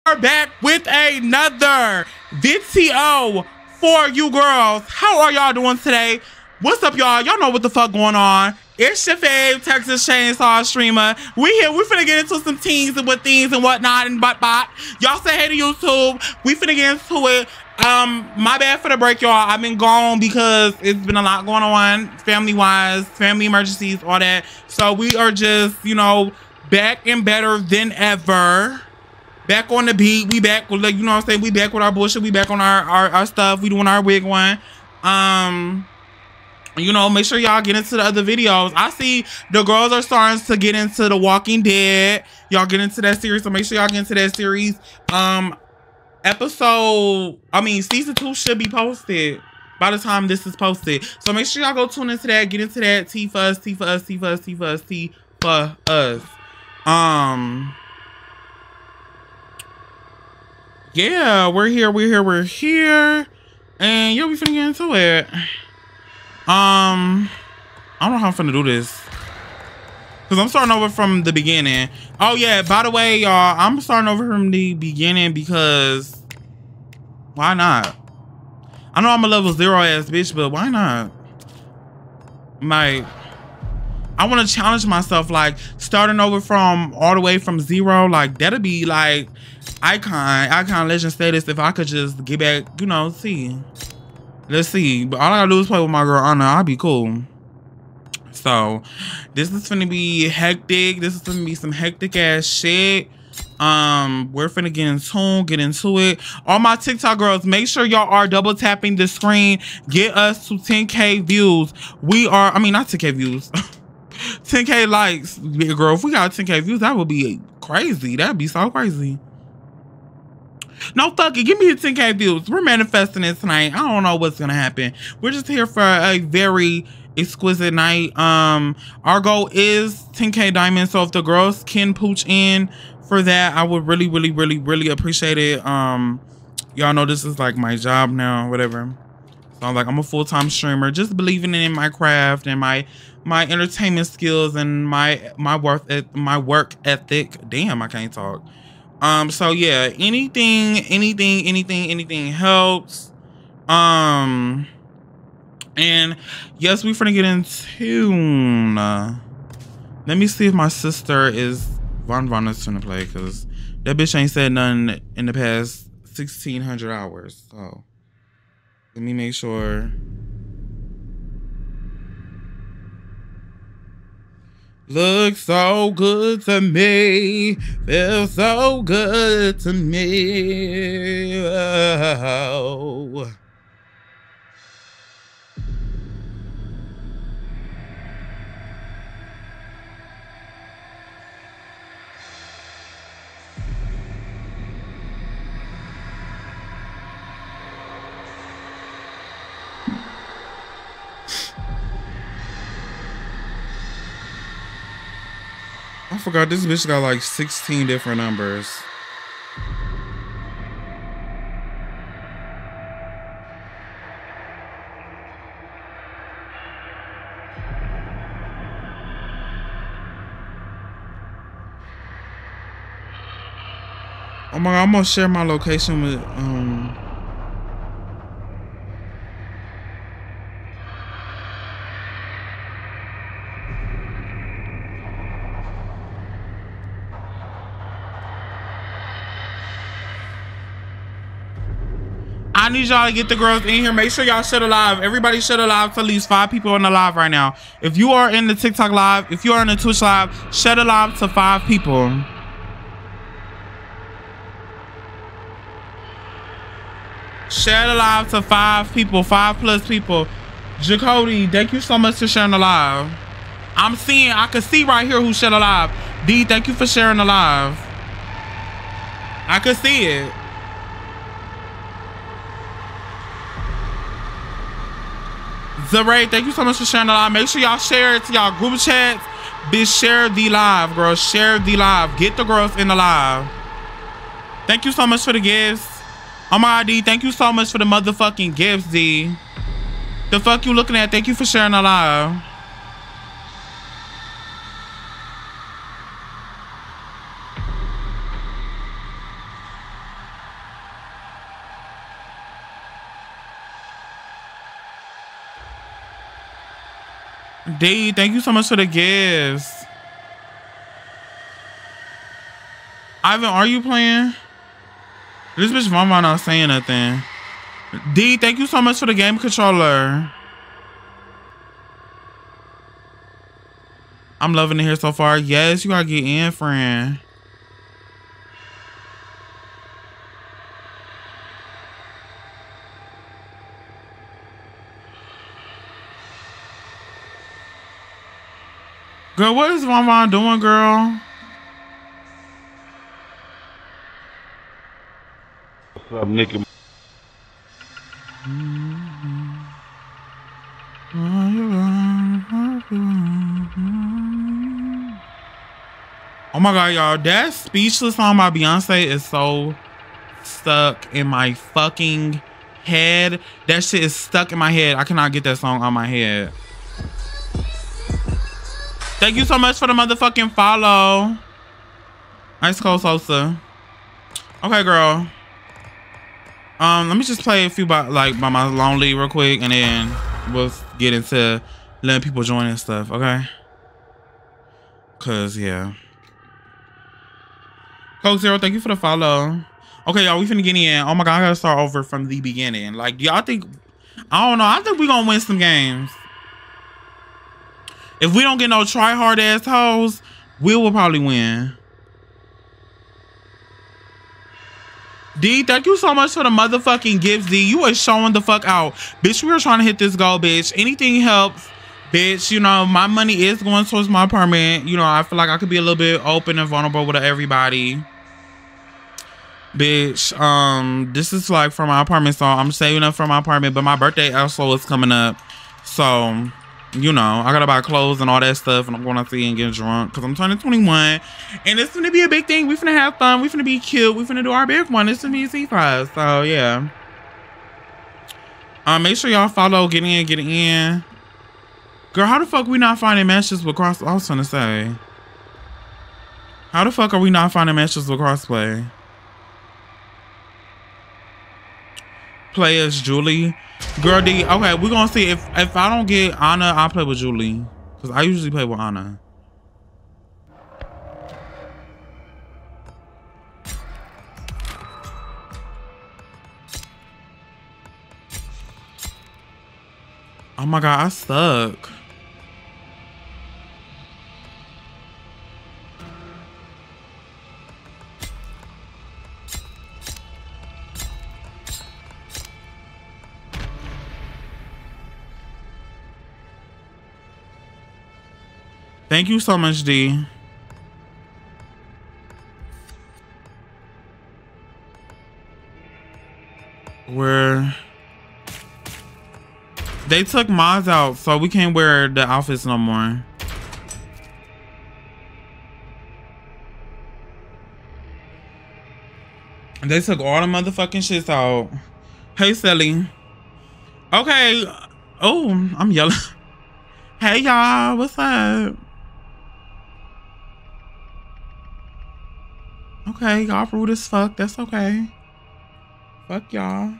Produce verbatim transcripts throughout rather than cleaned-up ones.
We're back with another video for you girls. How are y'all doing today? What's up, y'all? Y'all know what the fuck going on. It's your fave Texas Chainsaw streamer. We here. We finna get into some teens and what things and whatnot and bot bot. Y'all say hey to YouTube. We finna get into it. Um, my bad for the break, y'all. I've been gone because it's been a lot going on, family-wise, family emergencies, all that. So we are just, you know, back and better than ever. Back on the beat. We back with, like, you know what I'm saying? We back with our bullshit. We back on our, our, our stuff. We doing our wig one. Um, you know, make sure y'all get into the other videos. I see the girls are starting to get into The Walking Dead. Y'all get into that series, so make sure y'all get into that series. Um, episode, I mean, season two should be posted by the time this is posted. So make sure y'all go tune into that, get into that. T for us, T for us, T for us, T for us, T for us. Um, yeah, we're here, we're here, we're here. And yeah, we finna get into it. Um, I don't know how I'm finna do this. Because I'm starting over from the beginning. Oh, yeah. By the way, y'all, I'm starting over from the beginning because why not? I know I'm a level zero ass bitch, but why not? Like, I want to challenge myself, like, starting over from all the way from zero. Like, that'll be, like, icon, icon legend status if I could just get back, you know, see. Let's see. But all I gotta do is play with my girl Anna. I'll be cool. So this is finna be hectic. This is gonna be some hectic ass shit. Um, we're finna get in tune, get into it. All my TikTok girls, make sure y'all are double tapping the screen. Get us to ten K views. We are, I mean, not ten K views. ten K likes. Girl, if we got ten K views, that would be crazy. That'd be so crazy. No, fuck it. Give me the ten K views. We're manifesting it tonight. I don't know what's gonna happen. We're just here for a very exquisite night. Um, our goal is ten K diamonds. So if the girls can pooch in for that, I would really, really, really, really appreciate it. Um, y'all know this is like my job now, whatever. So I'm like, I'm a full-time streamer, just believing in my craft and my my entertainment skills and my my worth my work ethic. Damn, I can't talk. Um, so yeah, anything, anything, anything, anything helps. Um, and yes, we finna get in tune. Uh, let me see if my sister is Von Von is finna play, cause that bitch ain't said nothing in the past sixteen hundred hours. So let me make sure. Looks so good to me, feels so good to me. Oh. I forgot this bitch got like sixteen different numbers. Oh my god, I'm gonna share my location with um I need y'all to get the girls in here. Make sure y'all share the live. Everybody share the live to at least five people in the live right now. If you are in the TikTok live, if you are in the Twitch live, share the live to five people. Share the live to five people, five plus people. Jacody, thank you so much for sharing the live. I'm seeing, I can see right here who shared the live. D, thank you for sharing the live. I could see it. Zaray, thank you so much for sharing the live. Make sure y'all share it to y'all group chats. Bitch, share the live, girls. Share the live. Get the girls in the live. Thank you so much for the gifts. Oh my God, D, thank you so much for the motherfucking gifts, D. The fuck you looking at? Thank you for sharing the live. D, thank you so much for the gifts. Ivan, are you playing? This bitch Mama not saying nothing. D, thank you so much for the game controller. I'm loving it here so far. Yes, you gotta get in, friend. Girl, what is Mama doing, girl? What's up, Nicky? Oh my God, y'all. That Speechless song by Beyonce is so stuck in my fucking head. That shit is stuck in my head. I cannot get that song on my head. Thank you so much for the motherfucking follow. Ice Cold Sosa. Okay, girl. Um, let me just play a few by like by my lonely real quick, and then we'll get into letting people join and stuff. Okay. Cause yeah. Coke Zero, thank you for the follow. Okay, y'all, we finna get in. Oh my God, I gotta start over from the beginning. Like, y'all think? I don't know. I think we gonna win some games. If we don't get no try hard ass hoes, we will probably win. D, thank you so much for the motherfucking gifts, D. You are showing the fuck out. Bitch, we were trying to hit this goal, bitch. Anything helps, bitch. You know, my money is going towards my apartment. You know, I feel like I could be a little bit open and vulnerable with everybody. Bitch, um, this is like for my apartment, so I'm saving up for my apartment, but my birthday also is coming up. So, you know, I gotta buy clothes and all that stuff, and I'm going to see and get drunk because I'm turning twenty-one, and it's gonna be a big thing. We finna have fun. We finna be cute. We finna do our big one. It's gonna be C five. So yeah. Um, make sure y'all follow. Get in. Get in. Girl, how the fuck we not finding matches with cross? I was gonna say. How the fuck are we not finding matches with crossplay? Play as Julie. Girl D, okay, we're gonna see if if I don't get Anna, I'll play with Julie. Cause I usually play with Anna. Oh my God, I stuck. Thank you so much, D. Where they took Maz out, so we can't wear the outfits no more. They took all the motherfucking shits out. Hey, Sally. Okay. Oh, I'm yelling. Hey, y'all. What's up? Okay, y'all rude as fuck. That's okay. Fuck y'all.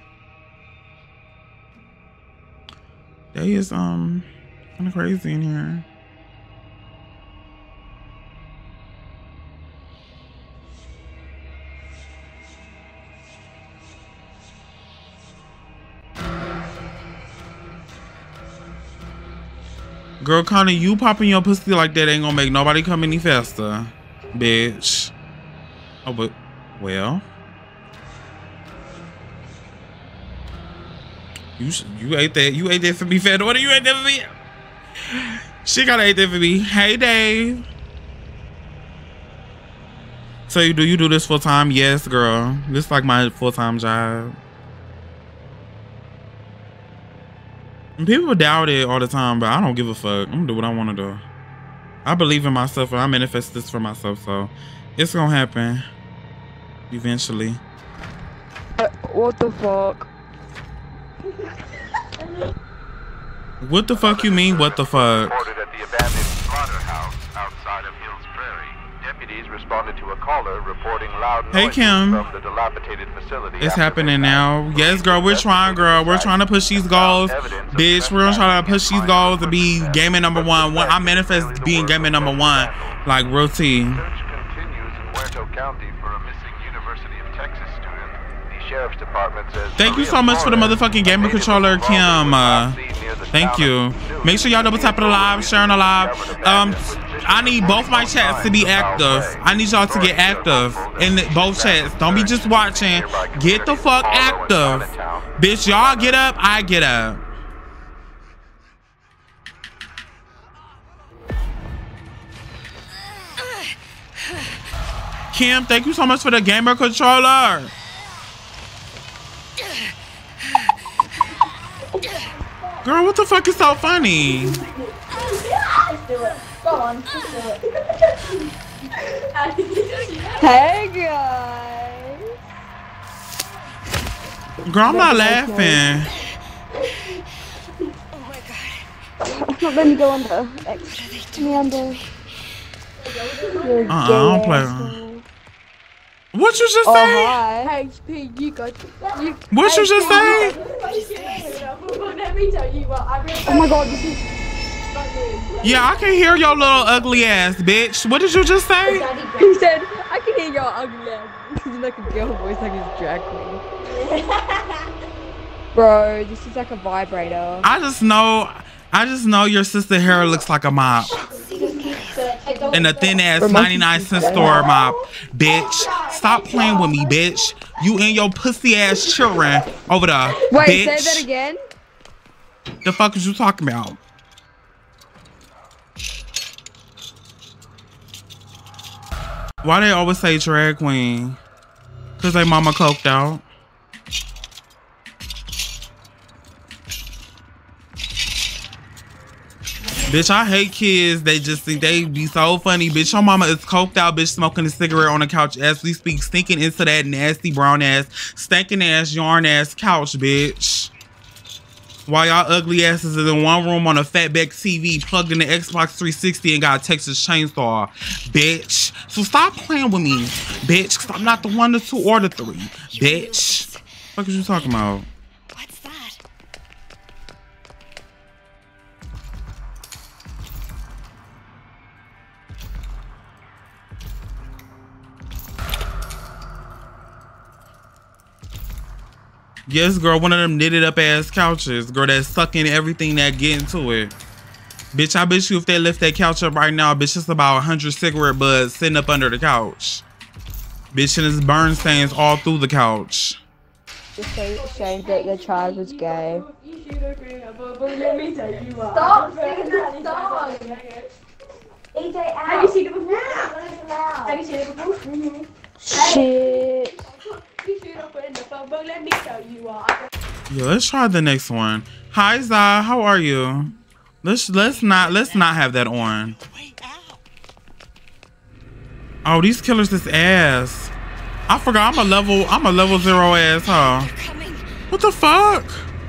They is um kind of crazy in here. Girl, Connie, you popping your pussy like that ain't gonna make nobody come any faster, bitch. Oh, but well, you you ate that. You ate that for me, fat order. You ate that for me. She gotta ate that for me. Hey, Dave. So you do you do this full time? Yes, girl. This is like my full time job. And people doubt it all the time, but I don't give a fuck. I'm gonna do what I want to do. I believe in myself, and I manifest this for myself, so it's gonna happen eventually. Uh, what the fuck? What the fuck you mean? What the fuck? Reported at the abandoned slaughterhouse outside of Hills Prairie. deputies responded to a caller reporting loud Hey, noises Kim. from the dilapidated facility. It's after happening now. midnight. Yes, girl, we're trying, girl. We're trying to push these goals. Bitch, we're trying to push these goals to be gaming number one. I manifest being gaming number one. Like, real tea. Search continues in Huerto County for a missing University of Texas student. The sheriff's department says... Thank you so much for the motherfucking gamer controller, Kim. Uh, thank you. Make sure y'all double tapping the live, sharing the live. Um, I need both my chats to be active. I need y'all to get active in both chats. Don't be just watching. Get the fuck active. Bitch, y'all get up, I get up. Kim, thank you so much for the gamer controller. Girl, what the fuck is so funny? Hey guys. Girl, I'm not laughing. Oh my god. It's not letting me go under. X me under. Uh-uh, I don't play. What you just Oh, say? hi. H P, you got you. What you just say? Oh my god, this is. Yeah, I can hear your little ugly ass, bitch. What did you just say? He said, I can hear your ugly ass. This is like a girl voice, like he's drag queen. Bro, this is like a vibrator. I just know, I just know your sister hair looks like a mop. In a thin ass ninety-nine cent store mop. Bitch, stop playing with me, bitch. You and your pussy ass children over there. Wait, bitch. say that again? The fuck is you talking about? Why they always say drag queen? Cause they mama coked out. Bitch, I hate kids. They just think they be so funny. Bitch, your mama is coked out, bitch, smoking a cigarette on the couch as we speak, stinking into that nasty brown ass, stinking ass, yarn ass couch, bitch. While y'all ugly asses is in one room on a fatback T V, plugged in the Xbox three sixty and got a Texas chainsaw, bitch. So stop playing with me, bitch, cause I'm not the one, the two, or the three, bitch. What the fuck is you talking about? What's that? Yes, girl, one of them knitted up ass couches, girl, that's sucking everything that get into it. Bitch, I bet you if they lift that couch up right now, bitch, it's about one hundred cigarette butts sitting up under the couch. Bitch, and it's burn stains all through the couch. Just say shame that your child was gay. Stop singing that song! E J, have you seen it before? Have you seen it before? Shit. Yo, let's try the next one. Hi, Zah, how are you? Let's let's not let's not have that on. Oh, these killers is ass. I forgot I'm a level I'm a level zero ass, huh? What the fuck?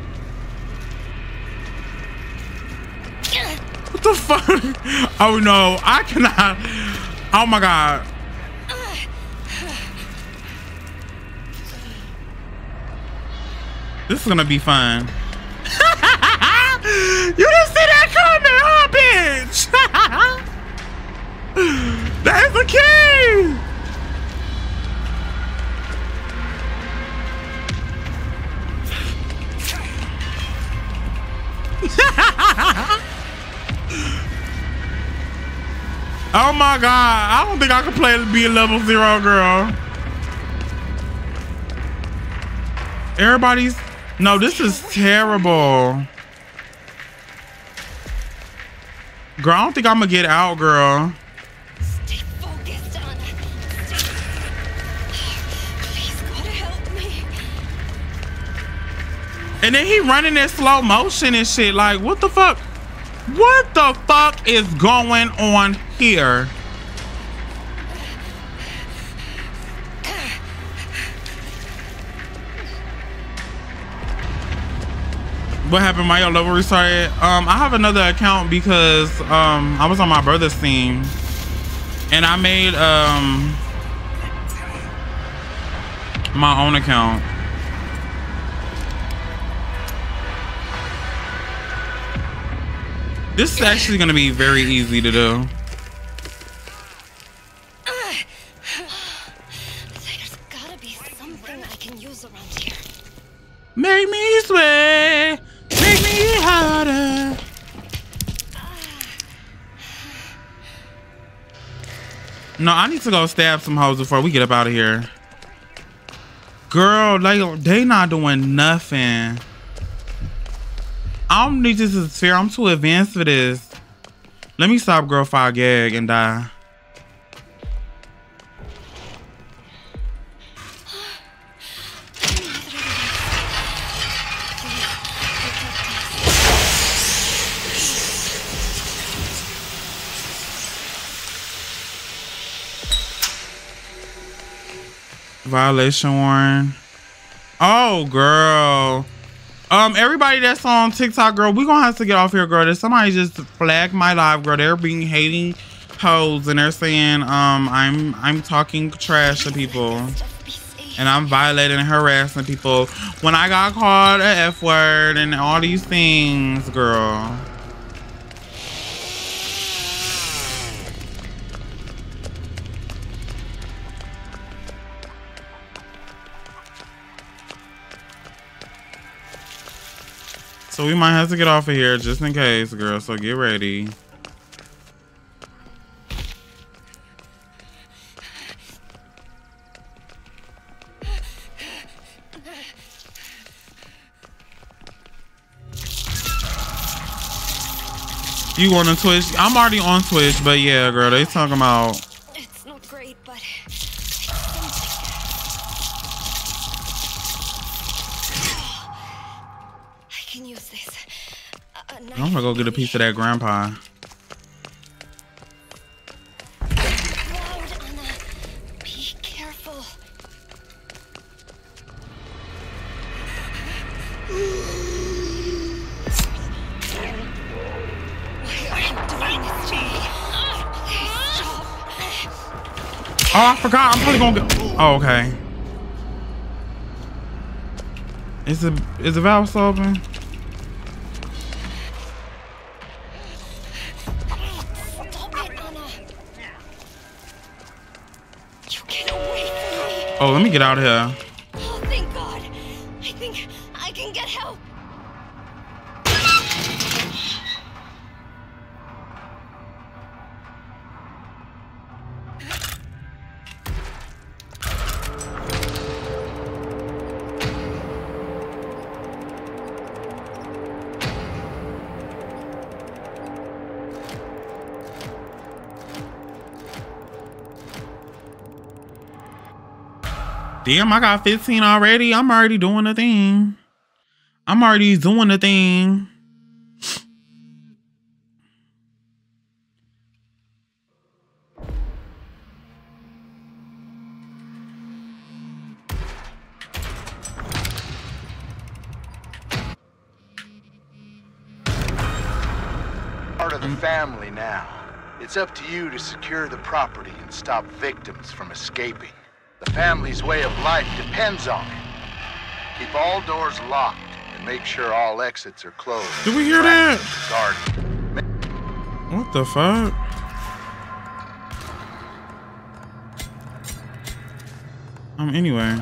What the fuck? Oh no, I cannot. Oh my god. This is gonna be fun. You didn't see that coming, huh, bitch? That's the key. Oh my god, I don't think I can play to be a level zero girl. Everybody's, no, this is terrible. Girl, I don't think I'm gonna get out, girl. Stay focused on it. Please, gotta help me. And then he running in slow motion and shit. Like, what the fuck? What the fuck is going on here? What happened? My level restarted. Um, I have another account because um I was on my brother's team. And I made um my own account. This is actually gonna be very easy to do. There's gotta be something I can use around here. Make me sweat, make me harder. No, I need to go stab some hoes before we get up out of here. Girl, like they not doing nothing. I don't need this as fair. I'm too advanced for this. Let me stop girl fire gag and die. Violation warrant. Oh, girl. Um, everybody that's on TikTok, girl, we gonna have to get off here, girl. There's somebody just flagged my live, girl. They're being hating hoes, and they're saying, um, I'm I'm talking trash to people, and I'm violating and harassing people. When I got called a F word and all these things, girl. So we might have to get off of here just in case, girl. So get ready. You going to Twitch? I'm already on Twitch, but yeah, girl, they talking about. It's not great, but I can use this. A, a I'm gonna go get a piece of that grandpa. Loud, Anna. Be careful. Oh, I forgot. I'm probably gonna get. Oh, okay. Is the is the valve still open? Stop it, Anna. You get away from me. Oh, let me get out of here. Oh, thank God. I think I can get help. Damn, I got fifteen already. I'm already doing the thing. I'm already doing the thing. Part of the family now. It's up to you to secure the property and stop victims from escaping. The family's way of life depends on it. Keep all doors locked and make sure all exits are closed. Did we hear that? Guarded. What the fuck? Um, anyway.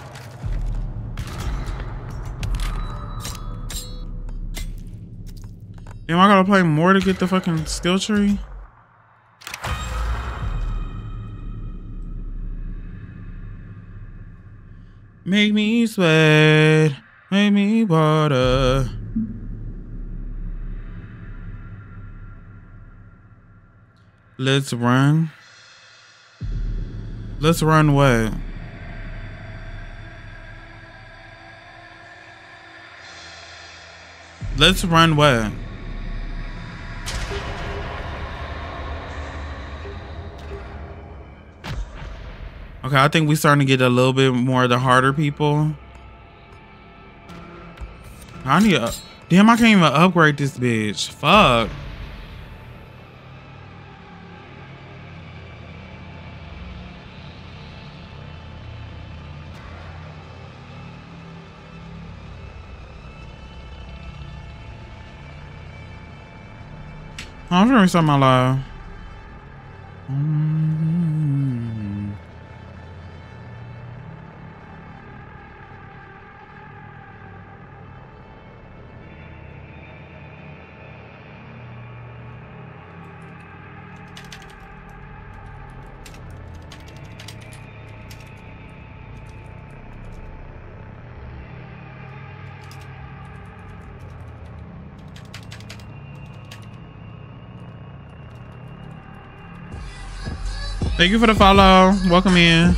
Damn, I gotta play more to get the fucking skill tree? Make me sweat, make me water. Let's run. Let's run what? Let's run what? Okay, I think we're starting to get a little bit more of the harder people. I need a... Damn, I can't even upgrade this bitch. Fuck. I'm gonna restart my live. Mm-hmm. Thank you for the follow. Welcome in.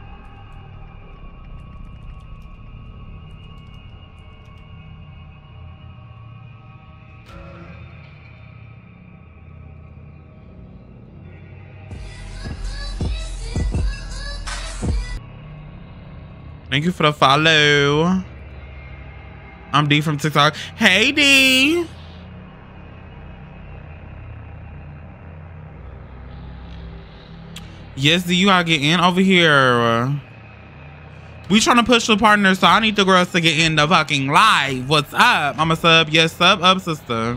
Thank you for the follow. I'm D from TikTok. Hey D. Yes, D, you gotta get in over here. We trying to push the partner, so I need the girls to get in the fucking live. What's up? I'm a sub. Yes, sub up, sister. The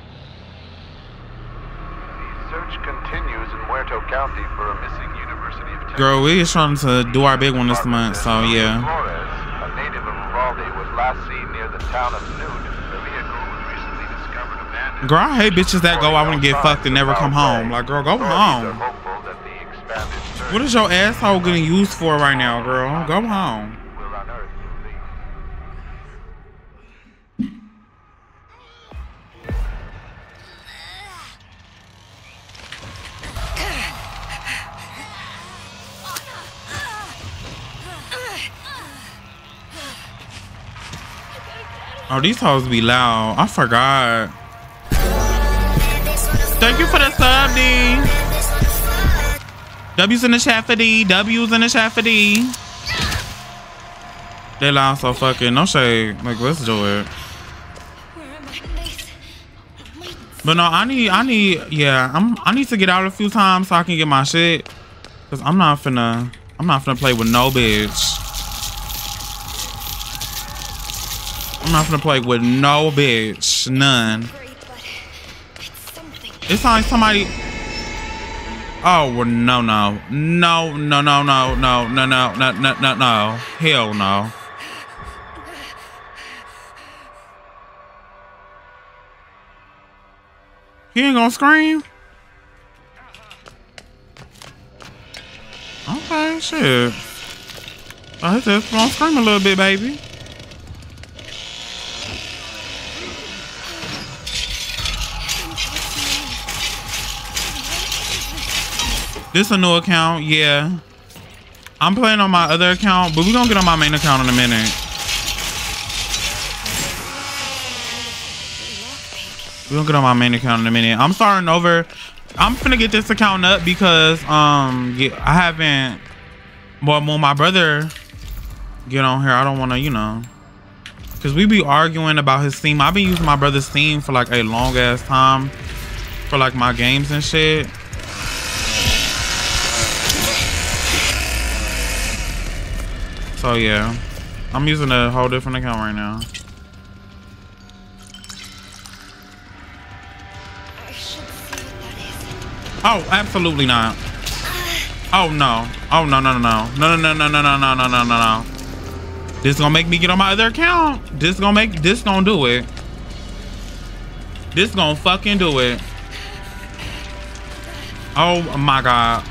search continues in Muerto County for a missing University of Texas. Girl, we just trying to do our big one this month, so yeah. Flores, a native of Uvalde, was last seen near the town of Nude. The vehicle was recently discovered abandoned. Girl, I hate bitches that go out and get fucked and never come home. Like, girl, go home. What is your asshole getting used for right now, girl? Go home. Oh, these hoes be loud. I forgot. Thank you for the sub, D. W's in the chat for D. W's in the chat for D. They loud so fucking no shade. Like, let's do it. But no, I need, I need, yeah, I'm, I need to get out a few times so I can get my shit. Cause I'm not finna, I'm not finna play with no bitch. I'm not finna play with no bitch, none. It's like somebody. Oh well, no, no, no, no, no, no, no, no, no, no, no, no, no, hell no. He ain't gonna scream. Okay, shit. I just gonna scream a little bit, baby. This a new account, yeah. I'm playing on my other account, but we're gonna get on my main account in a minute. We're gonna get on my main account in a minute. I'm starting over. I'm finna get this account up because um yeah, I haven't. Well, when my brother get on here, I don't wanna, you know, cause we be arguing about his theme. I've been using my brother's theme for like a long ass time for like my games and shit. So yeah, I'm using a whole different account right now. Oh, absolutely not. Oh no. Oh no no no no no no no no no no no no no no. This gonna make me get on my other account. This gonna make this gonna do it. This gonna fucking do it. Oh my god.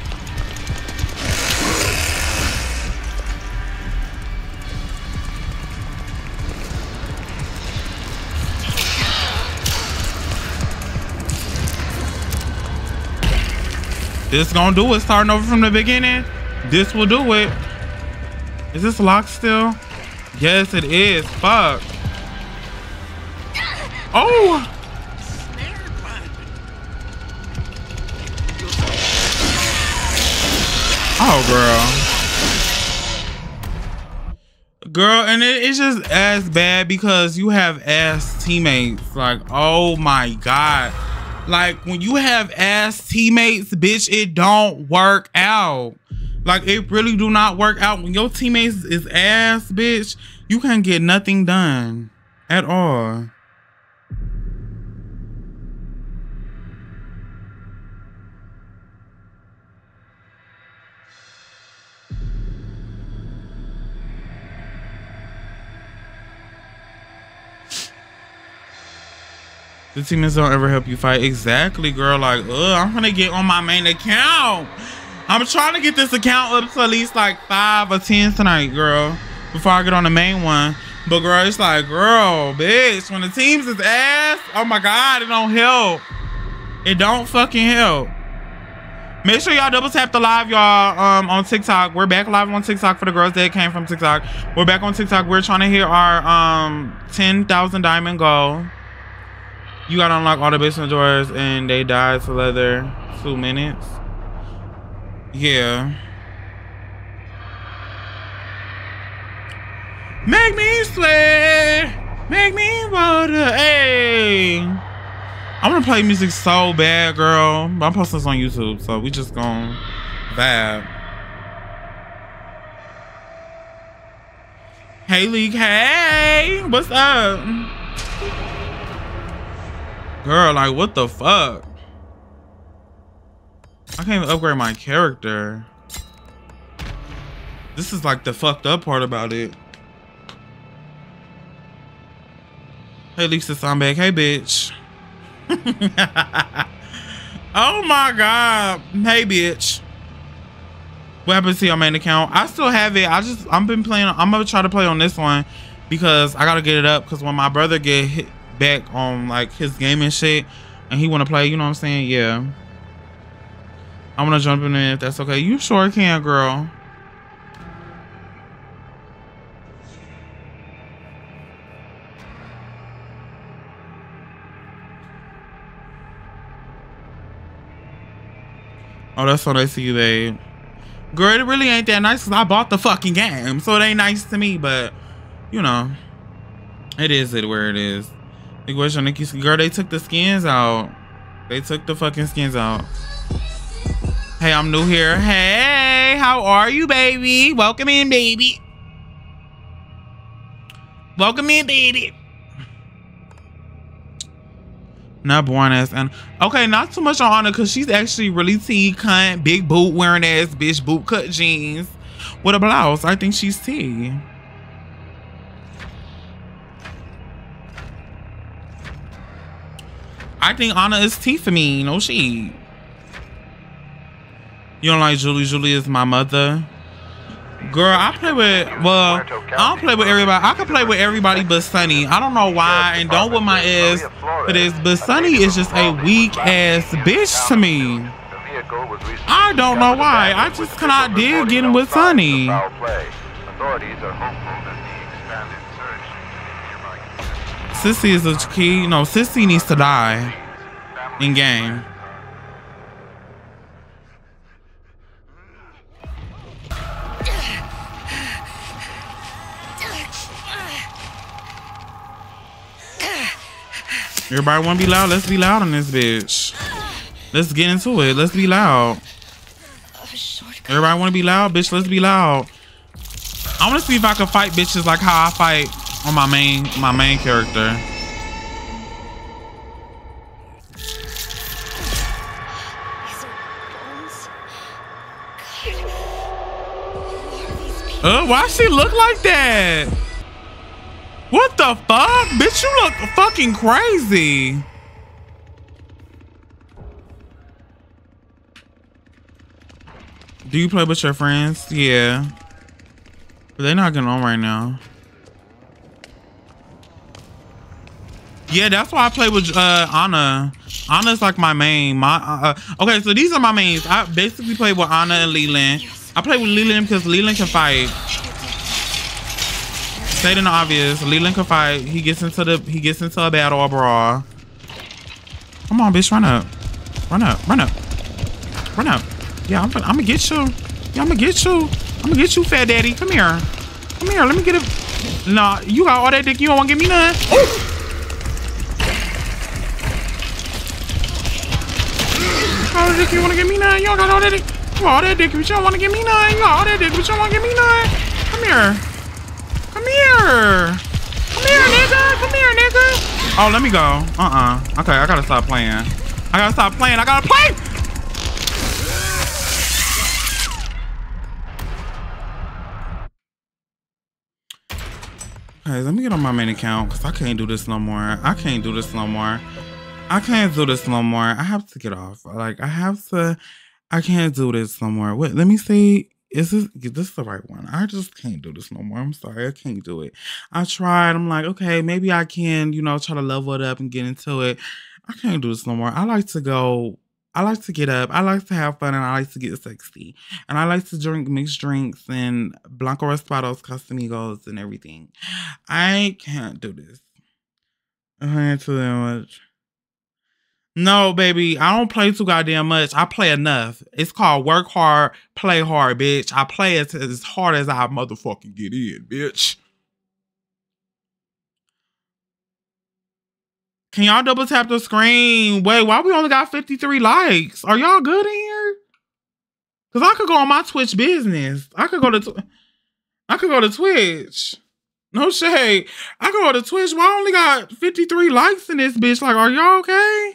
This gonna do it, starting over from the beginning. This will do it. Is this locked still? Yes, it is. Fuck. Oh! Oh, girl. Girl, and it, it's just as bad because you have ass teammates. Like, oh my God. Like, when you have ass teammates, bitch, it don't work out. Like, it really do not work out. When your teammates is ass, bitch, you can't get nothing done at all. The teammates don't ever help you fight. Exactly, girl. Like, ugh, I'm gonna get on my main account. I'm trying to get this account up to at least like five or ten tonight, girl, before I get on the main one. But girl, it's like, girl, bitch, when the teams is ass, oh my God, it don't help. It don't fucking help. Make sure y'all double tap the live, y'all, um, on TikTok. We're back live on TikTok for the girls that came from TikTok. We're back on TikTok. We're trying to hit our um ten thousand diamond goal. You gotta unlock all the basement doors and they die to leather two minutes. Yeah. Make me sweat. Make me water. Hey. I'm gonna play music so bad, girl. But I'm posting this on YouTube, so we just gonna vibe. Hey, Leeky. Hey. What's up? Girl, like, what the fuck? I can't even upgrade my character. This is like the fucked up part about it. Hey, Lisa, I'm back. Hey, bitch. Oh my God. Hey, bitch. What happened to your main account? I still have it. I just, I've been playing. I'm gonna try to play on this one because I gotta get it up. Because when my brother get hit back on like his gaming shit and he want to play, you know what I'm saying? Yeah. I want to jump in there if that's okay. You sure can, girl. Oh, that's so nice of you, babe. Girl, it really ain't that nice because I bought the fucking game. So it ain't nice to me, but you know, it is it where it is. Big question, Nikki. Girl, they took the skins out. They took the fucking skins out. Hey, I'm new here. Hey, how are you, baby? Welcome in, baby. Welcome in, baby. Not boring ass. And okay, not too much on Anna because she's actually really T, cunt, big boot wearing ass bitch, boot cut jeans with a blouse. I think she's T. I think Anna is T for me. No, she. You don't like Julie? Julie is my mother. Girl, I play with, well, I don't play with everybody. I can play with everybody but Sunny. I don't know why, and don't with my ass for this, but Sunny is just a weak ass bitch to me. I don't know why. I just cannot dig getting with Sunny. Sissy is a key. No, Sissy needs to die in game. Everybody want to be loud? Let's be loud on this bitch. Let's get into it. Let's be loud. Everybody want to be loud? Bitch, let's be loud. I want to see if I can fight bitches like how I fight on my main my main character. Uh, why she look like that? What the fuck? Bitch, you look fucking crazy. Do you play with your friends? Yeah. But they're not getting on right now. Yeah, that's why I play with uh, Anna. Anna's like my main. My uh, okay, so these are my mains. I basically play with Anna and Leland. I play with Leland because Leland can fight. Stating the obvious, Leland can fight. He gets into the he gets into a battle or brawl. Come on, bitch, run up, run up, run up, run up. Yeah, I'm, I'm gonna get you. Yeah, I'm gonna get you. I'm gonna get you, fat daddy. Come here, come here. Let me get it. Nah, you got all that dick. You don't want to give me none. Ooh. All that dick. You want to give me none? You don't got all that dick. You got all that dick, but you don't want to give me none. You got all that dick, but you don't want to give me none. Come here. Come here. Come here, nigga. Come here, nigga. Oh, let me go. Uh-uh. Okay, I gotta stop playing. I gotta stop playing. I gotta play. Okay, let me get on my main account because I can't do this no more. I can't do this no more. I can't do this no more. I have to get off. Like, I have to, I can't do this no more. Wait, let me see. Is this, this is the right one? I just can't do this no more. I'm sorry. I can't do it. I tried. I'm like, okay, maybe I can, you know, try to level it up and get into it. I can't do this no more. I like to go, I like to get up. I like to have fun and I like to get sexy. And I like to drink mixed drinks and Blanco Raspados, Casamigos and everything. I can't do this. I can't do that much. No, baby, I don't play too goddamn much. I play enough. It's called work hard, play hard, bitch. I play it as hard as I motherfucking get in, bitch. Can y'all double tap the screen? Wait, why we only got fifty-three likes? Are y'all good in here? Cause I could go on my Twitch business. I could go to, I could go to Twitch. No shade. I could go to Twitch. Why I only got fifty-three likes in this bitch? Like, are y'all okay?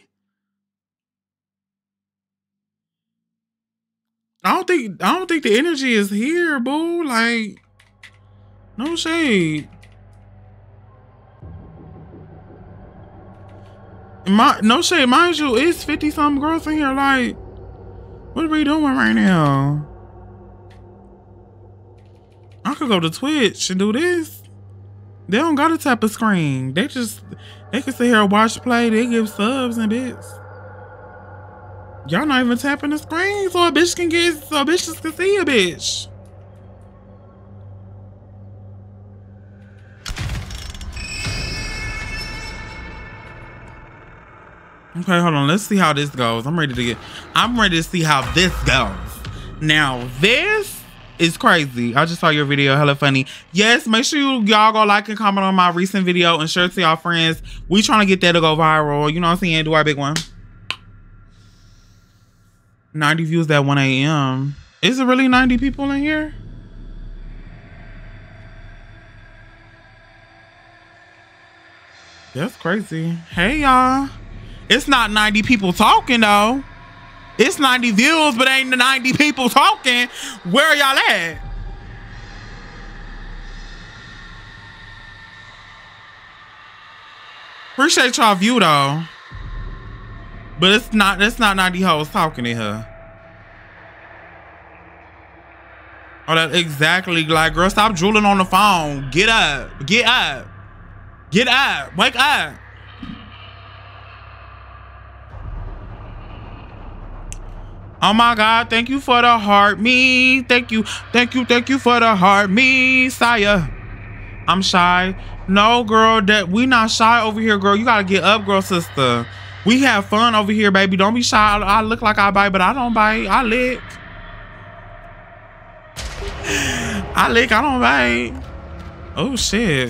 I don't think I don't think the energy is here, boo. Like, no shade. My no shade, mind you, it's fifty something girls in here. Like, what are we doing right now? I could go to Twitch and do this. They don't gotta tap a screen. They just they can sit here and watch play. They give subs and bits. Y'all not even tapping the screen so a bitch can get, so bitches can see a bitch. Okay, hold on. Let's see how this goes. I'm ready to get, I'm ready to see how this goes. Now, this is crazy. I just saw your video. Hella funny. Yes, make sure you, y'all go like and comment on my recent video and share it to y'all friends. We trying to get that to go viral. You know what I'm saying? Do our big one. ninety views at one A M Is it really ninety people in here? That's crazy. Hey, y'all. It's not ninety people talking, though. It's ninety views, but ain't the ninety people talking. Where y'all at? Appreciate y'all view, though. But it's not, it's not ninety hoes talking in her. Oh, that exactly. Like, girl, stop drooling on the phone. Get up. Get up. Get up. Wake up. Oh my God. Thank you for the heart, me. Thank you. Thank you. Thank you for the heart, me. Saya. I'm shy. No, girl, that we not shy over here, girl. You gotta get up, girl, sister. We have fun over here, baby. Don't be shy. I, I look like I bite, but I don't bite. I lick. I lick. I don't bite. Oh, shit.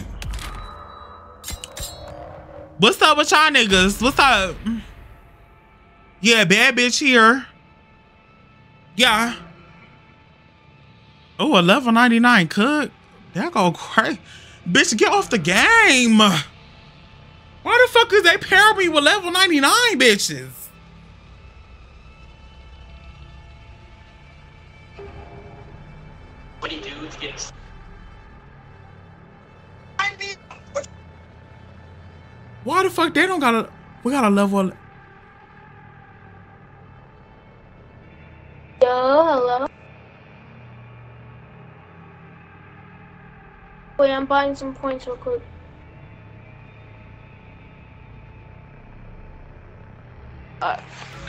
What's up with y'all niggas? What's up? Yeah, bad bitch here. Yeah. Oh, a level ninety-nine cook. That go crazy. Bitch, get off the game. Why the fuck is they pair me with level ninety-nine bitches? What do you do to get? Why the fuck they don't got a? We got a level. Yo, hello. Wait, I'm buying some points real quick. Uh.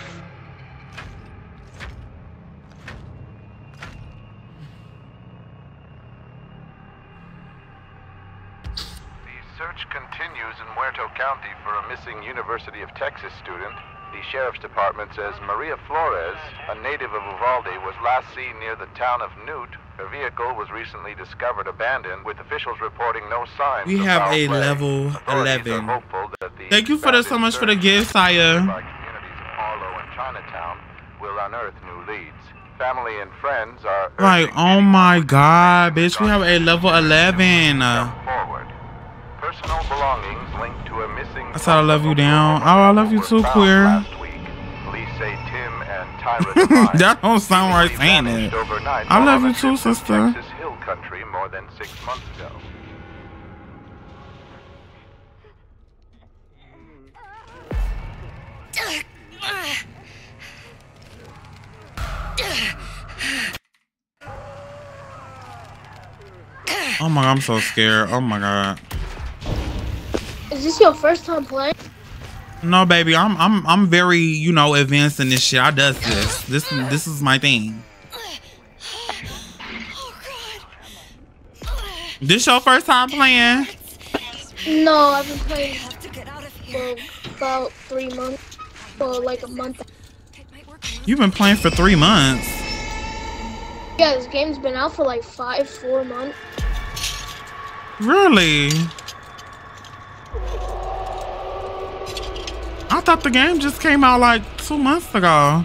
The search continues in Muerto County for a missing University of Texas student. The Sheriff's Department says Maria Flores, a native of Uvalde, was last seen near the town of Newt. Her vehicle was recently discovered abandoned, with officials reporting no signs. We have a level eleven. Thank you for the so much for the gift, Saya. Chinatown will unearth new leads. Family and friends are like, oh my God, bitch, we have a level eleven. Forward. Personal belongings linked to a missing. That's how I love you down. Oh, I love you too, queer. Police say Tim and Tyra that don't sound right saying it. I love you too, sister. Texas Hill Country more than six months ago. Oh my god, I'm so scared. Oh my god. Is this your first time playing? No, baby, I'm I'm I'm very, you know, advanced in this shit. I does this. This this is my thing. This your first time playing? No, I've been playing for about three months. For like a month. You've been playing for three months. Yeah, this game's been out for like five, four months. Really? I thought the game just came out like two months ago.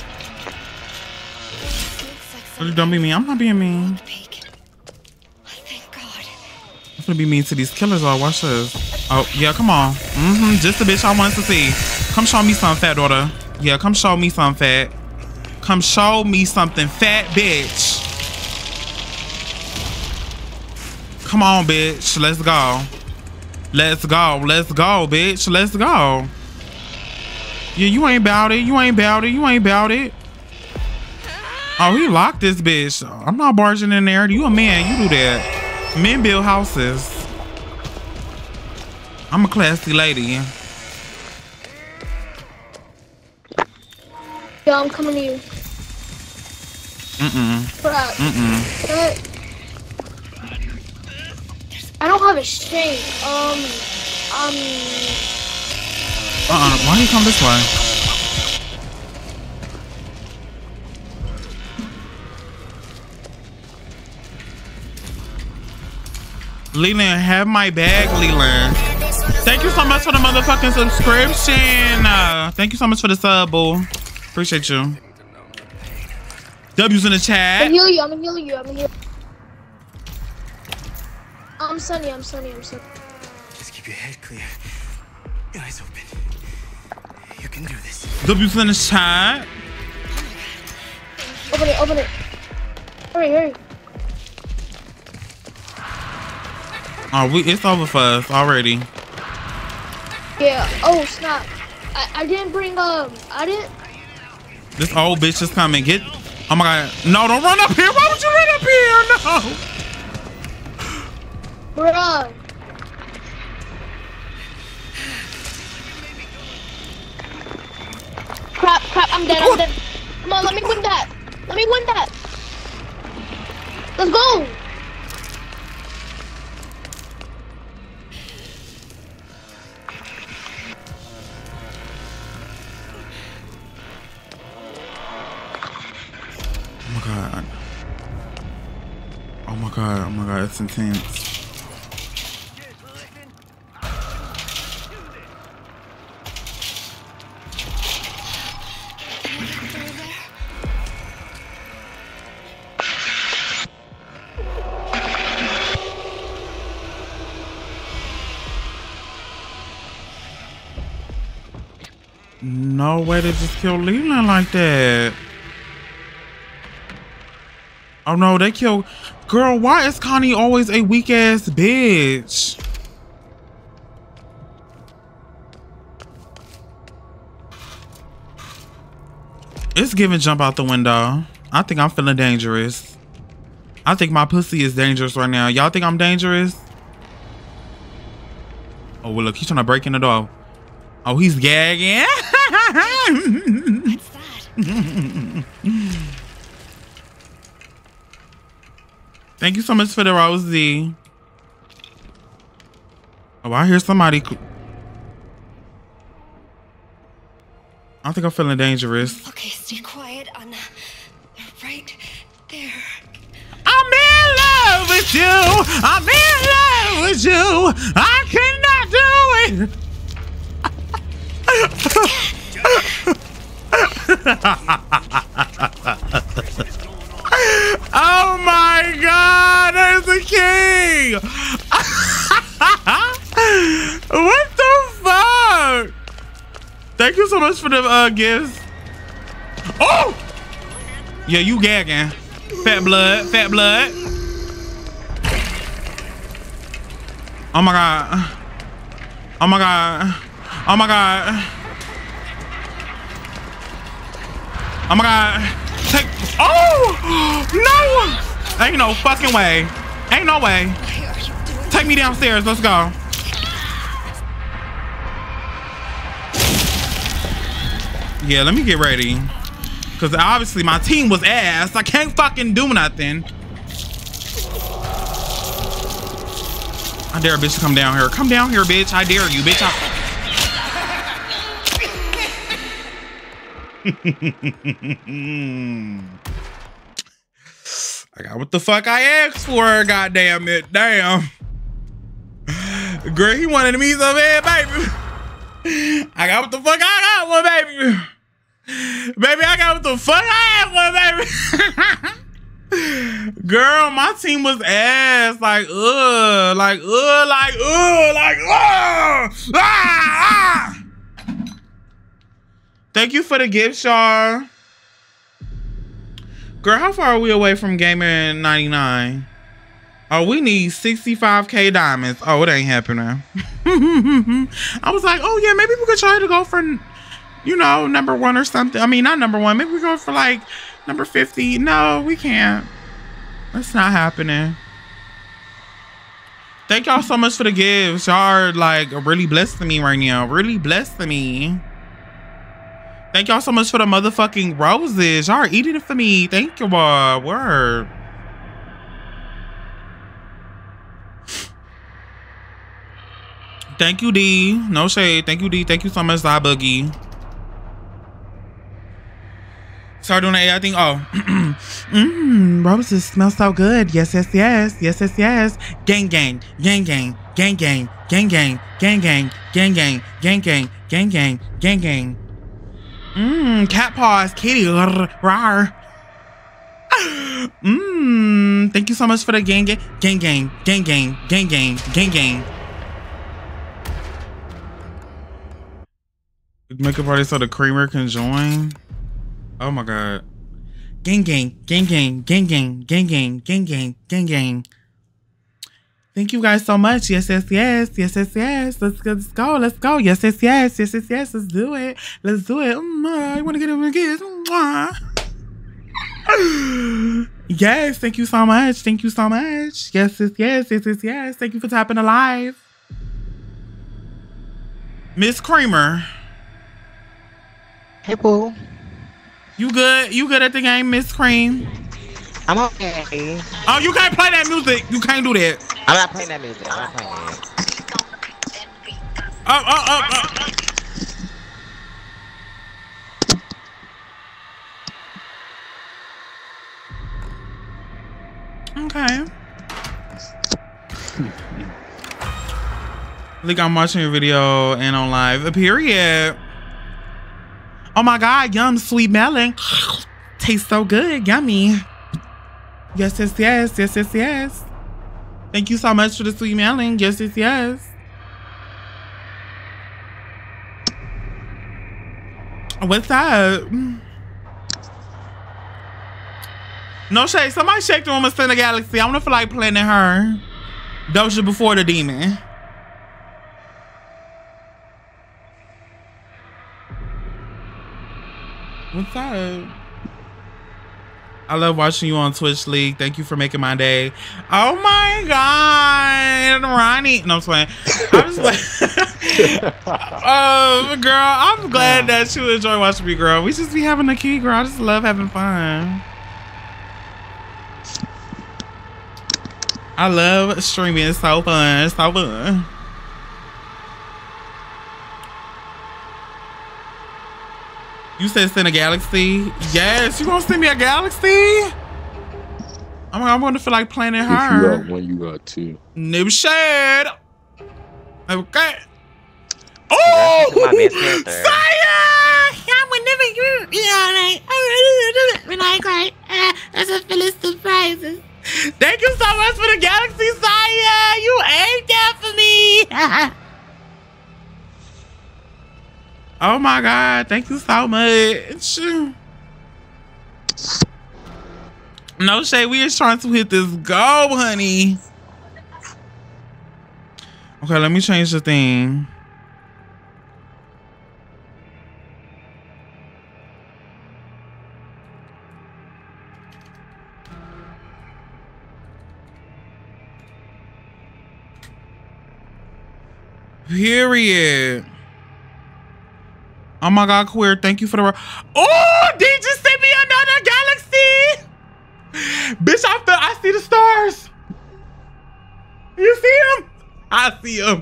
Don't be mean. I'm not being mean. Thank God. I'm gonna be mean to these killers. Oh, watch this. Oh, yeah, come on. Mm-hmm. Just the bitch I wanted to see. Come show me something, fat daughter. Yeah, come show me something, fat. Come show me something, fat bitch. Come on, bitch. Let's go. Let's go. Let's go, bitch. Let's go. Yeah, you ain't about it. You ain't about it. You ain't about it. Oh, he locked this bitch. I'm not barging in there. You a man. You do that. Men build houses. I'm a classy lady. Yeah, I'm coming to you. Mm-mm. Crap. Mm-mm. Uh, I don't have a shank. Um, um. Uh-uh. Why do you come this way? Leland, have my bag, Leland. Thank you so much for the motherfucking subscription. Uh, thank you so much for the sub, boo. Appreciate you. W's in the chat. I'm healing you. I'm healing you. I'm healing. I'm Sunny. I'm Sunny. I'm Sunny. Just keep your head clear. Your eyes open. You can do this. W's in the chat. Open it. Open it. Hurry, hurry. Oh, we it's over for us already. Yeah. Oh snap! I I didn't bring um. I didn't. This old bitch is coming. Get. Oh my god. No, don't run up here. Why would you run up here? No. Bruh. Crap! Crap! I'm dead. I'm dead. Come on, let me win that. Let me win that. Let's go. Oh my god. Oh my god. Oh my god. It's intense. No way to just kill Leland like that. Oh no, they kill. Girl, why is Connie always a weak ass bitch? It's giving jump out the window. I think I'm feeling dangerous. I think my pussy is dangerous right now. Y'all think I'm dangerous? Oh, well, look, he's trying to break in the door. Oh, he's gagging. What's that? Thank you so much for the Rosie. Oh, I hear somebody. I think I'm feeling dangerous. Okay, stay quiet on the right there. I'm in love with you. I'm in love with you. I cannot do it. Oh my god, there's the king. What the fuck? Thank you so much for the uh, gifts. Oh! Yeah, you gagging. Fat blood, fat blood. Oh my god. Oh my god. Oh my god. Oh my god. Take. Oh! No! Ain't no fucking way. Ain't no way. Take me downstairs. Let's go. Yeah, let me get ready. Because obviously my team was ass. I can't fucking do nothing. I dare a bitch to come down here. Come down here, bitch. I dare you, bitch. I got what the fuck I asked for, goddamn it. Damn. Girl, he wanted me so bad, baby. I got what the fuck I got one, baby. Baby, I got what the fuck I had one, baby. Girl, my team was ass. Like, ugh. Like, ugh. Like, ugh. Like, ugh. Ah, ah. Thank you for the gift, Shar. Girl, how far are we away from Gamer ninety-nine? Oh, we need sixty-five K diamonds. Oh, it ain't happening. I was like, oh yeah, maybe we could try to go for, you know, number one or something. I mean, not number one. Maybe we go for like number fifty. No, we can't. That's not happening. Thank y'all so much for the gifts. Y'all are like really blessing me right now. Really blessing me. Thank y'all so much for the motherfucking roses. Y'all are eating it for me. Thank you all. Word. Thank you, D. No shade. Thank you, D. Thank you so much, Zy Boogie. Start doing the A I thing. Oh. Mmm, roses smell so good. Yes, yes, yes. Yes, yes, yes. Gang, gang. Gang, gang. Gang, gang. Gang, gang. Gang, gang. Gang, gang. Gang, gang. Gang, gang. Gang, gang. Mmm, cat paws. Kitty. Rawr. Mmm, thank you so much for the gang, gang. Gang, gang. Gang, gang. Gang, gang. Gang, gang. Makeup artist so the creamer can join. Oh my god. Gang gang, gang gang, gang gang, gang gang, gang gang, gang gang. Thank you guys so much. Yes, yes, yes, yes, yes, yes. Let's go, let's go, let's go. Yes, yes, yes, yes, yes, yes. Let's do it. Let's do it. Mm, I want to get him a kiss. Mm, yes, thank you so much. Thank you so much. Yes, yes, yes, yes, yes, yes. Thank you for tapping alive. Miss Creamer. Hey, boo. You good? You good at the game, Miss Cream? I'm okay. Oh, you can't play that music. You can't do that. I'm not playing that music. I'm not playing it. Oh, oh, oh, oh. Okay. Like I'm watching your video and on live. Period. Oh my god, yum, sweet melon. Tastes so good, yummy. Yes, yes, yes, yes, yes, yes. Thank you so much for the sweet melon. Yes, yes, yes. What's up? No shade. Somebody shake the woman in the galaxy. I wanna feel like playing her. Doja before the demon. What's up? I love watching you on Twitch, League. Thank you for making my day. Oh my god, Ronnie. No, I'm playing. I'm just like, oh, girl, I'm glad that you enjoy watching me, girl. We just be having a key, girl. I just love having fun. I love streaming. It's so fun. It's so fun. You said send a galaxy? Yes, you gonna send me a galaxy? I'm, I'm gonna feel like playing her. If you got one, you got two. No shade. Okay. Oh, Saya! Yeah, whenever you, you know, like, I really like, like, uh, that's a feeling surprises. Thank you so much for the galaxy, Saya. You ain't that for me. Oh my god, thank you so much. No shade, we is trying to hit this goal, honey. Okay, let me change the thing. Period. Oh my God, queer. Thank you for the. Oh, did you just send me another galaxy? Bitch, I feel. I see the stars. You see them? I see them.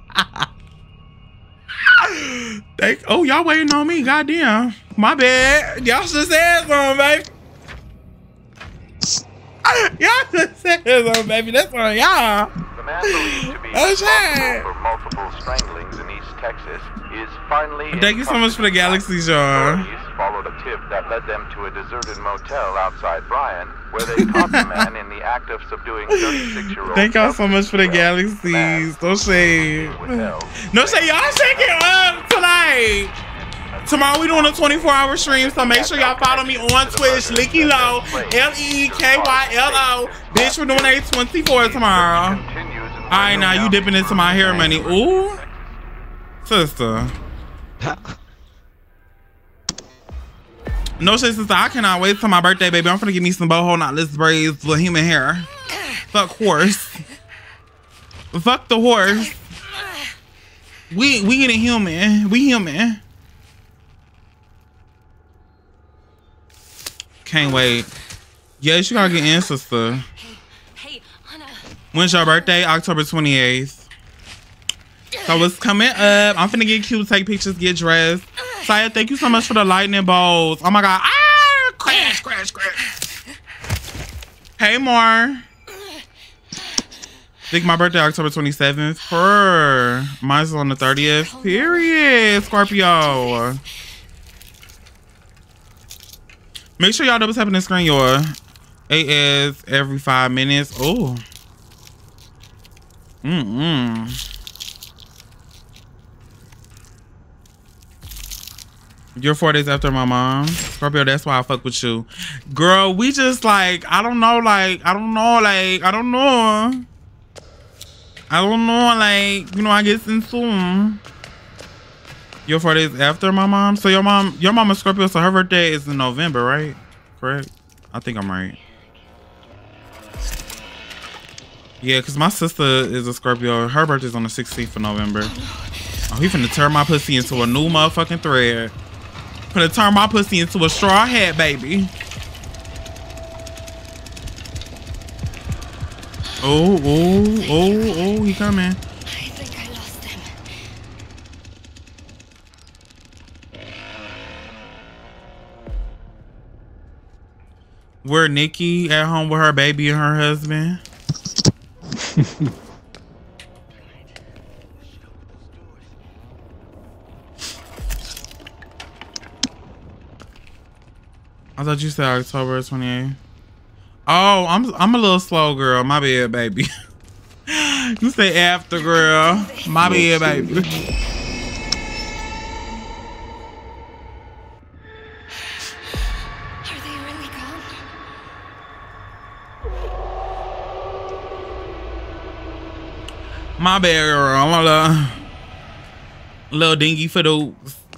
Thank. Oh, y'all waiting on me. Goddamn. My bad. Y'all should say something, baby. Y'all should say something, baby. That's on y'all. The man believed to be Oh, responsible for multiple stranglings in East Texas is finally. Thank you so much for the galaxies, y'all. Authorities followed a tip that led them to a deserted motel outside Bryan, where they caught the man in the act of subduing thirty-six-year-old. Thank y'all so much for the galaxies. No shade. No shade. Y'all check it up tonight. Tomorrow we doing a twenty-four hour stream, so make sure y'all follow me on Twitch, Leeky Low, L E E K Y L O. Bitch, we're doing a twenty-four tomorrow. All right, now you dipping into my hair money. Ooh, sister. No shit, sister. I cannot wait till my birthday, baby. I'm finna give me some boho knotless braids with human hair. Fuck horse. Fuck the horse. We we getting human. We human. Can't wait. Yes, you gotta get in, sister. Hey, hey, Anna. When's your birthday? October twenty-eighth. So it's coming up. I'm finna get cute, take pictures, get dressed. Saya, thank you so much for the lightning bolts. Oh my God. Ah! Crash, crash, crash. Hey, Mar. Think my birthday October twenty-seventh. Per. Mine's on the thirtieth. Period, Scorpio. Make sure y'all double tap in the screen, y'all. A S every five minutes. Oh. Mm-mm. You're four days after my mom. Scorpio, that's why I fuck with you. Girl, we just like, I don't know, like, I don't know, like, I don't know. I don't know, like, you know, I guess in soon. You're four days after my mom? So your mom, your mom is Scorpio, so her birthday is in November, right? Correct? I think I'm right. Yeah, because my sister is a Scorpio. Her birthday's on the sixteenth of November. Oh, he finna turn my pussy into a new motherfucking thread. Finna turn my pussy into a straw hat, baby. Oh, oh, oh, oh, he coming. I think I lost them. Where Nikki at home with her baby and her husband? I thought you said October twenty-eighth. Oh, I'm I'm a little slow, girl. My bad, baby. You say after, girl. My bad, baby. Are they really gone? My bad, girl. I'm a little, little dingy for those.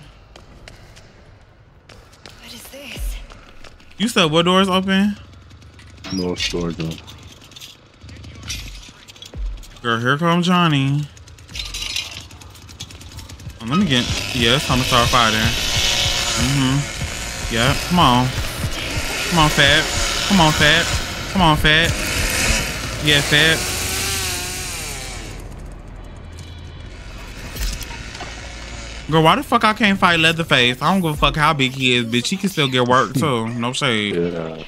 What is this? You said what doors open? No store door. Girl, here comes Johnny. Oh, let me get. Yeah, it's time to start fighting. Mm-hmm. Yeah, come on. Come on, Fat. Come on, Fat. Come on, Fat. Yeah, Fat. Girl, why the fuck I can't fight Leatherface? I don't give a fuck how big he is, bitch. He can still get work too. No shade. Yeah.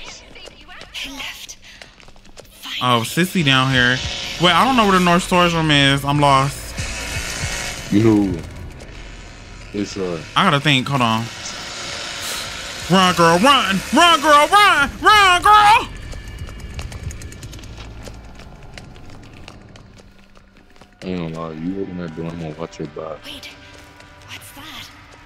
Oh, Sissy down here. Wait, I don't know where the North Storage Room is. I'm lost. You know, it's uh. I gotta think. Hold on. Run, girl, run! Run, girl, run! Run, girl! I don't know. You open that door, I'm gonna watch your back. Wait, what's that?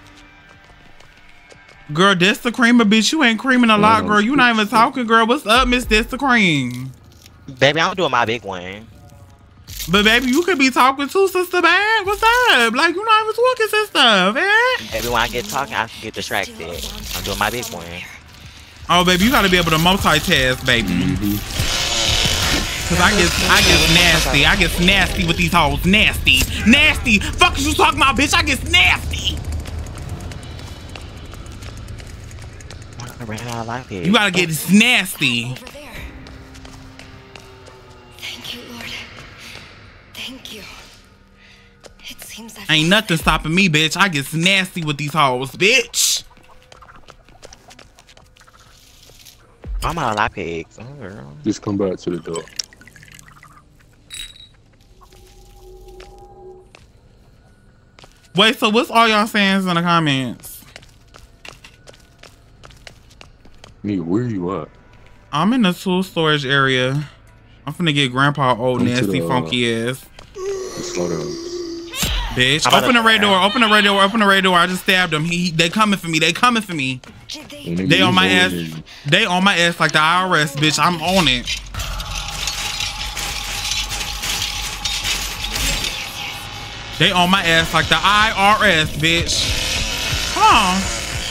Girl, that's the creamer, bitch. You ain't creaming a lot, girl. You not even talking, girl. What's up, Miss That's the Cream? Baby, I'm doing my big one. But baby, you could be talking too, sister, man. What's up? Like, you not even talking, sister, man. Baby, when I get talking, I get distracted. I'm doing my big one. Oh, baby, you gotta be able to multitask, baby. Mm-hmm. Cause I get, I get nasty. I get nasty with these hoes. Nasty, nasty. Fuck is you talking about, bitch? I get nasty. I ran out of life here. You gotta get nasty. Over there. Thank you, Lord. Thank you. It seems I've Ain't nothing stopping me, bitch. I get nasty with these hoes, bitch. I'm out of life pigs. Oh, girl. Just come back to the door. Wait, so what's all y'all saying in the comments? Me, where you at? I'm in the tool storage area. I'm finna get grandpa old Come to nasty the, uh, funky ass. The slaughterhouse. Bitch, I'm open the about red to- door, open the red door, open the red door. I just stabbed him. He, they coming for me, they coming for me. Did they? Well, nigga, They you on my going ass. in. They on my ass like the I R S, bitch. I'm on it. They on my ass like the I R S, bitch. Come on.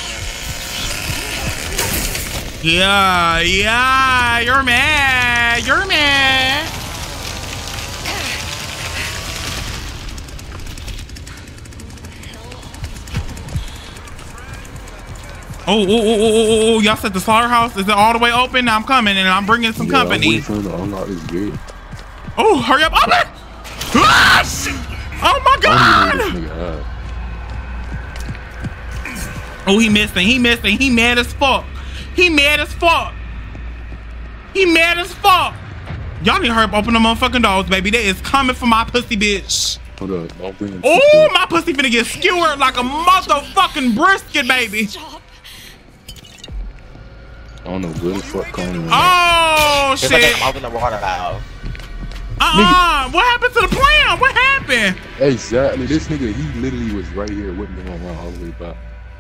Yeah, yeah, you're mad. You're mad. Oh, oh, oh, oh, oh, oh, y'all said the slaughterhouse? Is it all the way open? I'm coming and I'm bringing some Yeah, company. I'm waiting for him to unlock this gate. Oh, hurry up, open! Ah, shit. Oh my I God! don't even know what this nigga had. Oh, he missing, he missing, he mad as fuck. He mad as fuck. He mad as fuck. Y'all need to hurry up, open the motherfucking doors, baby. They is coming for my pussy, bitch. Hold up, don't bring him. Oh, my pussy finna get skewered like a motherfucking brisket, baby. Stop. I don't know where the fuck coming. Oh, It's like shit. I'm opening the water valve. Uh-uh. What happened to the plan? What happened? Exactly. This nigga, he literally was right here with me around all the way back.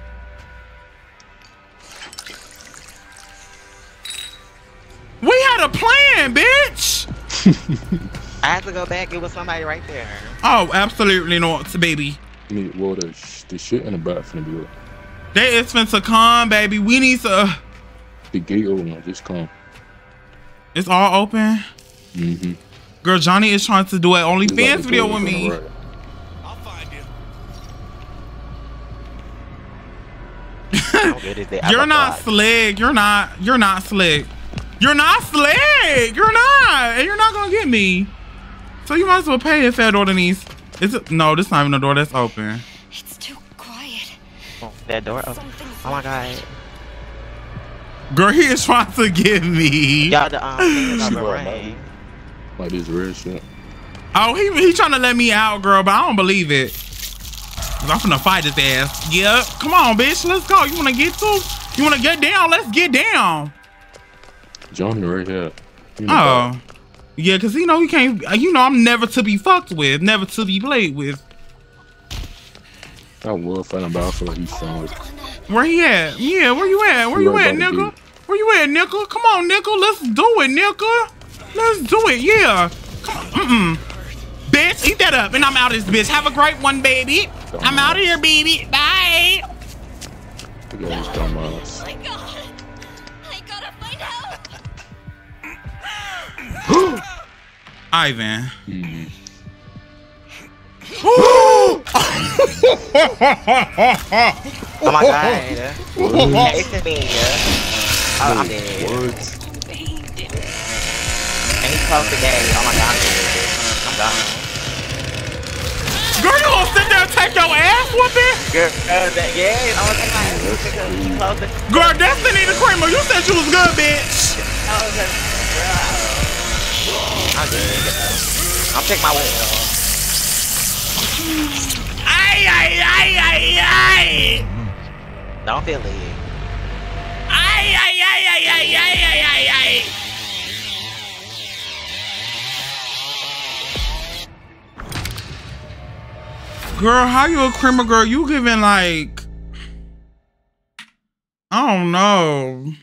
We had a plan, bitch. I had to go back. It was somebody right there. Oh, absolutely not, baby. I mean, well, the, sh the shit in the back finna be up. They is finna come, baby. We need to. The gate open, just come. It's all open. Mm-hmm. Girl, Johnny is trying to do an Just like OnlyFans the video door with is on me. the right. I'll find you. I don't get it. They- You're I'm not outside. slick. You're not. You're not slick. You're not slick. You're not. And you're not gonna get me. So you might as well pay if that door these. Is it? No, this not even a door that's open. It's too quiet. Oh, that door. Oh, Something's oh my God. Girl, he is trying to get me. Y'all, the um, thing is She over right rain. Like this red shit. Oh, he he trying to let me out, girl, but I don't believe it. Cause I'm finna fight his ass. Yeah, come on, bitch, let's go. You wanna get to? You wanna get down? Let's get down. Johnny right here. He in the Oh, back. yeah, cause you know he can't. You know I'm never to be fucked with, never to be played with. I was fighting about for he found it. Where he at? Yeah, where you at? Where He you right at, by the nigga? gate. Where you at, nigga? Come on, nigga. Let's do it, nigga. Let's do it. Yeah. Come on. Mm-mm. Bitch, eat that up, and I'm out of this bitch. Have a great one, baby. I'm out of here, baby. Bye. Look at this dumb ass. Oh my God. I gotta find help. Ivan. Mm. Oh my God. Hey, it's me. Yeah. Oh, I'm dead. What? And he closed the gate. Oh my God. I'm dead. I'm gone. Girl, you gonna sit there and take your ass whooping? Girl, uh, that, yeah, I'm gonna take my ass because he closed the Girl, Destiny the Creamer, you said you was good, bitch. Oh, okay. Girl, I'm good. I'm checking my window. Ay, ay, ay, ay, ay. Don't feel it. Ay, ay, ay, ay, ay, ay, ay, ay, ay. Girl, how you a criminal girl? You giving like, I don't know.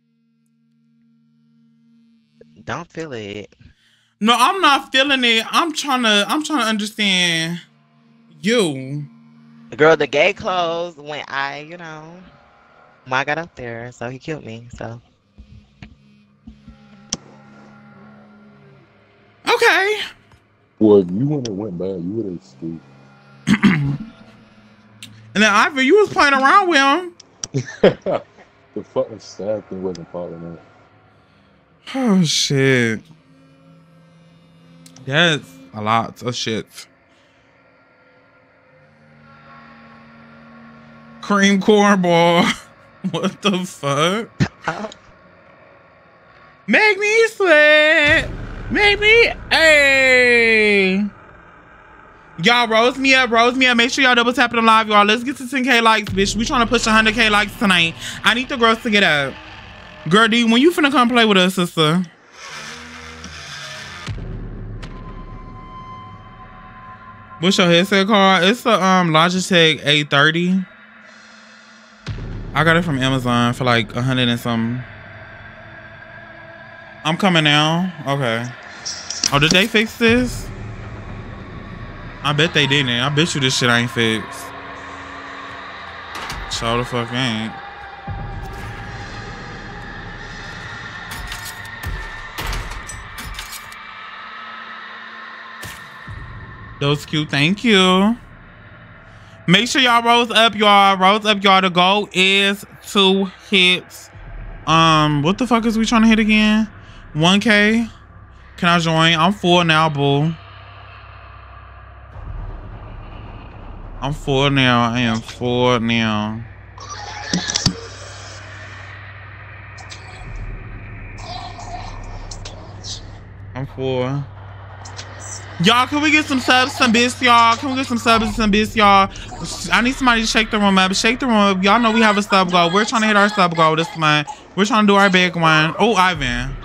Don't feel it. No, I'm not feeling it. I'm trying to, I'm trying to understand you. Girl, the gate closed when I, you know, when I got up there, so he killed me, so. Okay. Well, if you wouldn't have went back, you would have escaped. And then Ivan, you was playing around with him. The fucking stab thing wasn't popping up. Oh shit. That's a lot of shit. Cream cornball. What the fuck? Make me sweat. Make me. Hey. Y'all rose me up, rose me up. Make sure y'all double tap it on live, y'all. Let's get to ten K likes, bitch. We trying to push one hundred K likes tonight. I need the girls to get up. Girl D, when you finna come play with us, sister? What's your headset called? It's the um Logitech A thirty. I got it from Amazon for like a hundred and something. I'm coming now. Okay. Oh, did they fix this? I bet they didn't. I bet you this shit ain't fixed. Show the fuck ain't. That was cute. Thank you. Make sure y'all rose up, y'all. Rose up, y'all. The goal is to hit. Um, what the fuck is we trying to hit again? one K. Can I join? I'm full now, boo. I'm full now. I am full now. I'm full. Y'all, can we get some subs, some bits, y'all? Can we get some subs and some bits, y'all? I need somebody to shake the room up. Shake the room up. Y'all know we have a sub goal. We're trying to hit our sub goal this month. We're trying to do our big one. Oh, Ivan.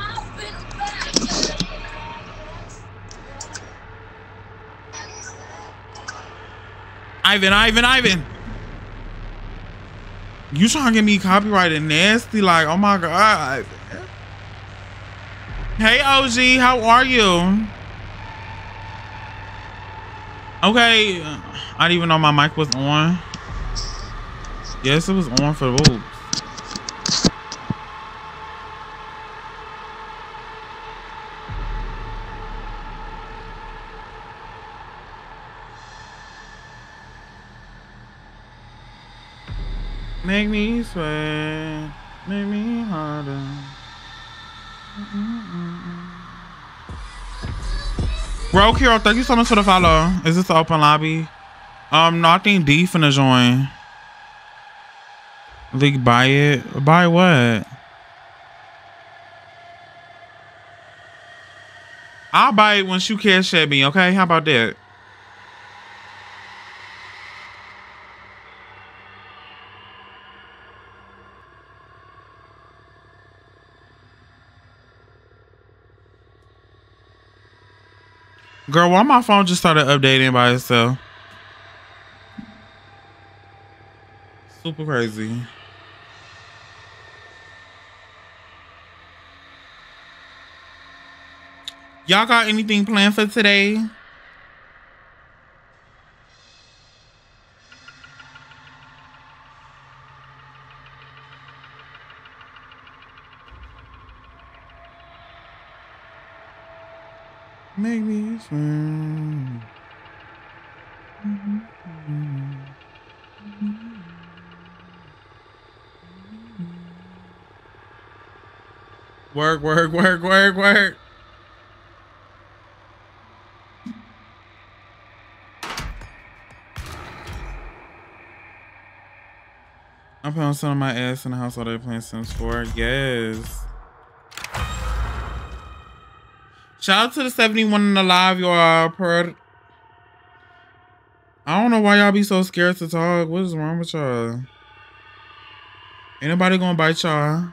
Ivan, Ivan, Ivan. You trying to get me copyrighted nasty? Like, oh my God. Hey, O G, how are you? Okay, I didn't even know my mic was on. Yes, it was on for the boobs. Make me sweat, make me harder. Bro, Kiro, thank you so much for the follow. Is this the open lobby? Um, no, I think D finna join. Like, buy it? Buy what? I'll buy it once you cash at me, okay? How about that? Girl, why my phone just started updating by itself? Super crazy. Y'all got anything planned for today? Make me swim. Work, work, work, work, work. I'm putting some of my ass in the house while they're playing Sims four. Yes. Shout out to the seventy-one in the live, y'all. Per I don't know why y'all be so scared to talk. What is wrong with y'all? Ain't nobody gonna bite y'all.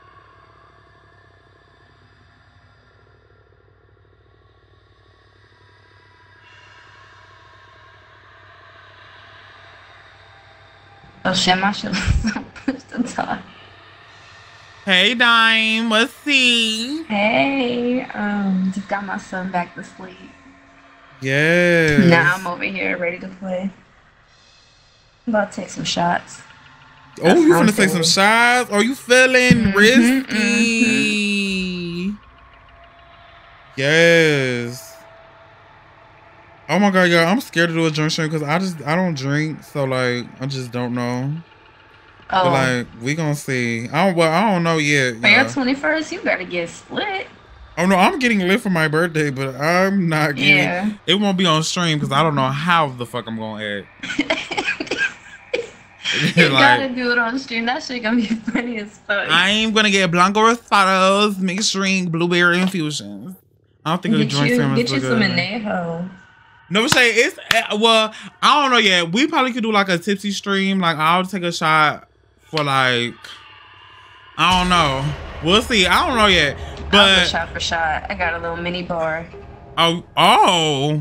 Oh shit, my shit was pushed to talk. Hey Dime, what's see? Hey, um, just got my son back to sleep. Yes. Now I'm over here ready to play. I'm about to take some shots. Oh, That's you how finna I'm take some feeling. shots? Are you feeling Mhm, risky? Yes. Oh my god, y'all! I'm scared to do a drink stream because I just I don't drink, so like I just don't know. Oh. But like we gonna see. I don't. Well, I don't know yet. For your twenty-first, you better get split. Oh no, I'm getting lit for my birthday, but I'm not getting. Yeah. It won't be on stream because I don't know how the fuck I'm gonna act. You like, gotta do it on stream. That shit gonna be funny as fuck. I'm gonna get Blanco Rosados, mixed drink, blueberry infusions. I don't think get a drink you, stream is Get you some anejo. No, say it's well. I don't know yet. We probably could do like a tipsy stream. Like I'll take a shot for like. I don't know. We'll see. I don't know yet. But I'll go shot for shot. I got a little mini bar. Oh oh.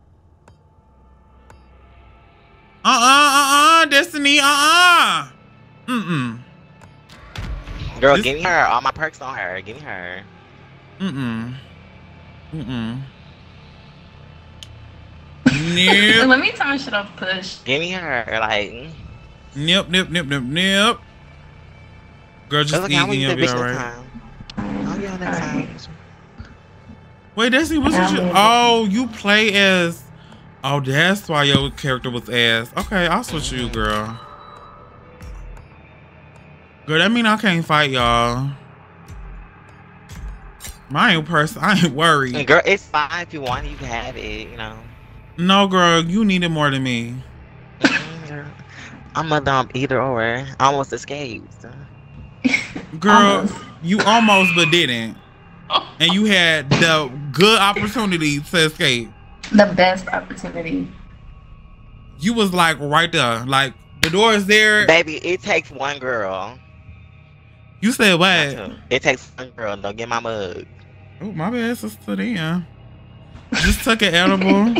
Uh uh uh uh Destiny uh uh. Mm mm. Girl, this... give me her. All my perks on her. Give me her. Mm mm. Mm mm. Nope. Let me turn shit off. Push. Give me her. Like. Nip nip nip nip nip. Girl, just eat and you'll be alright. Oh yeah, that time. Wait, Destiny, what's what you? Oh, you play as. Oh, that's why your character was ass. Okay, I'll switch mm-hmm. you, girl. Girl, that mean I can't fight y'all. My own person, I ain't worried. Girl, it's fine if you want it, you can have it, you know. No, girl, you need it more than me. I'm a dumb either or. I almost escaped. Girl, almost. You almost but didn't. And you had the good opportunity to escape. The best opportunity. You was like right there. Like the door is there. Baby, it takes one girl. You said what? It takes one girl. Don't get my mug. Oh, my bad, sister. Damn. Just took an edible.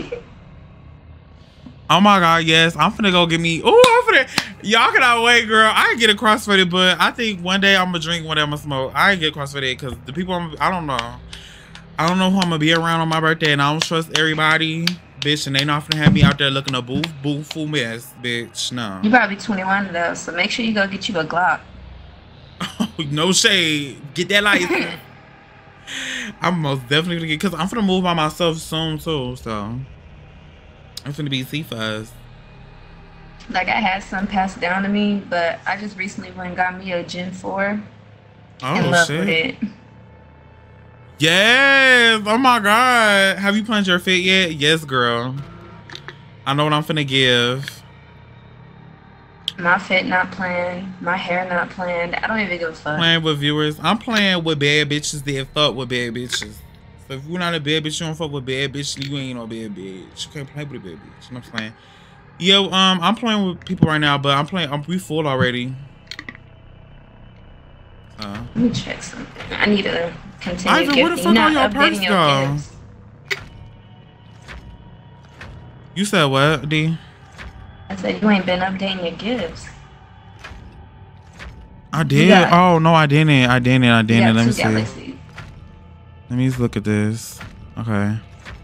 Oh my god, yes. I'm finna go get me. Oh, I'm finna. Y'all cannot wait, girl. I ain't get a crossfaded, but I think one day I'm gonna drink, one day I'm gonna smoke. I ain't get crossfaded because the people I'm, I don't know. I don't know who I'm gonna be around on my birthday, and I don't trust everybody, bitch. And they not finna have me out there looking a boo boo fool mess, bitch. No. You probably twenty-one though, so make sure you go get you a Glock. No shade. Get that license. I'm most definitely gonna get, because I'm finna move by myself soon too, so. I'm finna be C-Fuzz. Like, I had some passed down to me, but I just recently went and got me a Gen four. Oh, in love shit. with it. Yes! Oh my god. Have you planned your fit yet? Yes, girl. I know what I'm finna give. My fit not planned. My hair not planned. I don't even give a fuck. Playing with viewers. I'm playing with bad bitches that fuck with bad bitches. So if you're not a bad bitch, you don't fuck with bad bitch, you ain't no bad bitch. You can't play with a bad bitch. You know what I'm saying? Yo, um, I'm playing with people right now, but I'm playing, I'm we full already. Uh, Let me check something. I need to continue Ivan, gifting. where the fuck You're are your not perks updating go? your gifts. You said what, D? I said you ain't been updating your gifts. I did? Got, oh, no, I didn't. I didn't. I didn't. Let me see. Galaxies. Let me just look at this. Okay.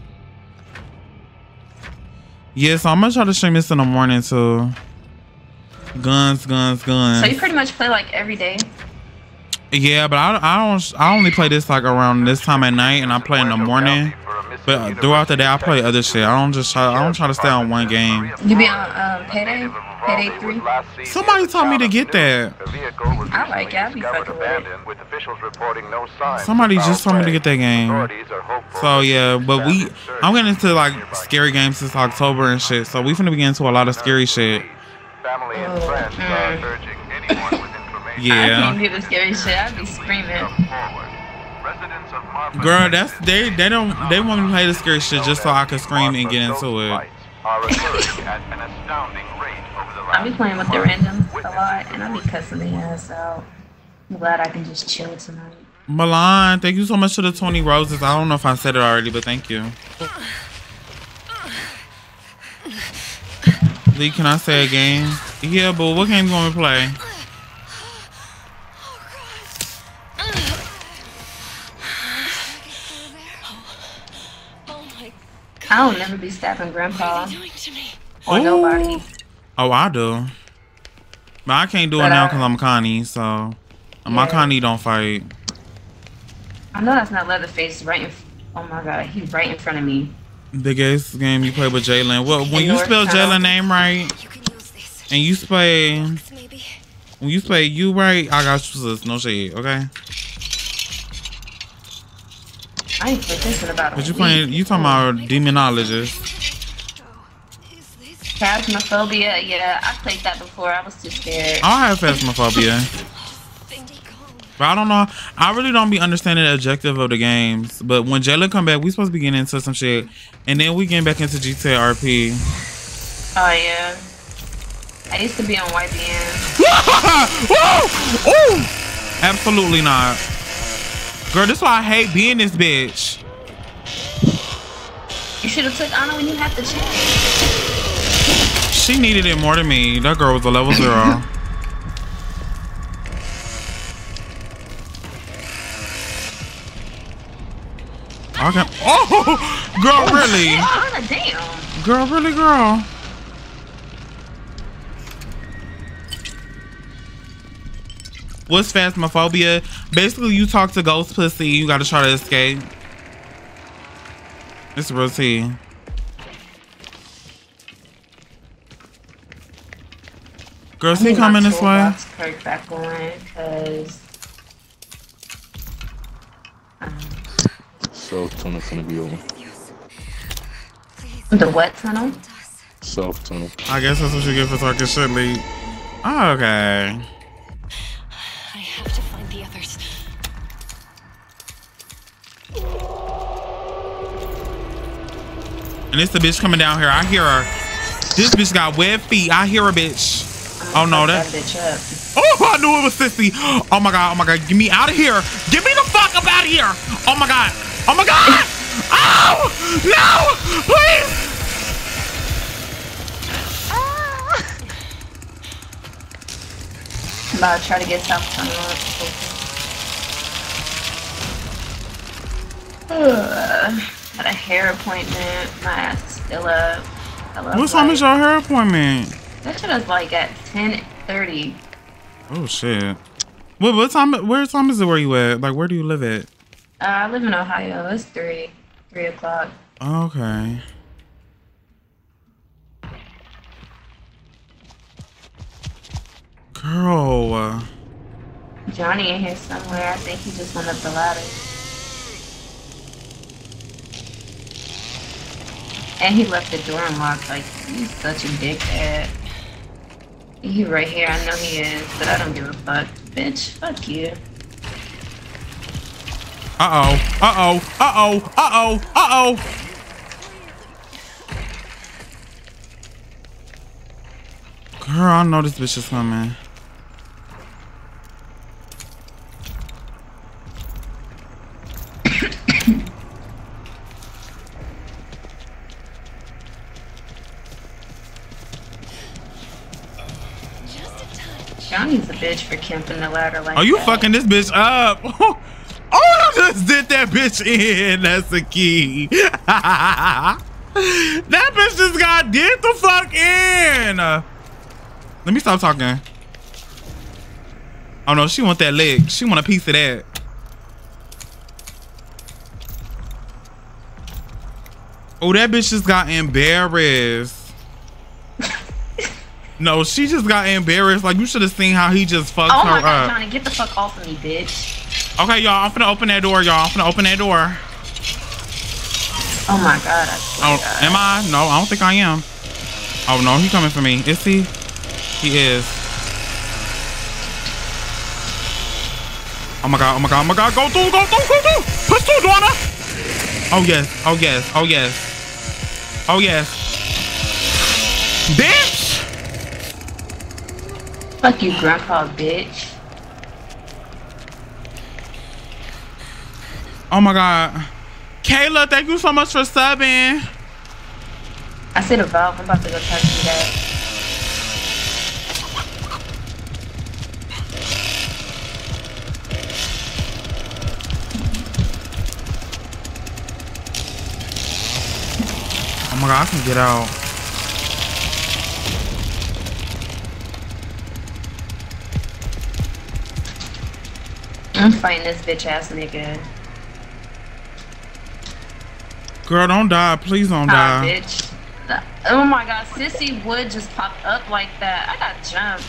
Yeah, so I'm gonna try to stream this in the morning too. Guns, guns, guns. So you pretty much play like every day? Yeah, but I, I don't. I only play this like around this time at night, and I play in the morning. But throughout the day, I play other shit. I don't just try. I don't try to stay on one game. You be on um, Payday, Payday three. Somebody told me to get that. I like it. I be fucking with it. Somebody just told me to get that game. So yeah, but we. I'm getting into like scary games since October and shit. So we finna be getting into a lot of scary shit. Oh, mm. Yeah. I can't do the scary shit. I be screaming. Girl, that's they. They don't. They want me to play the scary shit just so I can scream and get into it. I be playing with the randoms a lot, and I be cussing their ass out. I'm glad I can just chill tonight. Milan, thank you so much for the twenty roses. I don't know if I said it already, but thank you. Lee, can I say a game? Yeah, but what game you want me to play? I will never be stabbing Grandpa or Ooh. Nobody. Oh, I do. But I can't do but it now because I'm Connie, so yeah. My Connie don't fight. I know that's not Leatherface right in Oh my god, he's right in front of me. The gayest game you play with Jalen. Well, when you spell Jalen name right, and you play, when you play you right, I got you, sis. No shade, okay? I ain't thinking about it. But you playing? You talking about demonologist? Phasmophobia, yeah, I played that before. I was too scared. I have phasmophobia. But I don't know. I really don't be understanding the objective of the games. But when Jayla come back, we supposed to be getting into some shit. And then we getting back into G T A R P. Oh, yeah. I used to be on Y B N. Ooh! Absolutely not. Girl, this is why I hate being this bitch. You should have took Anna when you had the chance. She needed it more than me. That girl was a level zero. Okay. Oh, girl, really? Oh, damn. Girl, really, girl. What's phasmophobia? Basically, you talk to ghost pussy. You gotta try to escape. It's real tea. Girl, see coming this way. Perk back on, cause. Um, South tunnel gonna be open. The what tunnel? South tunnel. I guess that's what you get for talking shit, Lee. Oh, okay. I have to find the others. And it's the bitch coming down here. I hear her. This bitch got webbed feet. I hear her, bitch. Oh no, that. that bitch up. Oh, I knew it was sissy. Oh my god. Oh my god. Get me out of here. Get me the fuck up out of here. Oh my god. Oh my god. Oh no, please. I'm about to try to get South Tunnel up. Ugh. Got a hair appointment. My ass is still up. What time is your hair appointment? That shit is like at ten thirty. Oh shit. What what time? Where time is it? Where you at? Like, where do you live at? Uh, I live in Ohio. It's three, three o'clock. Okay. Girl. Uh, Johnny in here somewhere. I think he just went up the ladder. And he left the door unlocked. Like, he's such a dickhead. He right here. I know he is, but I don't give a fuck. Bitch, fuck you. Uh-oh. Uh-oh. Uh-oh. Uh-oh. Uh-oh. Girl, I know this bitch is coming. Johnny's a bitch for camping the ladder like that. Oh, you that. fucking this bitch up. Oh, I just did that bitch in. That's the key. That bitch just got did the fuck in. Let me stop talking. Oh no, she want that leg. She want a piece of that. Oh, that bitch just got embarrassed. No, she just got embarrassed. Like, you should have seen how he just fucked oh her my God, up. Johnny, get the fuck off of me, bitch. Okay, y'all, I'm finna open that door, y'all. I'm finna open that door. Oh my God, I swear Oh, to God. am I? No, I don't think I am. Oh no, he coming for me. Is he? He is. Oh my God, oh my God, oh my God. Go through, go through, go through. Push through, Donna. Oh yes, oh yes, oh yes. Oh yes. Bitch! Fuck you, grandpa, bitch. Oh my God. Kayla, thank you so much for subbing. I see the valve. I'm about to go touch you that. Oh my God, I can get out. I'm fighting this bitch ass nigga. Girl, don't die. Please don't Ah, die. bitch. Oh my god, Sissy would just pop up like that. I got jumped.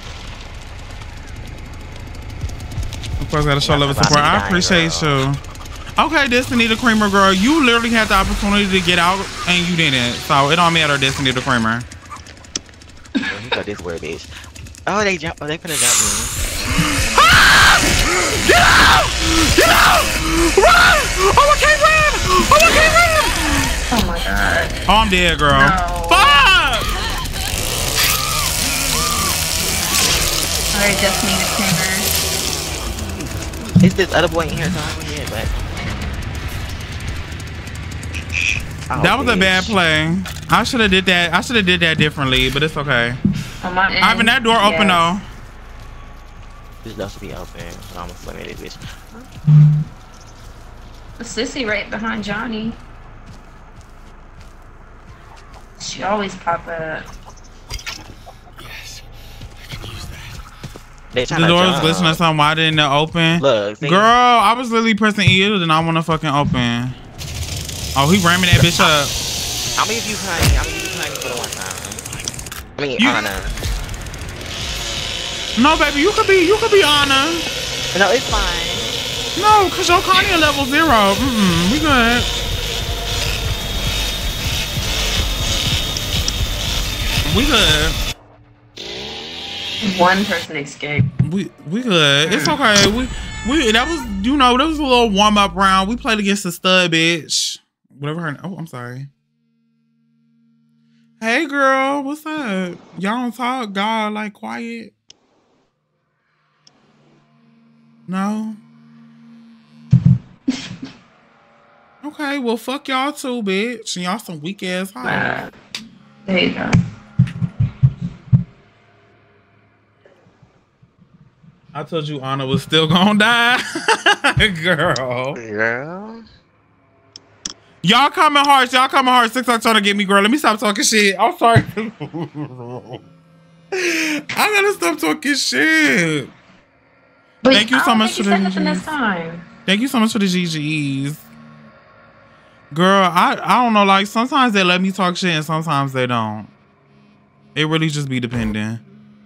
Of course, gotta show love and support. I appreciate you. Okay, Destiny the Creamer girl, you literally had the opportunity to get out and you didn't. So it don't matter, Destiny the Creamer. Who got this word, bitch? Oh, they jump. Oh, they finna jump me. Ah! Get out! Get out! Run! Oh, I can't run! Oh, I can't run! Oh my god. Oh, I'm dead, girl. No. Fuck! Alright, Destiny the Creamer. It's this other boy in here, so I'm yeah, but. Oh, that was bitch. a bad play. I should have did that. I should have did that differently, but it's okay. On my end, Ivan, that door yes. open though. This does be open. So I'm gonna slam it, bitch. Sissy right behind Johnny. She always pop up. Yes, I can use that. They The door was glistening or something. Why didn't it open? Look, see? Girl, I was literally pressing E and I want to fucking open. Oh, he ramming that bitch up. How many of you playing? How many of you playing for the one time? I mean, You- Anna. No, baby, you could be, you could be Anna. No, it's fine. No, cause your Kanye level zero. Mm-mm, we good. We good. One person escaped. We we good. It's okay. We we that was you know that was a little warm up round. We played against the stud bitch. Whatever her. Oh, I'm sorry. Hey girl, what's up? Y'all don't talk. God, like quiet. No. Okay, well fuck y'all too, bitch. And y'all some weak ass hoes. Uh, there you go. I told you Anna was still gonna die. Girl. Girl. Y'all coming hard. Y'all coming hard. Six o'clock trying to get me, girl. Let me stop talking shit. I'm sorry. I gotta stop talking shit. But Thank you so much for the G Gs. G Gs. Thank you so much for the G Gs. Girl, I, I don't know. Like, sometimes they let me talk shit and sometimes they don't. It really just be depending.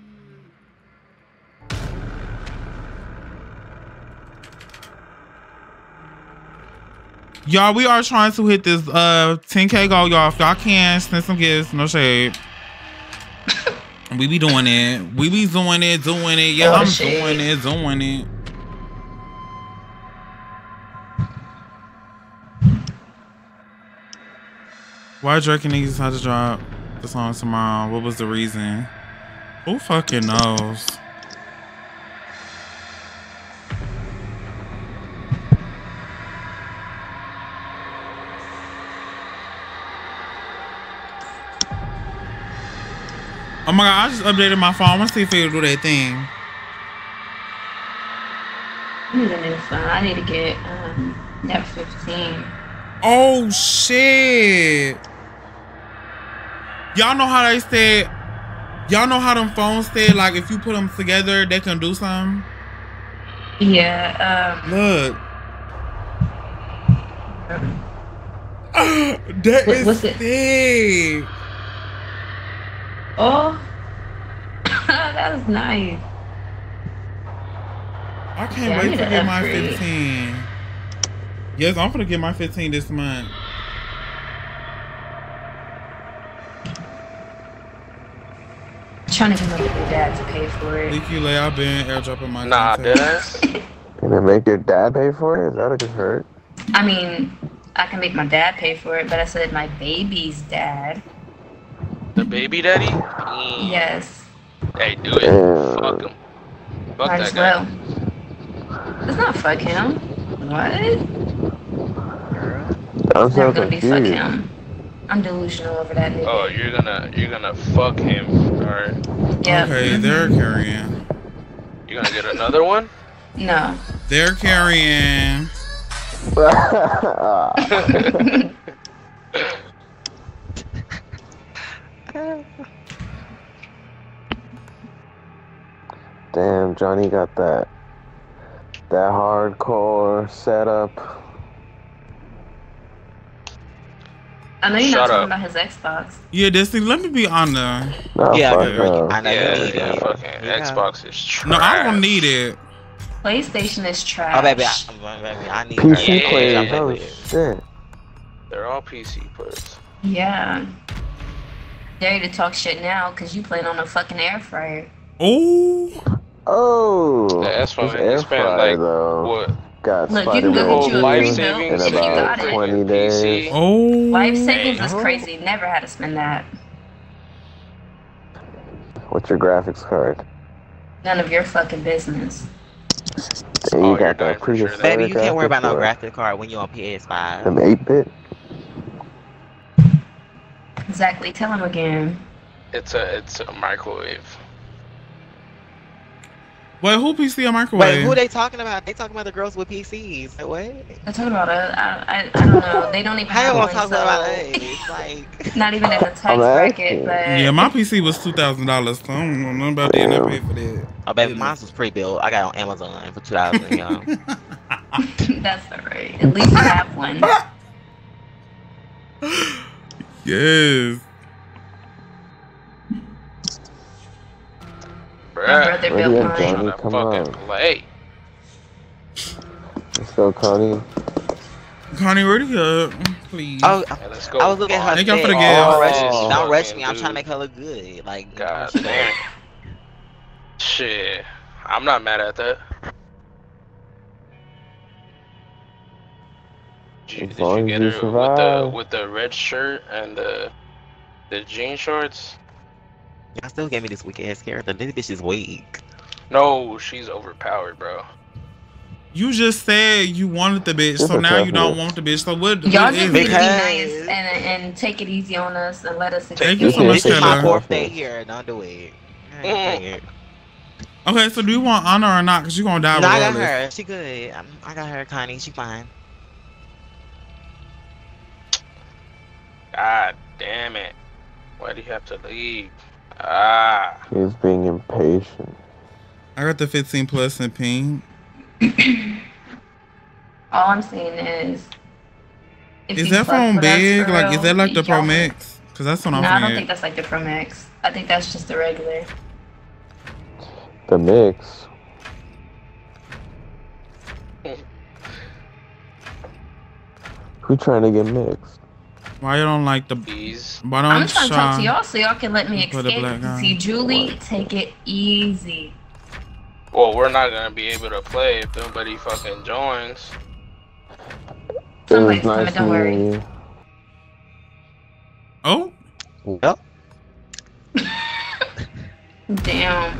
Y'all, we are trying to hit this uh ten K goal, y'all. If y'all can, send some gifts. No shade. We be doing it. We be doing it, doing it. Yeah, Oh, I'm shit. doing it, doing it. Why Drake and niggas had to drop the song tomorrow? What was the reason? Who fucking knows? Oh my god, I just updated my phone. I want to see if it'll do that thing. I need a new phone. I need to get um, Net fifteen. Oh shit. Y'all know how they said, y'all know how them phones said, like if you put them together, they can do something? Yeah. Um, Look. That What- is what's it? sick. oh, that was nice. I can't Yeah, I wait need to an get my upgrade. fifteen. Yes, I'm gonna get my fifteen this month. Trying to get my dad to pay for it. Leeky lay, I've been airdropping my Nah, content. did I? Gonna make your dad pay for it? Is that a good hurt? I mean, I can make my dad pay for it, but I said my baby's dad. The baby daddy? Mm. Yes. Hey, do it. Damn. Fuck him. Fuck Might that as guy. well. It's not fuck him. What? I'm It's never so gonna be fuck confused. him. I'm delusional over that nigga. Oh, you're gonna you're gonna fuck him. Alright. Yep. Okay, they're carrying. You gonna get another one? No. They're carrying. Damn, Johnny got that that hardcore setup. I know you're Shut not talking up. about his Xbox. Yeah, Destiny, let me be on there. No, Yeah, fuck girl, no. I know Yeah, you need yeah, it. fucking Yeah. Xbox is trash. No, I don't need it. PlayStation is trash. Oh, baby, I, baby, I need P her. C Yeah, players, yeah, oh yeah. shit. They're all P C players. Yeah. Dare you to talk shit now because you playing on a fucking air fryer. Oh. Oh, Yeah, that's this fine. air You spent fryer like though. what? Got Look, you can Spider-Man go get you a life pre-built savings if in you got about it. twenty P days. C. Oh. Life savings is Dang. crazy. Never had to spend that. What's your graphics card? None of your fucking business. And Oh, you you're got dying that for sure. previous Baby, you can't worry about no graphics graphic card when you're on P S five. Them eight bit. Exactly. Tell him again. It's a it's a microwave. Wait, who P C or microwave? Wait, who they talking about? They talking about the girls with P Cs. Like, what? They're talking about us. I, I, I don't know. They don't even How have you one, gonna talk so about us? Like, not even in the tax I'm bracket. asking. But Yeah, my P C was two thousand dollars. So I don't know nothing about that. And I paid for that. oh, baby, mine was pre-built. I got it on Amazon for two thousand. Y'all. that's alright. At least you have one. Yes. My Bruh, brother Ready built up, mine. Johnny? tryna Come fucking on. play. Let's go, Connie. Connie, ready up, please. Oh, Hey, let's go. I was looking at her. Thank y'all for the stats. gift. Don't rush Oh. me. Don't rush Fucking me. I'm dude. trying to make her look good. Like, God you know. damn. Shit, I'm not mad at that. Did you, As did long you as get you her with the survive. with the red shirt and the the jean shorts? Y'all still gave me this weak ass character. This bitch is weak. No, she's overpowered, bro. You just said you wanted the bitch, This so is now you tough, don't yeah. want the bitch. So what? Y'all what just is need it? to be Because- nice and and take it easy on us and let us Thank experience you so much, This is my Kayla. fourth day here. Don't do it. I ain't doing it. Okay, so do you want honor or not? Cause you gonna die No, I got regardless. her. She good. I'm, I got her, Connie. She fine. God damn it! Why do you have to leave? Ah, He's being impatient. I got the fifteen plus in pink. All I'm saying is, if Is you that fuck phone with us big? for Like, is real, that like the Pro y'all- Max? Cause that's what No, I'm I don't saying. think that's like the Pro Max. I think that's just the regular. The mix. Who trying to get mixed? Why you don't like the? bees. Why don't I'm trying to talk to Shaw- y'all so y'all can let me Put a escape. black eye. See, Julie, take it easy. Well, we're not gonna be able to play if nobody fucking joins. It Somebody's was coming, nice don't worry. meeting you. Oh, Yep. Damn.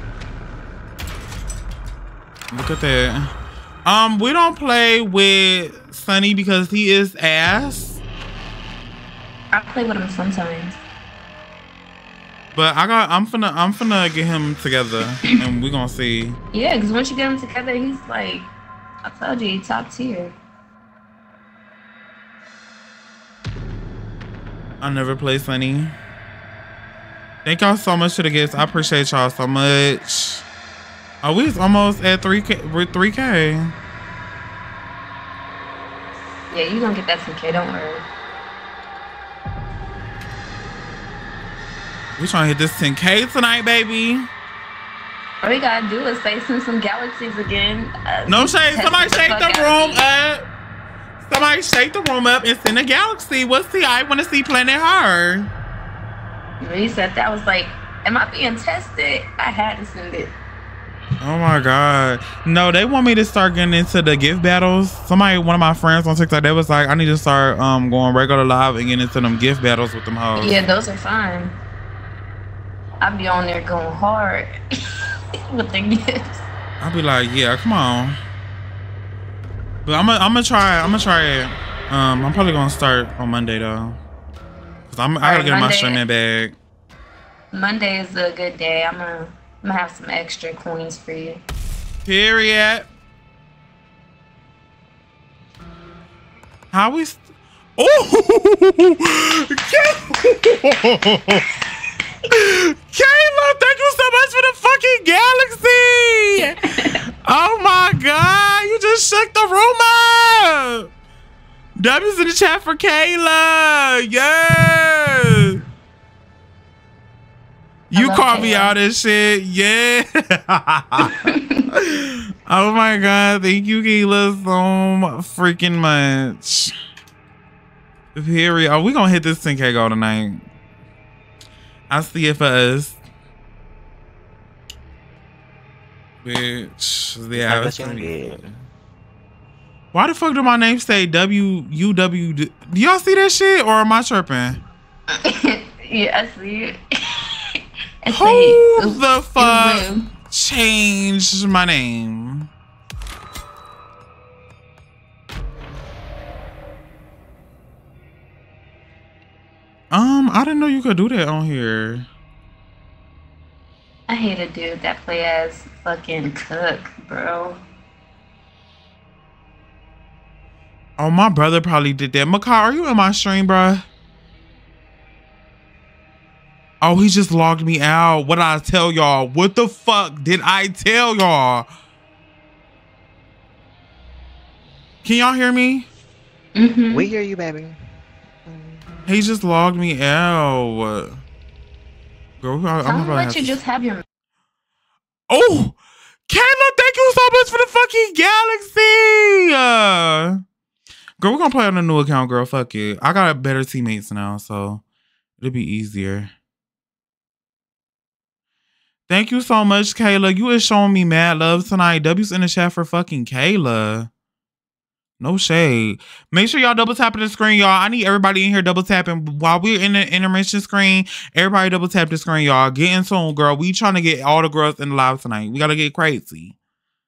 look at that. Um, we don't play with Sunny because he is ass. I play with him sometimes. But I got. I'm finna. I'm finna get him together, and we gonna see. Yeah, because once you get him together, he's like, I told you, he's top tier. I never play Sunny. Thank y'all so much for the gifts. I appreciate y'all so much. Oh, we was almost at three K. We're three K. Yeah, you gonna get that ten K, don't worry. We trying to hit this ten K tonight, baby. All we gotta do is say send some galaxies again. Uh, No shade. test Somebody shake fuck the out room of me. up. Somebody shake the room up and send a galaxy. What's the I want to see Planet Hard? When he said that, I was like, am I being tested? I had to send it. Oh my god. No, they want me to start getting into the gift battles. Somebody, one of my friends on TikTok, they was like, I need to start um going regular live and getting into them gift battles with them hoes. Yeah, those are fine. I be on there going hard with the gifts. I'll be like, yeah, come on. But I'm gonna I'm gonna try I'm gonna try it. Um, I'm probably gonna start on Monday though. Cause I'm I gotta Alright, get in my Monday. streaming bag. Monday is a good day. I'm gonna, I'm gonna have some extra coins for you. Period. How we? St- oh, Kayla, thank you so much for the fucking galaxy. Oh my god, you just shook the room up. W's in the chat for Kayla. Yeah. You called me out and shit. Yeah. Oh my God. Thank you, Kayla, so freaking much. Period. Oh, we gonna hit this ten K goal tonight. I see it for us. Bitch. Yeah. Why the fuck do my name say W U W? Do y'all see that shit or am I tripping? Yeah, I see it. Who the fuck changed my name? Um, I didn't know you could do that on here. I hate a dude that play as fucking Cook, bro. Oh, my brother probably did that. Makai, are you in my stream, bruh? Oh, he just logged me out. What did I tell y'all? What the fuck did I tell y'all? Can y'all hear me? Mm-hmm. We hear you, baby. He just logged me out. Girl, I, I'm I'll about let to you have just have your... Oh! Kayla, thank you so much for the fucking galaxy! Uh, girl, we're gonna play on a new account, girl. Fuck it. I got better teammates now, so it'll be easier. Thank you so much, Kayla. You is showing me mad love tonight. W's in the chat for fucking Kayla. No shade. Make sure y'all double tapping the screen, y'all. I need everybody in here double tapping. While we're in the intermission screen, everybody double tap the screen, y'all. Get in tune, girl. We trying to get all the girls in the live tonight. We got to get crazy.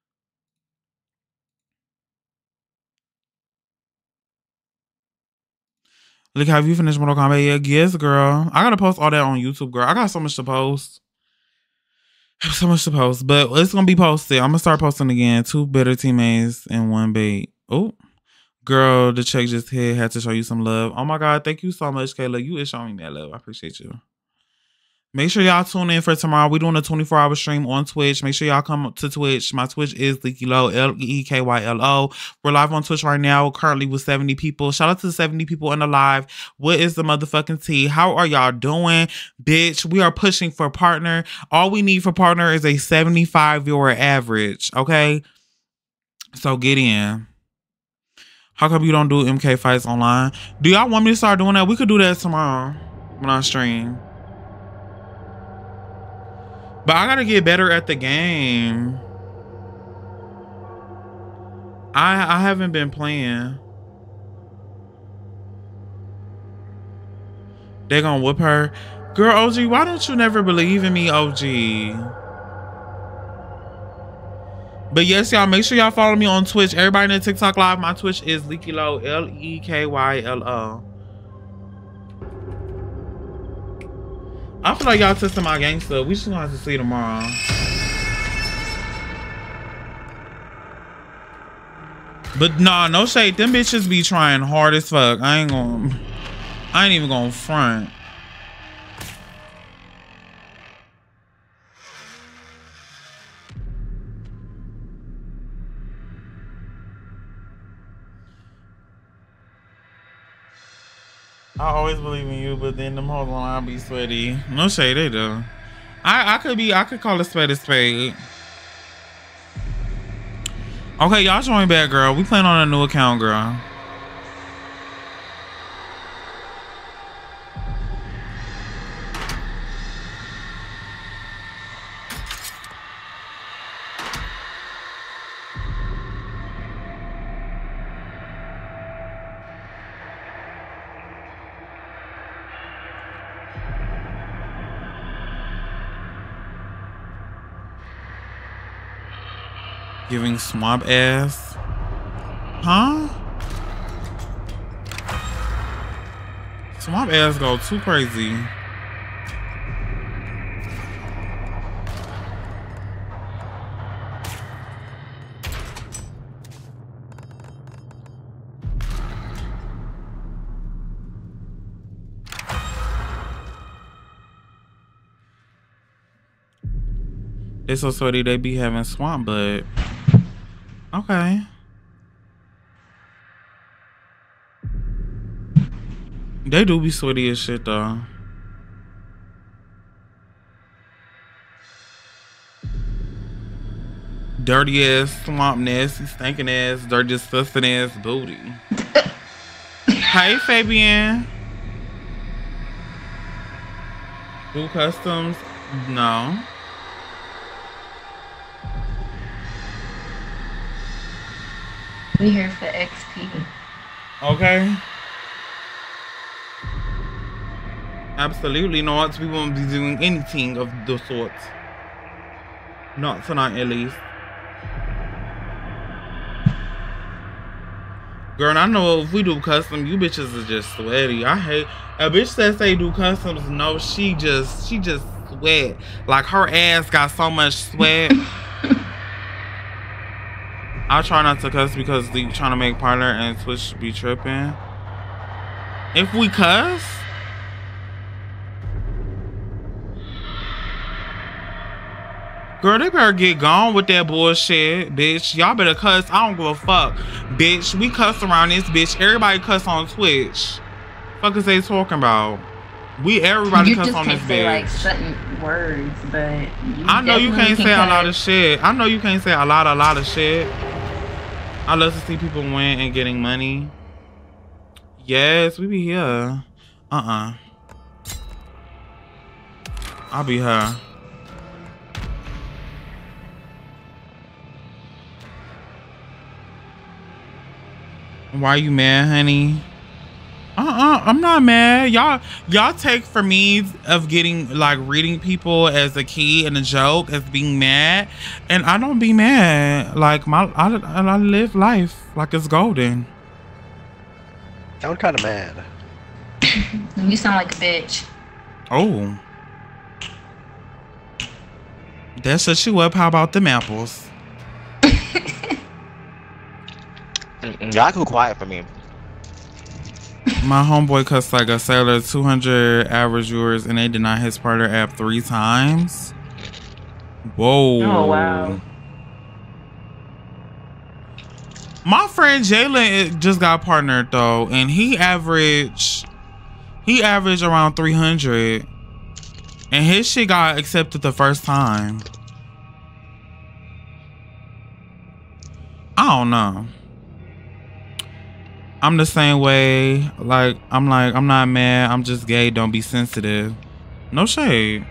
Look, have you finished Mortal Kombat yet? Yes, girl. I got to post all that on YouTube, girl. I got so much to post. I have so much to post, but it's going to be posted. I'm going to start posting again. Two better teammates and one bait. Oh. Girl, the check just hit. Had to show you some love. Oh my God, thank you so much, Kayla. You is showing me that love. I appreciate you. Make sure y'all tune in for tomorrow. We're doing a twenty-four hour stream on Twitch. Make sure y'all come to Twitch. My Twitch is Leeky Low, L E E K Y L O. We're live on Twitch right now, currently with seventy people. Shout out to the seventy people in the live. What is the motherfucking tea? How are y'all doing? Bitch, we are pushing for partner. All we need for partner is a seventy-five viewer average, okay? So get in. How come you don't do M K fights online? Do y'all want me to start doing that? We could do that tomorrow when I stream. But I gotta get better at the game. I I haven't been playing. They gonna whoop her. Girl, O G, why don't you never believe in me, O G? But yes, y'all, make sure y'all follow me on Twitch. Everybody in the TikTok live, my Twitch is Leeky Low, L E K Y L O. I feel like y'all testing my gangster. We just gonna have to see tomorrow. But nah, no shade. Them bitches be trying hard as fuck. I ain't gonna, I ain't even gonna front. I always believe in you, but then them hoes online be sweaty. No shade, they do. I I could be, I could call a spade a spade. Okay, y'all join back, girl. We playing on a new account, girl. Giving swamp ass. Huh? Swamp ass go too crazy. They so sweaty they be having swamp butt. Okay. They do be sweaty as shit though. Dirty ass, swamp nasty, stinking ass, dirty, disgusting ass booty. Hey, Fabian. Do customs? No. We here for X P. Okay. Absolutely not. We won't be doing anything of the sort. Not tonight, at least. Girl, I know if we do custom, you bitches are just sweaty. I hate a bitch that say do customs. No, she just she just sweat. Like her ass got so much sweat. I try not to cuss because they trying to make partner and Twitch be tripping. If we cuss, girl, they better get gone with that bullshit, bitch. Y'all better cuss. I don't give a fuck, bitch. We cuss around this bitch. Everybody cuss on Twitch. Fuck is they talking about? We everybody you cuss just on can't this say, bitch. Like certain words, but you I know you can't can say cuss. a lot of shit. I know you can't say a lot, a lot of shit. I love to see people win and getting money. Yes, we be here. Uh-uh. I'll be here. Why you mad, honey? Uh-uh, I'm not mad. Y'all y'all take for me of getting, like, reading people as a key and a joke as being mad. And I don't be mad. Like, my I, I live life like it's golden. I'm kind of mad. You sound like a bitch. Oh. That shut you up. How about them apples? Y'all too quiet for me. My homeboy cussed like a sailor, two hundred average viewers, and they denied his partner app three times. Whoa. Oh, wow. My friend Jalen just got partnered though, and he averaged, he averaged around three hundred, and his shit got accepted the first time. I don't know. I'm the same way. Like, I'm like, I'm not mad. I'm just gay. Don't be sensitive. No shade.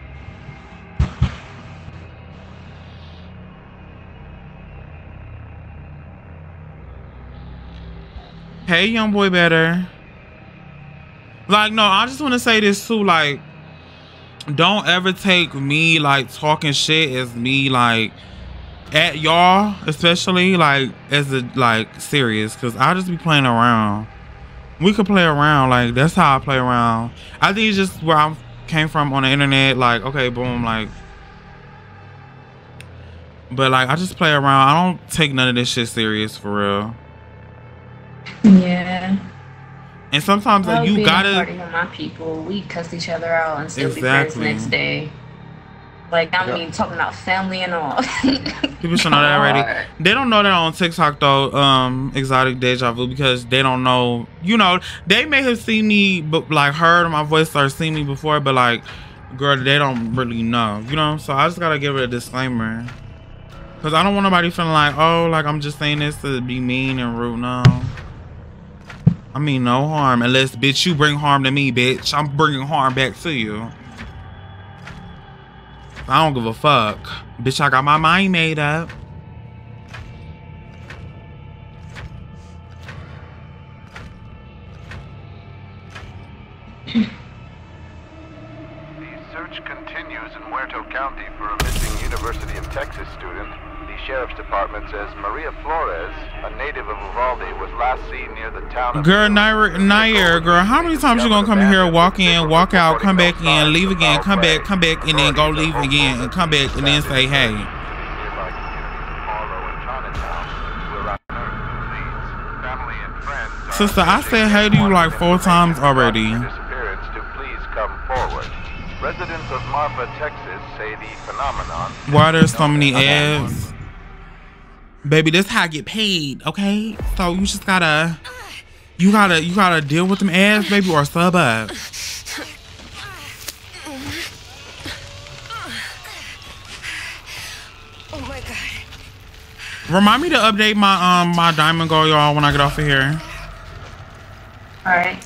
Hey, young boy better. Like, no, I just want to say this too. Like, don't ever take me, like, talking shit as me, like, at y'all, especially, like, as a, like, serious, because I just be playing around. We could play around, like, that's how I play around. I think it's just where I came from on the internet, like, okay, boom, like, but, like, I just play around. I don't take none of this shit serious, for real. Yeah. And sometimes, like, you gotta, party with my people, we cuss each other out and still exactly. be friends next day. Like, I mean, talking about family and all. People should know that already. They don't know that on TikTok though, um, Exotic Deja Vu, because they don't know, you know, they may have seen me, but like heard my voice or seen me before, but like, girl, they don't really know, you know? So I just gotta give it a disclaimer. Cause I don't want nobody feeling like, oh, like I'm just saying this to be mean and rude. No. I mean, no harm, unless, bitch, you bring harm to me, bitch. I'm bringing harm back to you. I don't give a fuck. Bitch, I got my mind made up. The search continues in Muerto County for a missing University of Texas student. The Sheriff's Department says Maria Flores, a native of Uvalde, was last seen near the town of... Girl, Nair, Nair, girl, how many times you gonna come here, walk in, walk out, come back in, leave again, come back, come back, and then go leave again, and come back, and then say, hey. Sister, I said hey to you like four times already. Residents of Marfa, Texas say the phenomenon... Why there's so many ads? Baby, this how I get paid, okay? So you just gotta... You gotta, you gotta deal with them ass, baby, or sub up. Oh my god. Remind me to update my um my diamond goal, y'all, when I get off of here. All right.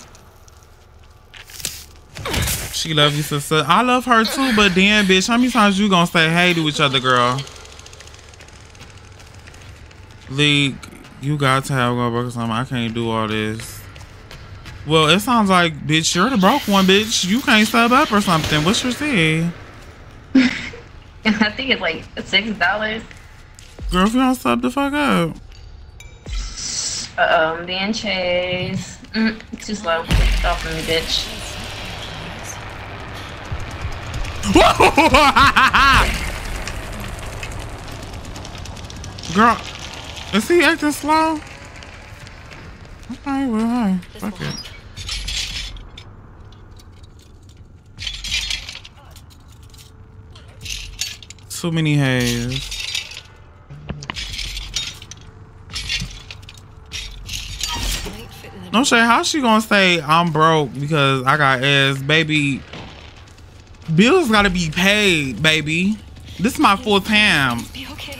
She love you, sister. I love her too, but damn, bitch, how many times you gonna say hey to each other, girl? Leek, you got to have go broke or something. I can't do all this. Well, it sounds like, bitch, you're the broke one, bitch. You can't sub up or something. What's your say? I think it's like six dollars. Girl, if you don't sub the fuck up. Uh oh, I'm being chased. Mm, too slow. Get off of me, bitch. Girl, is he acting slow? Okay, well, hi. Fuck it. Too many haze. No shade, how she gonna say I'm broke because I got ass? Baby, bills gotta be paid, baby. This is my full time. Be okay.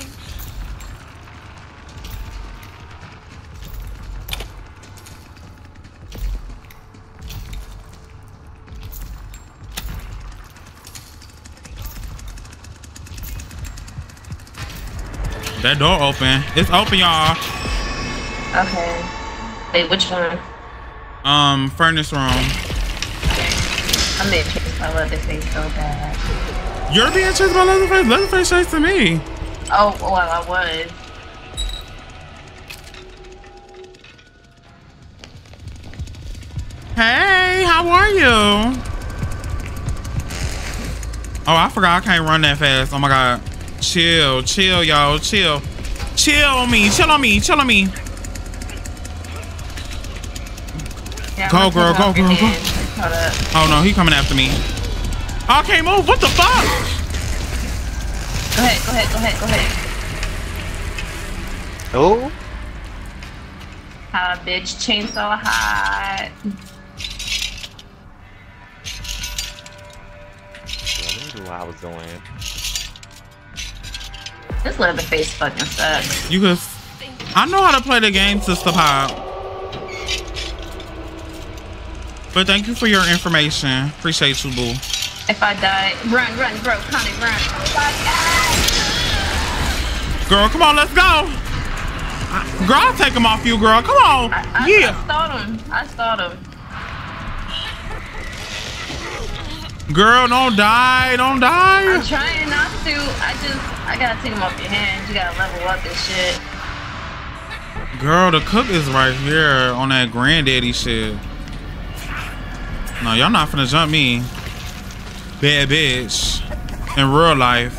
That door open. It's open, y'all. Okay. Wait, which one? Um, furnace room. I'm being chased by Leatherface so bad. You're being chased by Leatherface? Leatherface chased to me. Oh, well, I was. Hey, how are you? Oh, I forgot I can't run that fast. Oh my God. Chill, chill, y'all, chill. Chill on me, chill on me, chill on me. Yeah, go, girl, go, girl, go. Oh no, he coming after me. I can't move, what the fuck? Go ahead, go ahead, go ahead, go ahead. Oh? Hot bitch, chainsaw hot. What I was doing. This Leatherface fucking sucks. You could. I know how to play the game, Sister Pop. But thank you for your information. Appreciate you, boo. If I die, run, run, bro, Connie, run. Oh my God. Girl, come on, let's go. Girl, I'll take him off you, girl. Come on. I, I, yeah. I stalled him. I stalled him. Girl, don't die. Don't die. I'm trying not to. I just, I gotta take him off your hands. You gotta level up this shit. Girl, the cook is right here on that granddaddy shit. No, y'all not finna jump me. Bad bitch. In real life.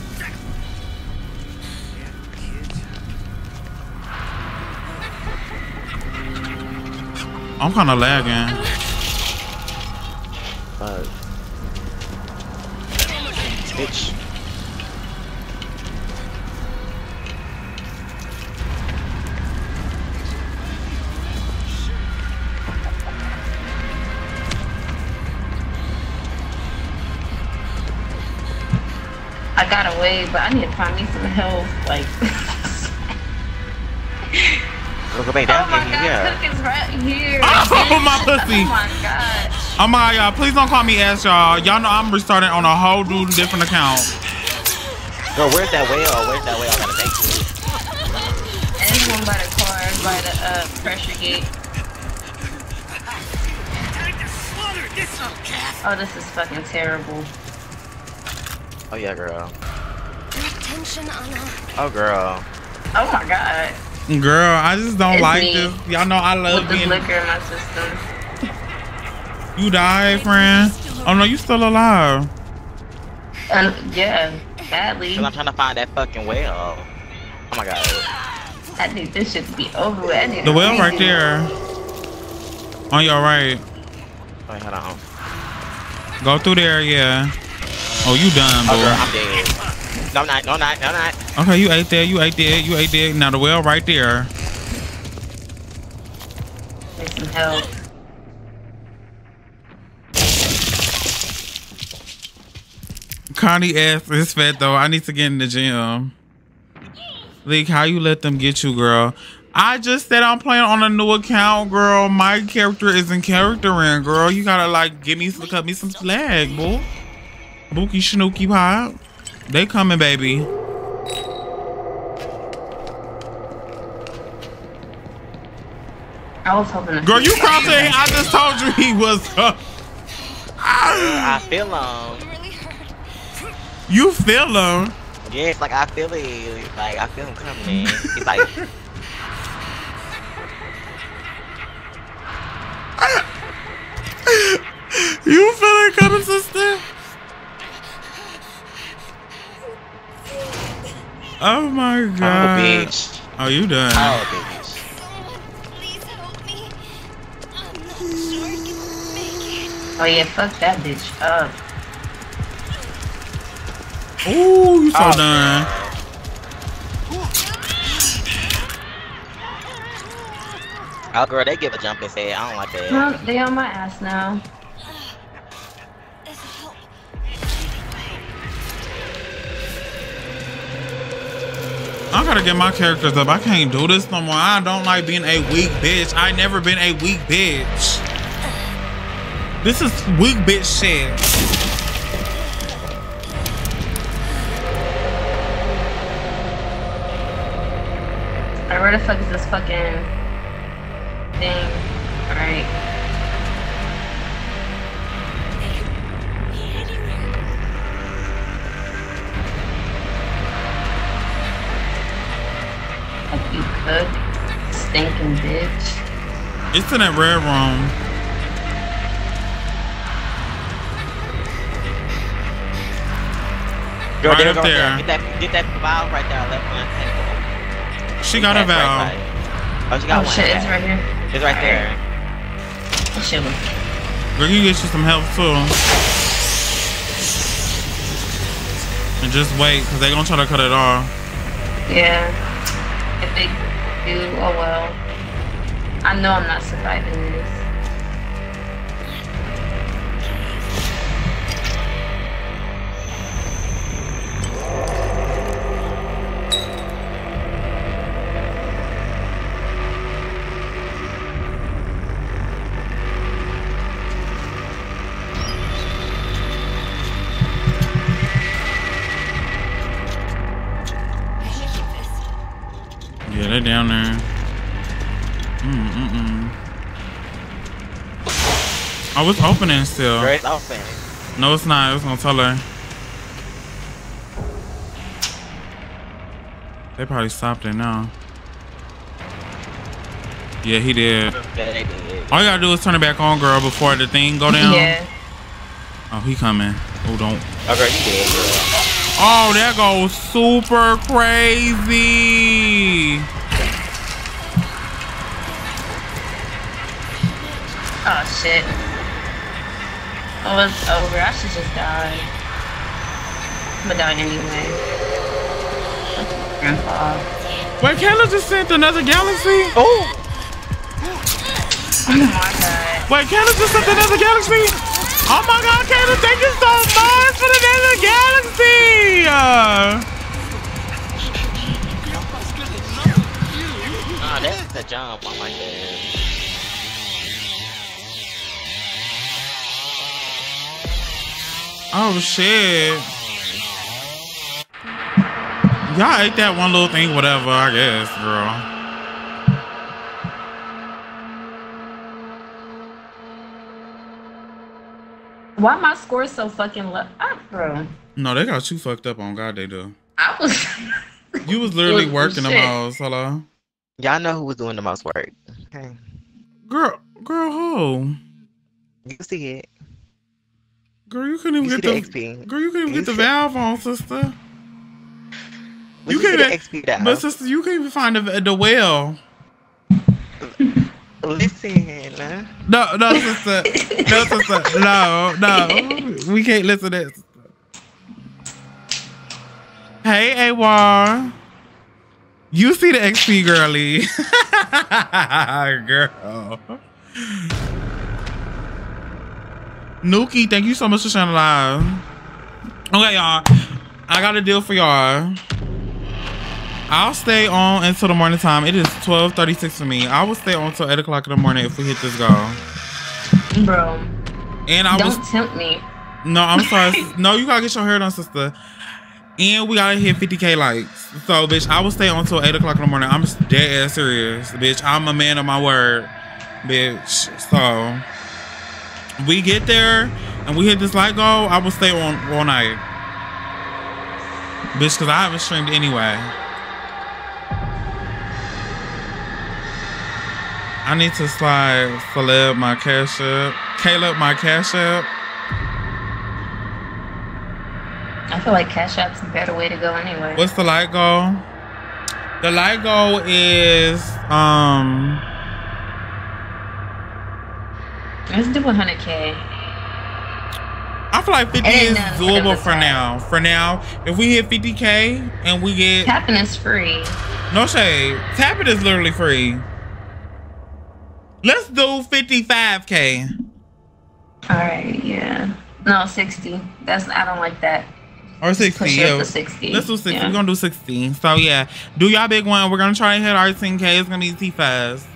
I'm kinda lagging. Uh, bitch. I got away, but I need to find me some health. Like, Go, go back down. oh my here, God, yeah. Cook is right here. Oh, my pussy. Oh my gosh. Oh my God, y'all. Please don't call me ass, y'all. Y'all know I'm restarting on a whole new different account. Girl, where's that whale? Where's that whale? I gotta thank you. And this one by the car, by the uh, pressure gate. Oh, this is fucking terrible. Oh yeah, girl. Attention, Anna. Oh girl. Oh my God. Girl, I just don't It's like me. this. Y'all know I love With this being. liquor in my system. You died, friend. Oh no, you still alive. Um, yeah, badly. Cause I'm trying to find that fucking whale. Oh my God. I need this shit to be over with. I need The a whale right reason. there. On your right. Wait, hold on. Go through there, yeah. Oh, you done, boo. Oh girl, I'm dead. No, I'm not. No, I'm not. No, I'm not. Okay, you ate there, you ate there, you ate there. Now the well right there. They some help. Connie ass is fat though. I need to get in the gym. Like, how you let them get you, girl? I just said I'm playing on a new account, girl. My character isn't charactering, girl. You gotta like give me some, cut me some slack, boo. Bookie Snooky Pop. They coming, baby. I was hoping to girl, you crossed it. I just told you he was. Uh, I feel him. You feel him? Yeah, it's like I feel it. Like I feel him coming. He's like. You feel it coming, sister? Oh my god. Oh, bitch. Oh, you done. Oh, bitch. Oh yeah, fuck that bitch up. Ooh, you so oh, done. Oh girl, they give a jump and say, I don't like that. No, they on my ass now. I gotta get my characters up. I can't do this no more. I don't like being a weak bitch. I never been a weak bitch. This is weak bitch shit. Alright, where the fuck is this fucking thing? Alright. Fuck you, cook. Stinking bitch. It's in that red room. Girl, right there, up there. Get that, get that valve right there. Left one. She got a valve. Right, oh, she got oh one. shit, it's right here. It's right All there. Right. Shit. Girl, you get you some help too. And just wait, because they're going to try to cut it off. Yeah. If they do, oh well. I know I'm not surviving this. Yeah, they're down there. Mm mm mm. Oh, it's opening still. Girl, it's open. No, it's not. It was gonna tell her. They probably stopped it now. Yeah, he did. Yeah, they did. All you gotta do is turn it back on, girl, before the thing go down. Yeah. Oh, he coming. Oh, don't. Oh, girl, you did, girl. Oh, that goes super crazy. Oh shit. Oh, it's over. I should just die. I'm gonna die anyway. Grandpa. Wait, Kayla just sent another galaxy? Oh! Oh my god. Wait, Kayla just sent another galaxy? Oh my god, Kayla, thank you so much for the another galaxy! Uh, Nah, that's the jump. I like that. oh shit. Y'all ate that one little thing, whatever, I guess, girl. Why my score so fucking low? Ah, bro. No, they got you fucked up on God, they do. I was. You was literally was working the shit. most. Hello? Y'all know who was doing the most work. Okay. Girl, girl, who? You see it. Girl, you couldn't even You get the, see the X P. girl, you couldn't even You get the see- valve on, sister. When You you see can't the even- X P down. But sister, you can't even find the, the well. Listen. Huh? No, no, sister. No, sister. No, no. We can't listen to this. Hey, A W A. You see the X P, girly. Girl. Nuki, thank you so much for sharing live. Okay, y'all. I got a deal for y'all. I'll stay on until the morning time. It is twelve thirty-six for me. I will stay on until eight o'clock in the morning if we hit this goal. Bro. And I Don't was, tempt me. No, I'm sorry. No, you gotta get your hair done, sister. And we gotta hit fifty K likes. So, bitch, I will stay on until eight o'clock in the morning. I'm dead ass serious, bitch. I'm a man of my word, bitch. So, we get there and we hit this like goal, I will stay on all night. Bitch, because I haven't streamed anyway. I need to slide celeb my cash up. Caleb my cash up. I feel like Cash App's a better way to go anyway. What's the light goal? The light goal is um let's do one hundred K. I feel like fifty is doable for now. For now, if we hit fifty K and we get tapping is free. No shade. Tapping is literally free. Let's do fifty-five K. All right, yeah. No, sixty. That's I don't like that. Or sixty. Push Yeah. it up to sixty. Let's do sixty. Yeah. We're gonna do sixty. So yeah, do y'all big one. We're gonna try to hit our ten K. It's gonna be T fast.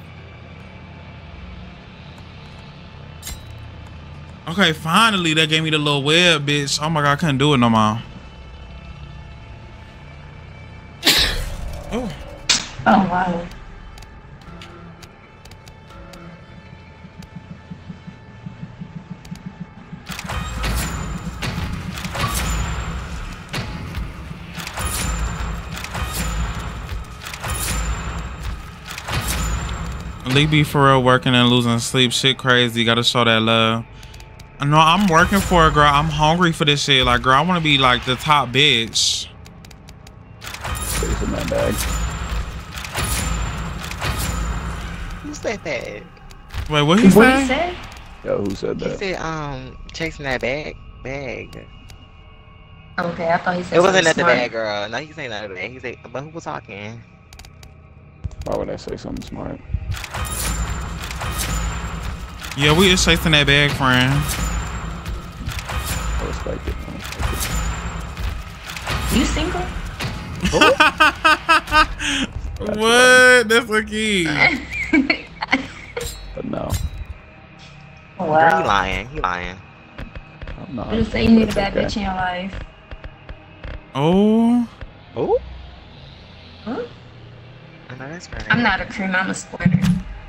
Okay, finally they gave me the little web, bitch. Oh my god, I couldn't do it no more. Oh. Oh wow. Leeky for real, working and losing sleep. Shit crazy. Gotta show that love. No, I'm working for it, girl. I'm hungry for this shit. Like, girl, I want to be like the top bitch. Face in that bag. Who said that? Wait, what he What say? he said? Yo, who said He that? said, um, chasing that bag. Bag. Okay, I thought he said It wasn't something at the smart. bag, girl. No, he said not the bag. He said, but who was talking? Why would I say something smart? Yeah, we just chasing that bag, friend. I respect it. I respect You single? What? That's a key. it. But no, Oh, Girl, he wow. lying. He lying. I'm not. I'm just saying you need a But bad it's bitch in your life. Oh. Who? Huh? I know that's right. I'm not a cream, I'm a squirter.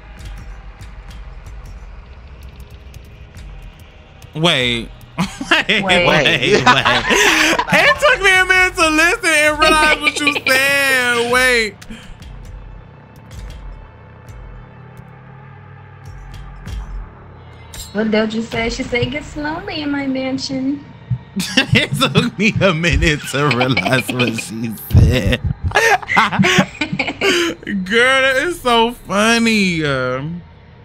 Wait. Wait, wait, Wait. wait, wait. It took me a minute to listen and realize what you said. Wait. What Doja said? She said it gets lonely in my mansion. It took me a minute to realize what she said. Girl, that is so funny. Um,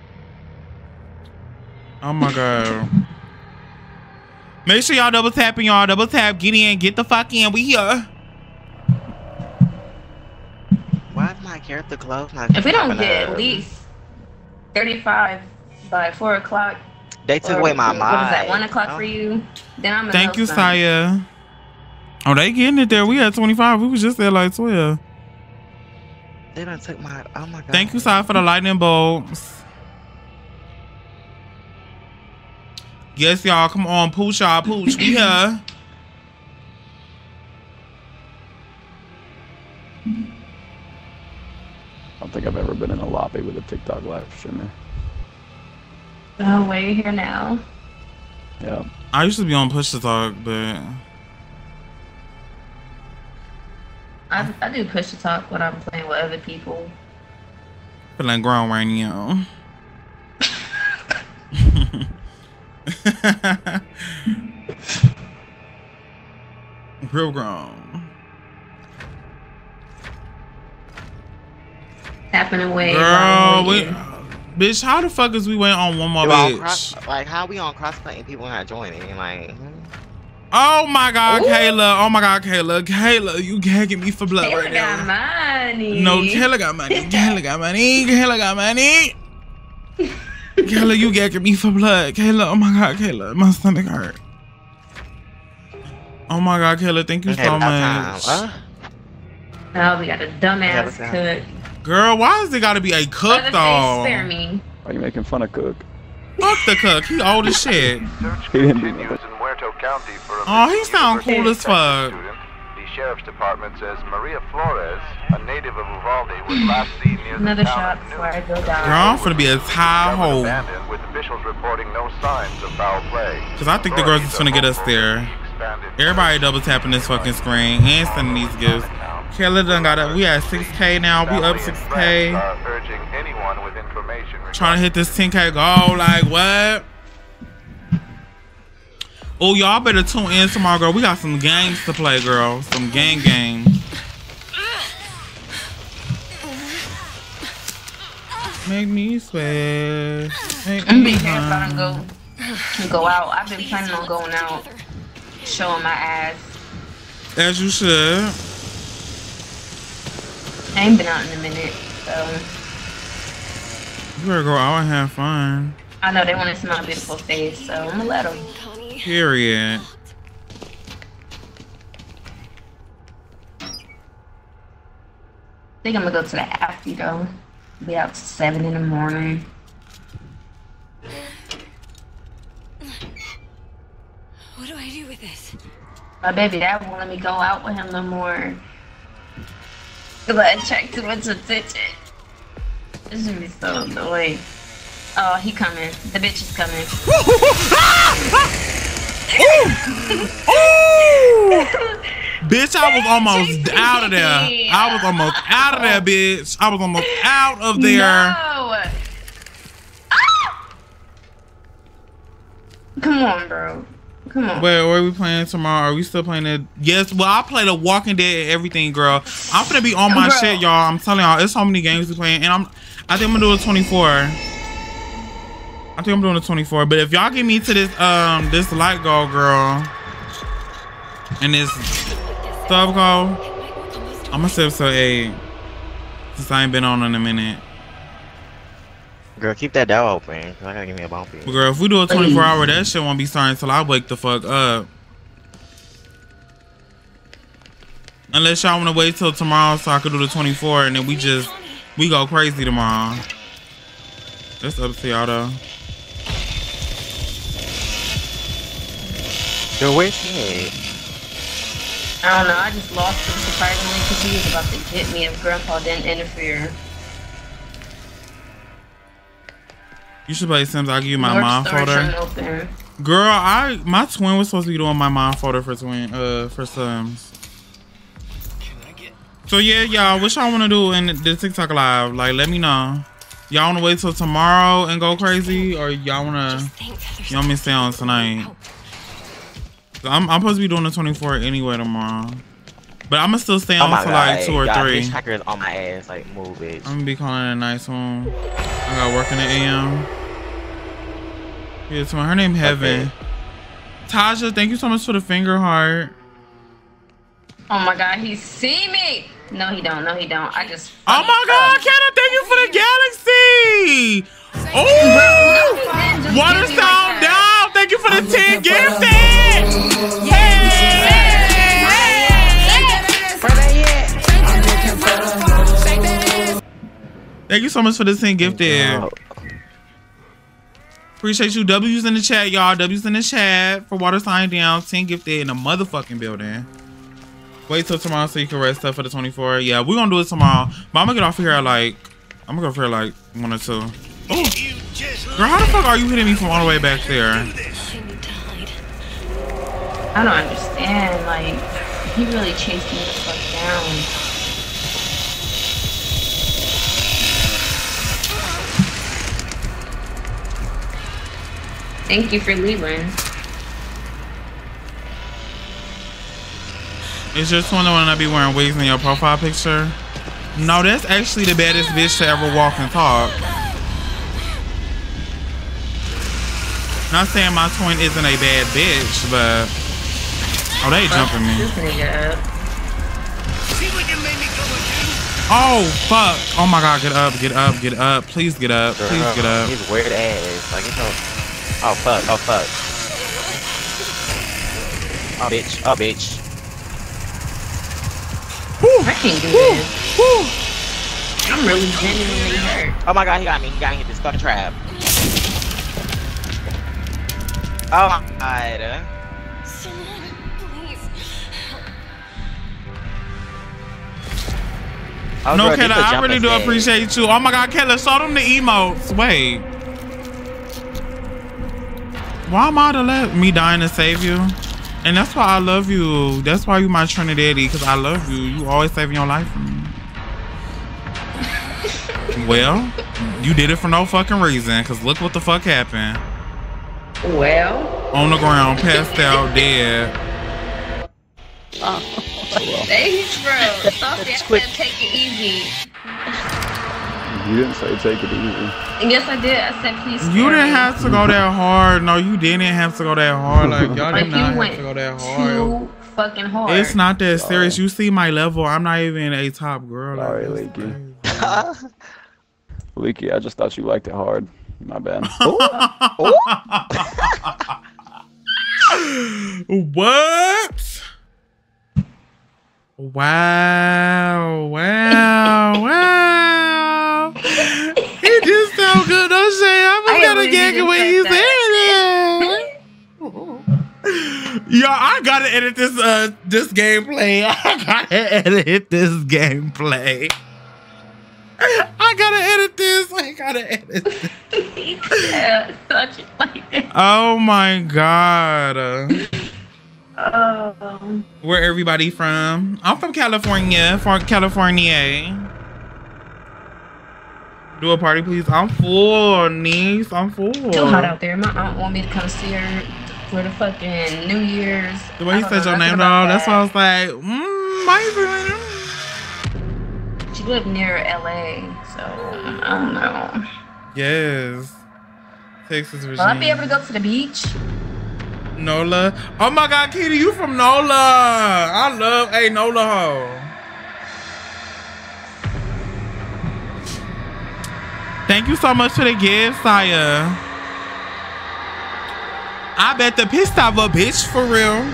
oh my god. Make sure y'all double tapping, y'all. Double tap. Get in. Get the fuck in. We here. Why is my character close? My If we don't get up? at least thirty-five by four o'clock, They took or away my what mind. is that, one o'clock Oh. for you, then I'm a Thank you, son. Saya. Oh, they getting it there. We had twenty-five. We was just at like twelve. They done took my. Oh my god. Thank you, Saya, for the lightning bolts. Yes, y'all. Come on. Pooch, y'all. Pooch. We here. I don't think I've ever been in a lobby with a TikTok live streamer. Oh, we're here now. Yeah. I used to be on Push to Talk, but I, I do push to talk when I'm playing with other people. feeling grown right now. Real grown. Tapping away. Girl, while I'm we, waiting. bitch, how the fuck is we went on one more You on bitch? cross, like how we on cross-playing people not joining? Like, hmm? Oh my god, Ooh. Kayla. Oh my god, Kayla. Kayla, you gagging me for blood Kayla right got now. money. No, Kayla got money. Kayla got money. Kayla got money. Kayla, you gagging me for blood. Kayla, oh my God, Kayla, my stomach hurt. Oh my God, Kayla, thank you Okay, so about much. time, huh? Oh, we got a dumbass Yeah, cook. Girl, why is it gotta be a cook Other though? face, spare me. Why are you making fun of Cook? Fuck the cook. He old as shit. He didn't do nothing. Oh, he sound cool as fuck. The sheriff's department says Maria Flores, a native of Uvalde, was last seen near Another the town shot before I go down. Girl, I'm finna be a tie hole. abandoned, with officials reporting no signs of foul play. Cause I think the girls is finna get us there. Everybody double tapping this fucking screen and sending these gifts. Kayla done got up. We at six K now. We up six K. Urging anyone with information Trying to hit this ten K goal. Like what? Oh, y'all better tune in tomorrow, girl. We got some games to play, girl. Some gang games. Make me sweat. Make I'm me be careful I hum. don't go, go out. I've been planning on going out, showing my ass. As you should. I ain't been out in a minute, so. You better go out and have fun. I know they want to see my beautiful face, so I'm gonna let them. Period. I think I'm gonna go to the after though. Be out to seven in the morning. What do I do with this? My baby dad won't let me go out with him no more. Cause I attract too much attention. This should be so annoying. Oh, he coming. The bitch is coming. Bitch, I was almost out of there. I was almost out of there, bitch. I was almost out of there. No. Ah! Come on, bro. Come on. Wait, where are we playing tomorrow? Are we still playing it? Yes, well, I play The Walking Dead and everything, girl. I'm gonna be on my Bro. shit, y'all. I'm telling y'all, it's so many games we playing, and I'm, I think I'm gonna do a twenty-four. I think I'm doing a twenty-four. But if y'all get me to this, um, this light goal, girl, and this stuff goal, I'm gonna save to eight since I ain't been on in a minute. Girl, keep that door open. Cause I gotta give me a bumpy. But girl, if we do a twenty-four hour, that shit won't be starting until I wake the fuck up. Unless y'all want to wait till tomorrow so I could do the twenty-four and then we just, we go crazy tomorrow. That's up to y'all though. Yo, where's he? I don't know. I just lost him surprisingly because he was about to get me if Grandpa didn't interfere. You should play Sims. I'll give you my North mom Star folder. open. Girl, I my twin was supposed to be doing my mom folder for twin uh for Sims. So yeah, y'all, what y'all wanna do in the TikTok live? Like let me know. Y'all wanna wait till tomorrow and go crazy, or y'all wanna y'all want me to stay on tonight? I'm I'm supposed to be doing the twenty-four anyway tomorrow. But I'm gonna still stay on oh till God, like two or God, three. This hacker's on my ass, like move it. I'm gonna be calling it a nice one. I got work in the A M. Yeah, so her name Heaven. Okay. Taja, thank you so much for the finger heart. Oh my God, he see me. No, he don't. No, he don't. I just. Oh my God, Kenna, thank you for the galaxy. Oh, Waterstone down. Thank you for the ten gifted. Thank you so much for the ten gifted. Appreciate you. W's in the chat, y'all. W's in the chat for water sign down. ten gifted in a motherfucking building. Wait till tomorrow so you can rest up for the twenty-four. Yeah, we're gonna do it tomorrow. But I'm gonna get off of here at like, I'm gonna go off here at like one or two. Oh, girl, how the fuck are you hitting me from all the way back there? I don't understand. Like, he really chased me the fuck down. Thank you for leaving. Is your twin the one that be wearing wigs in your profile picture? No, that's actually the baddest bitch to ever walk and talk. Not saying my twin isn't a bad bitch, but oh, they jumping me. This nigga. Oh, fuck. Oh my God, get up, get up, get up. Please get up, please get up. His weird ass. Like, it's no... Oh, fuck, oh, fuck. Oh, bitch, oh, bitch. I can't do this. Woo. I'm really genuinely hurt. Oh my God, he got me. He got me in this fucking trap. Oh my God. Someone, please. Oh, No, bro, Kayla, this a I jumping really do stage. appreciate you. Oh my God, Kayla, show them the emotes. Wait. Why am I to let me dying to save you? And that's why I love you. That's why you my Trinidaddy, because I love you. You always saving your life for me. Well, you did it for no fucking reason, because look what the fuck happened. Well. On the ground, passed out, dead. Oh. Thanks, bro. Stop that. I said take it easy. You didn't say take it easy. Yes, I did. I said please. You didn't have to go that hard. No, you didn't have to go that hard. Like, y'all Like, did not you have to go that hard. too fucking hard. It's not that serious. You see my level. I'm not even a top girl. Sorry, like, Leeky. Leeky, I just thought you liked it hard. My bad. What? Wow, wow, wow. He did so good. Don't say I was gonna gag it when you said it. Yo, I gotta edit this uh this gameplay. I gotta edit this gameplay. I gotta edit this. I gotta edit this. Yeah, such it like that. Oh my God. Um, Where everybody from? I'm from California. From California. Do a party, please. I'm full, niece. I'm full. Too hot out there. My aunt want me to come see her for the fucking New Year's. The way he said your name, though, that's why I was like, mmm, my She lived near L A, so I don't know. Yes. Texas, Virginia. Will I be able to go to the beach? Nola. Oh my God, Kitty, you from Nola. I love a Nola hoe. Thank you so much for the gift, Saya. I bet the pissed off a bitch for real.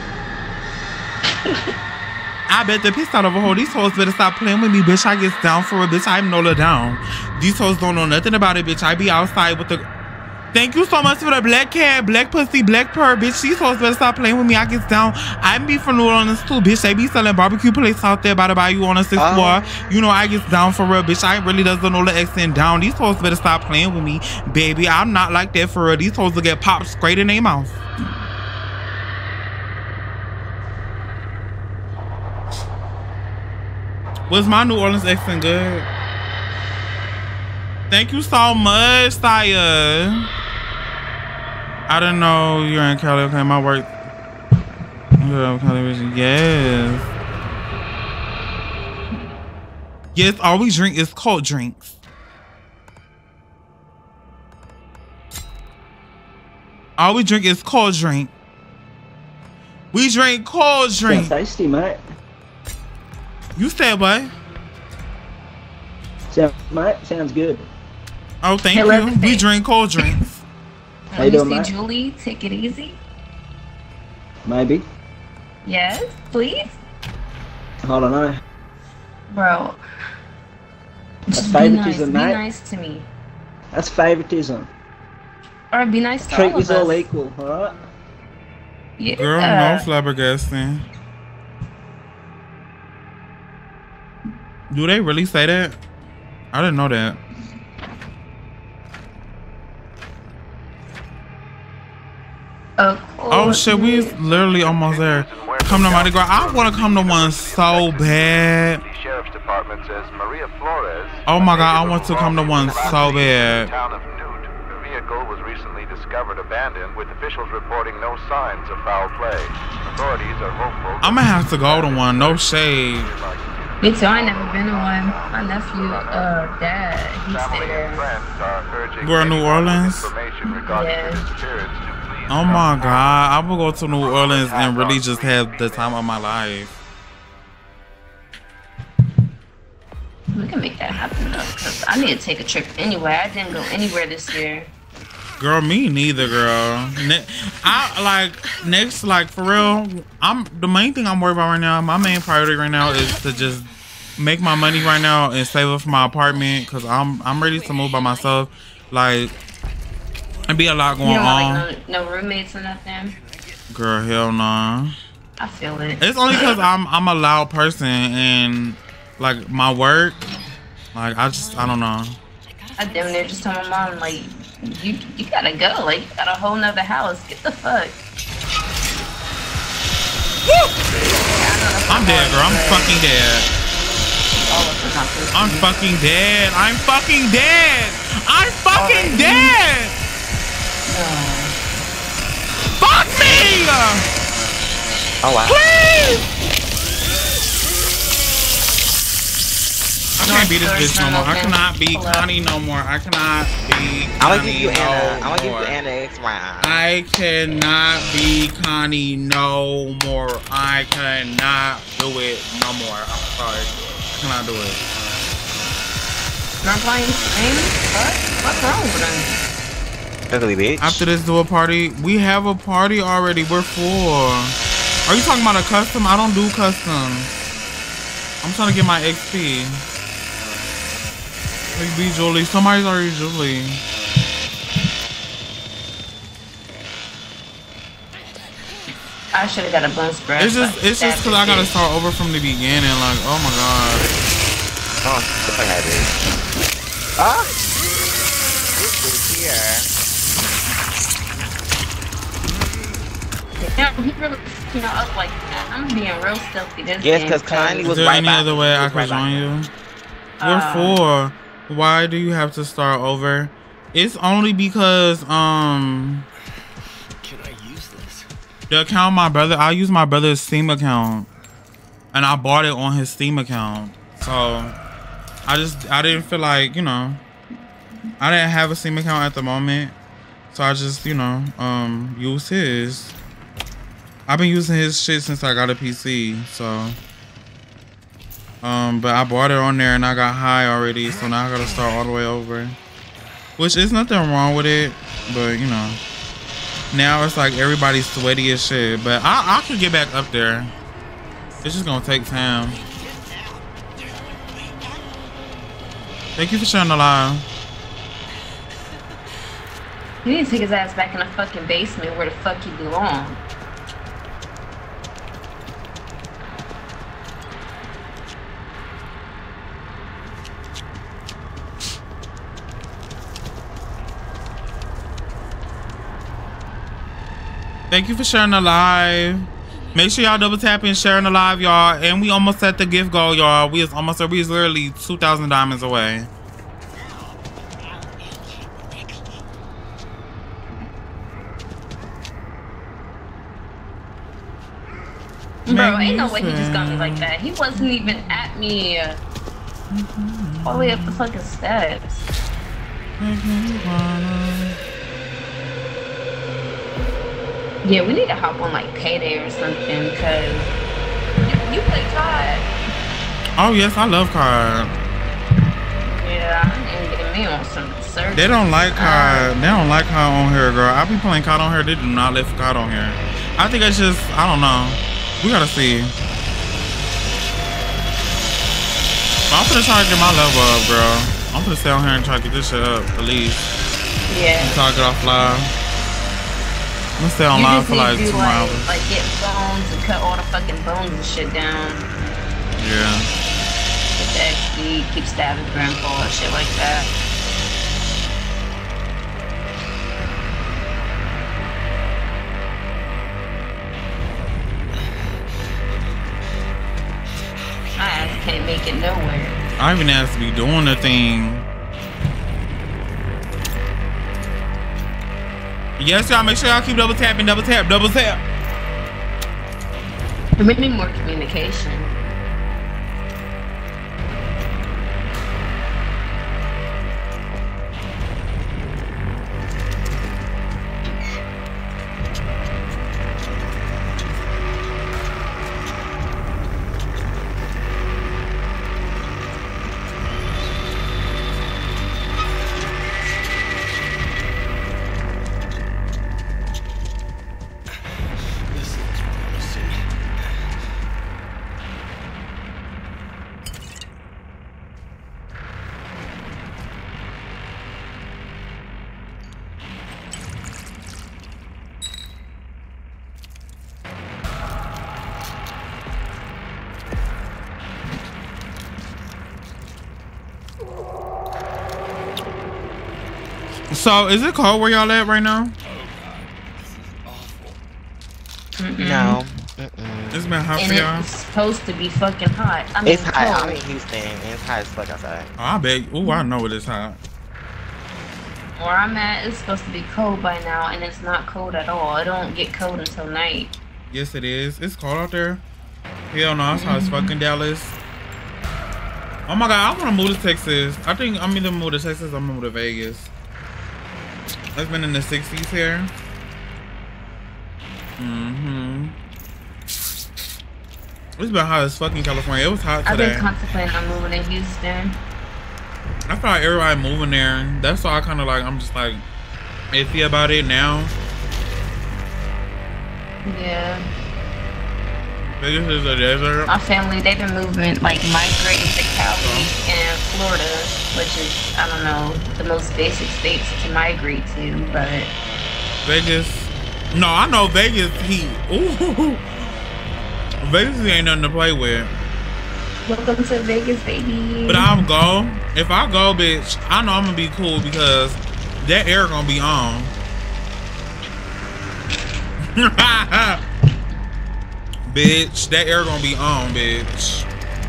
I bet the pissed out of a hoe. These hoes better stop playing with me, bitch. I get down for a bitch. I'm Nola down. These hoes don't know nothing about it, bitch. I be outside with the... Thank you so much for the black cat, black pussy, black purr, bitch. These hoes better stop playing with me. I get down. I be from New Orleans too, bitch. They be selling barbecue plates out there by the bayou on the sixth Uh. floor. You know I get down for real, bitch. I really does the Nola accent down. These hoes better stop playing with me, baby. I'm not like that for real. These hoes will get popped straight in their mouth. Was my New Orleans accent good? Thank you so much, Saya. I didn't know you're in Cali. Okay, my work. Yeah, television. Yes. Yes, all we drink is cold drinks. All we drink is cold drink. We drink cold drink. Sounds tasty, mate. You said what? Sounds, mate, sounds good. Oh, thank Hey, you. Leatherface. We drink cold drinks. How you Let me doing, see mate? Julie. Take it easy. Maybe. Yes, please. I don't know. Bro. That's Just be nice. favoritism, Be mate. nice to me. That's favoritism. Or be nice to Treat all of us all us. equal, alright? Yeah. Girl, no flabbergasting. Do they really say that? I didn't know that. Of Oh shit, we literally almost there. Come to Mardi Gras. I want to come to one so bad. The sheriff's department says Maria Flores. Oh my God, I want to come to one so bad. Town of Newt. The vehicle was recently discovered abandoned, with officials reporting no signs of foul play. Authorities are hopeful. I'm gonna have to go to one. No shade. Me too. I ain't never been to one. My nephew, uh, dad, he stayed there. We're in New Orleans. Yeah. Oh my God, I will go to New Orleans and really just have the time of my life. We can make that happen though, cause I need to take a trip anyway. I didn't go anywhere this year. Girl, me neither, girl. Ne I like next, like for real. I'm the main thing I'm worried about right now. My main priority right now is to just make my money right now and save up for my apartment, cause I'm I'm ready to move by myself. Like, it'd be a lot going you don't on. Like no, no roommates or nothing. Girl, hell nah. I feel it. It's only cause I'm I'm a loud person and like my work. Like I just I don't know. I damn near just told my mom like. You you gotta go, like you got a whole nother house. Get the fuck. I'm dead, girl. I'm fucking dead. I'm fucking dead. I'm fucking dead. I'm fucking dead. Fuck me! Oh wow. Please! I can't be this bitch no more. I cannot be Connie no more. I cannot be Connie I want to give you no Anna. I want to give more. you Anna next round. I cannot be Connie no more. I cannot do it no more. I'm sorry. I cannot do it. Not playing games? What? What's wrong with them? Ugly bitch. After this do a party, we have a party already. We're full. Are you talking about a custom? I don't do customs. I'm trying to get my X P. Like be Julie. Somebody's already Julie. I should have got a bun spread. It's just, it's just cause I gotta start over from the beginning. Like, oh my god. Oh, I had it. Ah. This is here. Yeah, he really, you know, up like that. I'm being real stealthy this yes, game. Yes, because Connie was Is there right any back. other way I could right join you? Uh, We're four. Why do you have to start over? It's only because um Can I use this? the account my brother I use my brother's Steam account. And I bought it on his Steam account. So I just I didn't feel like, you know, I didn't have a Steam account at the moment. So I just, you know, um use his. I've been using his shit since I got a P C, so Um, but I bought it on there and I got high already, so now I gotta start all the way over. Which is nothing wrong with it, but you know. Now it's like everybody's sweaty as shit, but I, I could get back up there. It's just gonna take time. Thank you for sharing the live. You need to take his ass back in the fucking basement where the fuck he belong. Thank you for sharing the live. Make sure y'all double tap and sharing the live, y'all. And we almost at the gift goal, y'all. We is almost, we is literally two thousand diamonds away. Bro, ain't no way he just got me like that. He wasn't even at me all the way up the fucking steps. Yeah, we need to hop on like Payday or something, cause you, you play C O D. Oh yes, I love C O D. Yeah, I need to get me on some search. They don't like C O D. They don't like C O D on here, girl. I be playing C O D on here. They do not let C O D on here. I think it's just, I don't know. We gotta see. But I'm gonna try to get my level up, girl. I'm gonna stay on here and try to get this shit up, at least. Yeah. Until I get off live. I'm gonna stay on You live just for need like to, two like, hours. Like get bones and cut all the fucking bones and shit down. Yeah. Get the X P, keep stabbing grandpa and shit like that. My ass can't make it nowhere. I even have to be doing the thing. Yes, y'all, make sure y'all keep double tapping, double tap, double tap. We need more communication. So, is it cold where y'all at right now? Mm-mm. No. Mm-mm. It's been hot And for y'all. it's supposed to be fucking hot. I mean, It's hot. cold. I'm in Houston, and it's hot as fuck outside. Oh, I bet. Ooh, I know it is hot. Where I'm at, it's supposed to be cold by now, and it's not cold at all. It don't get cold until night. Yes, it is. It's cold out there. Hell no, it's hot as fucking Dallas. Oh my god, I want to move to Texas. I think I'm either move to Texas or move to Vegas. It's been in the sixties here. Mm-hmm. It's been hot as fucking California. It was hot I've today. been contemplating on moving to Houston. I feel like everybody moving there. That's why I kind of like, I'm just like iffy about it now. Yeah. Vegas is a desert. My family, they've been moving, like migrating to Cali and Florida, which is, I don't know, the most basic states to migrate to, but... Vegas. No, I know Vegas heat. Ooh. Vegas ain't nothing to play with. Welcome to Vegas, baby. But I'm go. If I go, bitch, I know I'm gonna be cool because that air gonna be on. Bitch, that air gonna be on, bitch.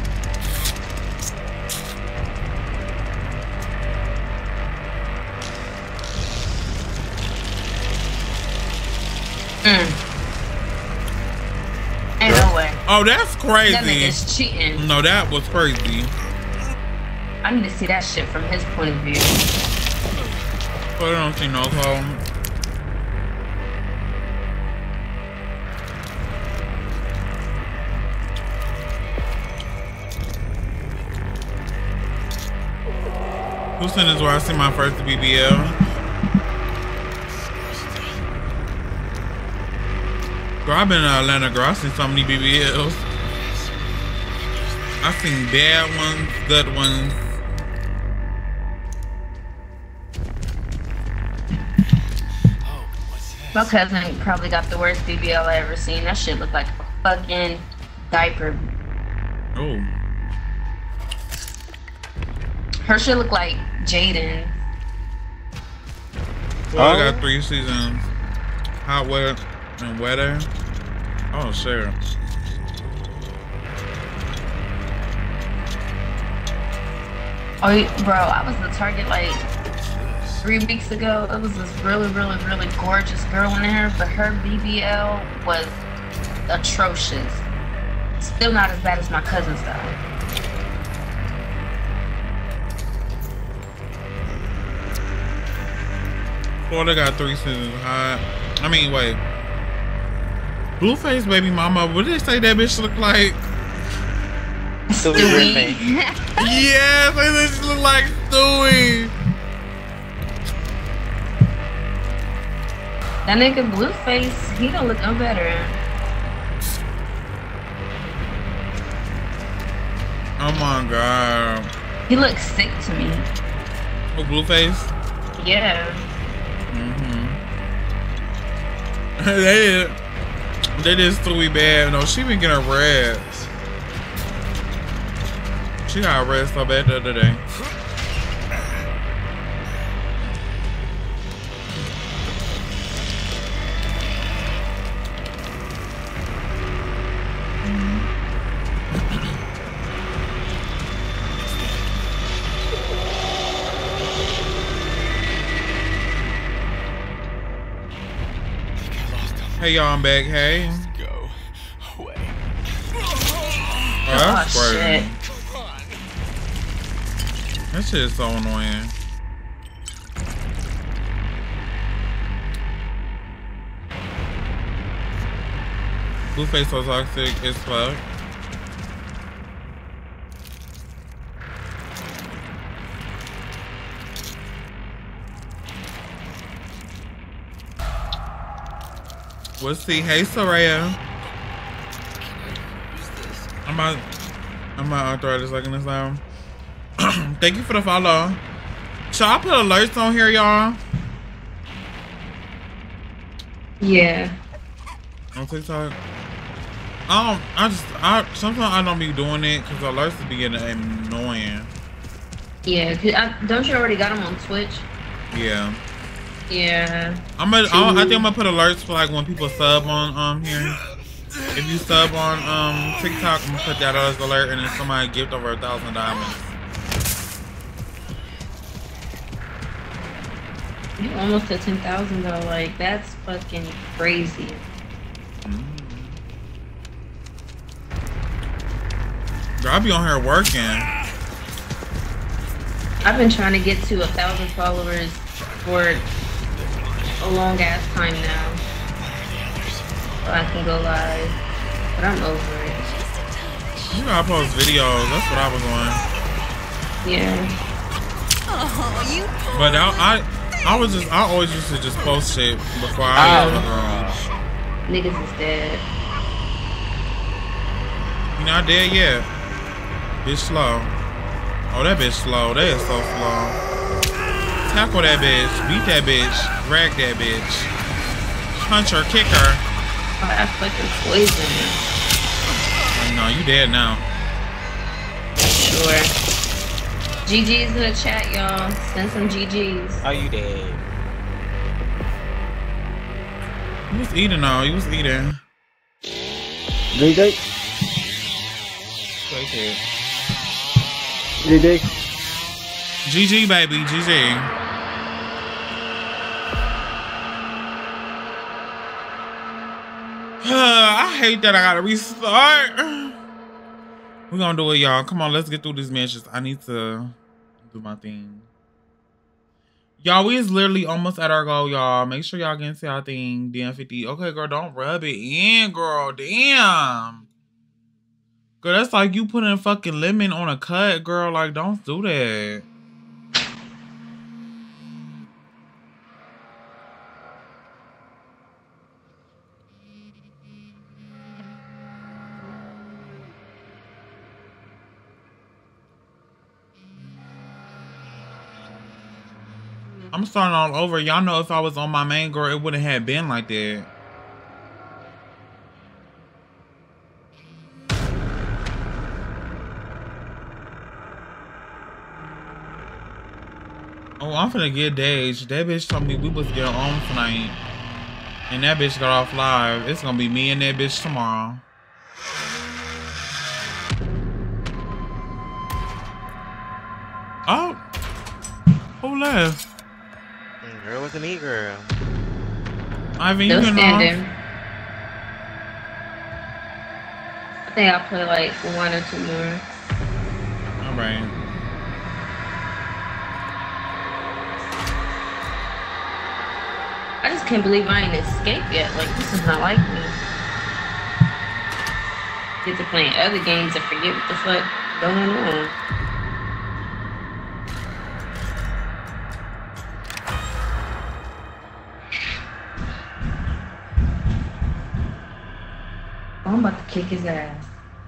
Mm. Ain't no way. Oh, that's crazy. That nigga's cheating. No, that was crazy. I need to see that shit from his point of view. But I don't see no problem. Houston is where I see my first B B L. Girl, I've been in Atlanta, girl. I've seen so many B B Ls. I've seen bad ones, good ones. My cousin probably got the worst B B L I ever seen. That shit looked like a fucking diaper. Oh. Her shit looked like Jaden. Well, I got three seasons. Hot, wet, and wetter. Oh, shit. Oh, bro, I was the target like three weeks ago. It was this really, really, really gorgeous girl in there, but her B B L was atrocious. Still not as bad as my cousin's though. Florida got three seasons hot. I mean, wait. Blueface baby mama, what did they say that bitch look like? Stewie. Yes, they said she look like Stewie. That nigga Blueface, he don't look no better. Oh my god. He looks sick to me. Oh, Blueface? Yeah. Mm-hmm. they did. They did Stewie bad. No, she been getting red. She got red so bad the other day. Hey y'all, I'm back. Hey. Go away. Oh, that's Oh, crazy. shit. That shit is so annoying. Blueface so toxic as fuck. We'll see. Hey, Soraya. I'm about, I'm about arthritis like in this now. Thank you for the follow. Should I put alerts on here, y'all? Yeah. On TikTok? I don't, I just, I, sometimes I don't be doing it because alerts be getting annoying. Yeah, 'cause I, don't you already got him on Twitch? Yeah. Yeah. I'm gonna. I think I'm gonna put alerts for like when people sub on um here. If you sub on um TikTok, I'm gonna put that as alert, and then somebody gift over a thousand diamonds. You almost at ten thousand though. Like that's fucking crazy. Mm. Girl, I be on here working. I've been trying to get to a thousand followers for a long ass time now. So I can go live. But I'm over it. You gotta post videos. That's what I was on. Yeah. Oh, you But I, I, I was just, I always used to just post shit before I. Oh. Uh, Niggas is dead. You not dead yet. Bitch slow. Oh, that bitch slow. That is so slow. Tackle that bitch. Beat that bitch. Drag that bitch. Punch her. Kick her. Oh, I fucking poisoned. Oh, no, you dead now. Sure. G G's in the chat, y'all. Send some G G's. Oh, you dead. He was eating though. He was eating. D D. Take it. D D. G G, baby. G G. I hate that I gotta restart. We're gonna do it, y'all. Come on, let's get through these matches. I need to do my thing. Y'all, we is literally almost at our goal, y'all. Make sure y'all get into our thing. D M fifty. Okay, girl, don't rub it in, girl. Damn. Girl, that's like you putting fucking lemon on a cut, girl. Like, don't do that. I'm starting all over. Y'all know if I was on my main girl, it wouldn't have been like that. Oh, I'm finna get Dage. That bitch told me we was getting on tonight. And that bitch got off live. It's gonna be me and that bitch tomorrow. Oh. Who left? Girl with the meat girl. Ivan, you Still can standing. I think I'll play like one or two more. Alright. I just can't believe I ain't escaped yet. Like, this is not like me. Get to playing other games and forget what the fuck going on. I'm about to kick his ass.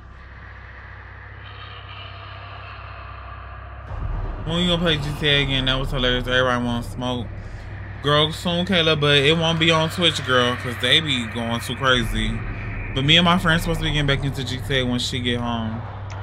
When you gonna play G T A again? That was hilarious. Everybody wants smoke. Girl, soon, Kayla, but it won't be on Twitch, girl, because they be going too crazy. But me and my friend's supposed to be getting back into G T A when she get home.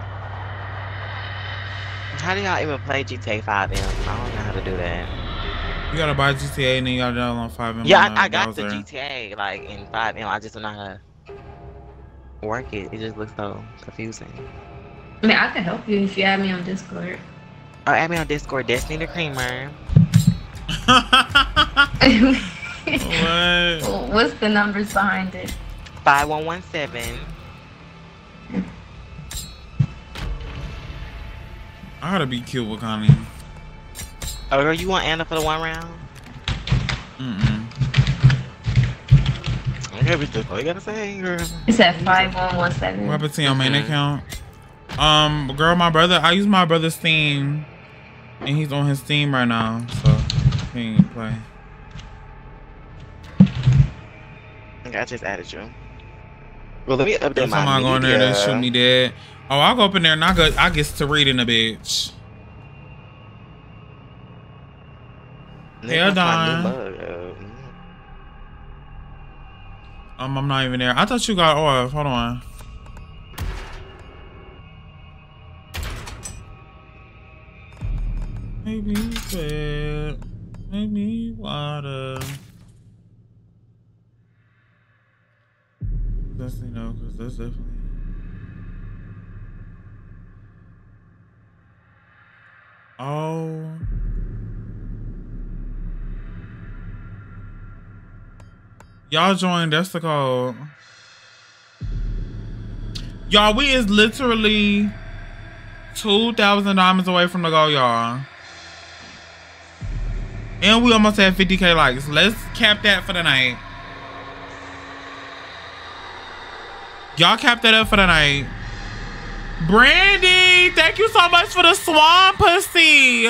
How do y'all even play G T A five M? I don't know how to do that. You gotta buy G T A and then you gotta download five M. Yeah, I, I got the G T A, like, in five M. I just don't know how to work it. It just looks so confusing. I mean, I can help you if you add me on Discord. Oh, add me on Discord, Destiny the Creamer. What? What's the numbers behind it? five one one seven. I gotta be cute with Connie. Oh, girl, you want Anna for the one round? Mm-mm. Okay, but that's all you gotta say, girl. It's at five one one seven. What happened to your main account? Um, girl, my brother, I use my brother's Steam. And he's on his Steam right now, so he can play. Okay, I just added you. Well, let me update Every time my I go in there, media. they shoot me dead. Oh, I'll go up in there and I get, I get to reading a bitch. Hell, Don. Um, I'm not even there. I thought you got off. Hold on. Maybe, but Make me water. That's, you know, because that's definitely. Oh. Y'all joined. That's the code. Y'all, we is literally two thousand diamonds away from the goal, y'all. And we almost had fifty K likes. Let's cap that for the night. Y'all cap that up for the night. Brandy, thank you so much for the swan pussy.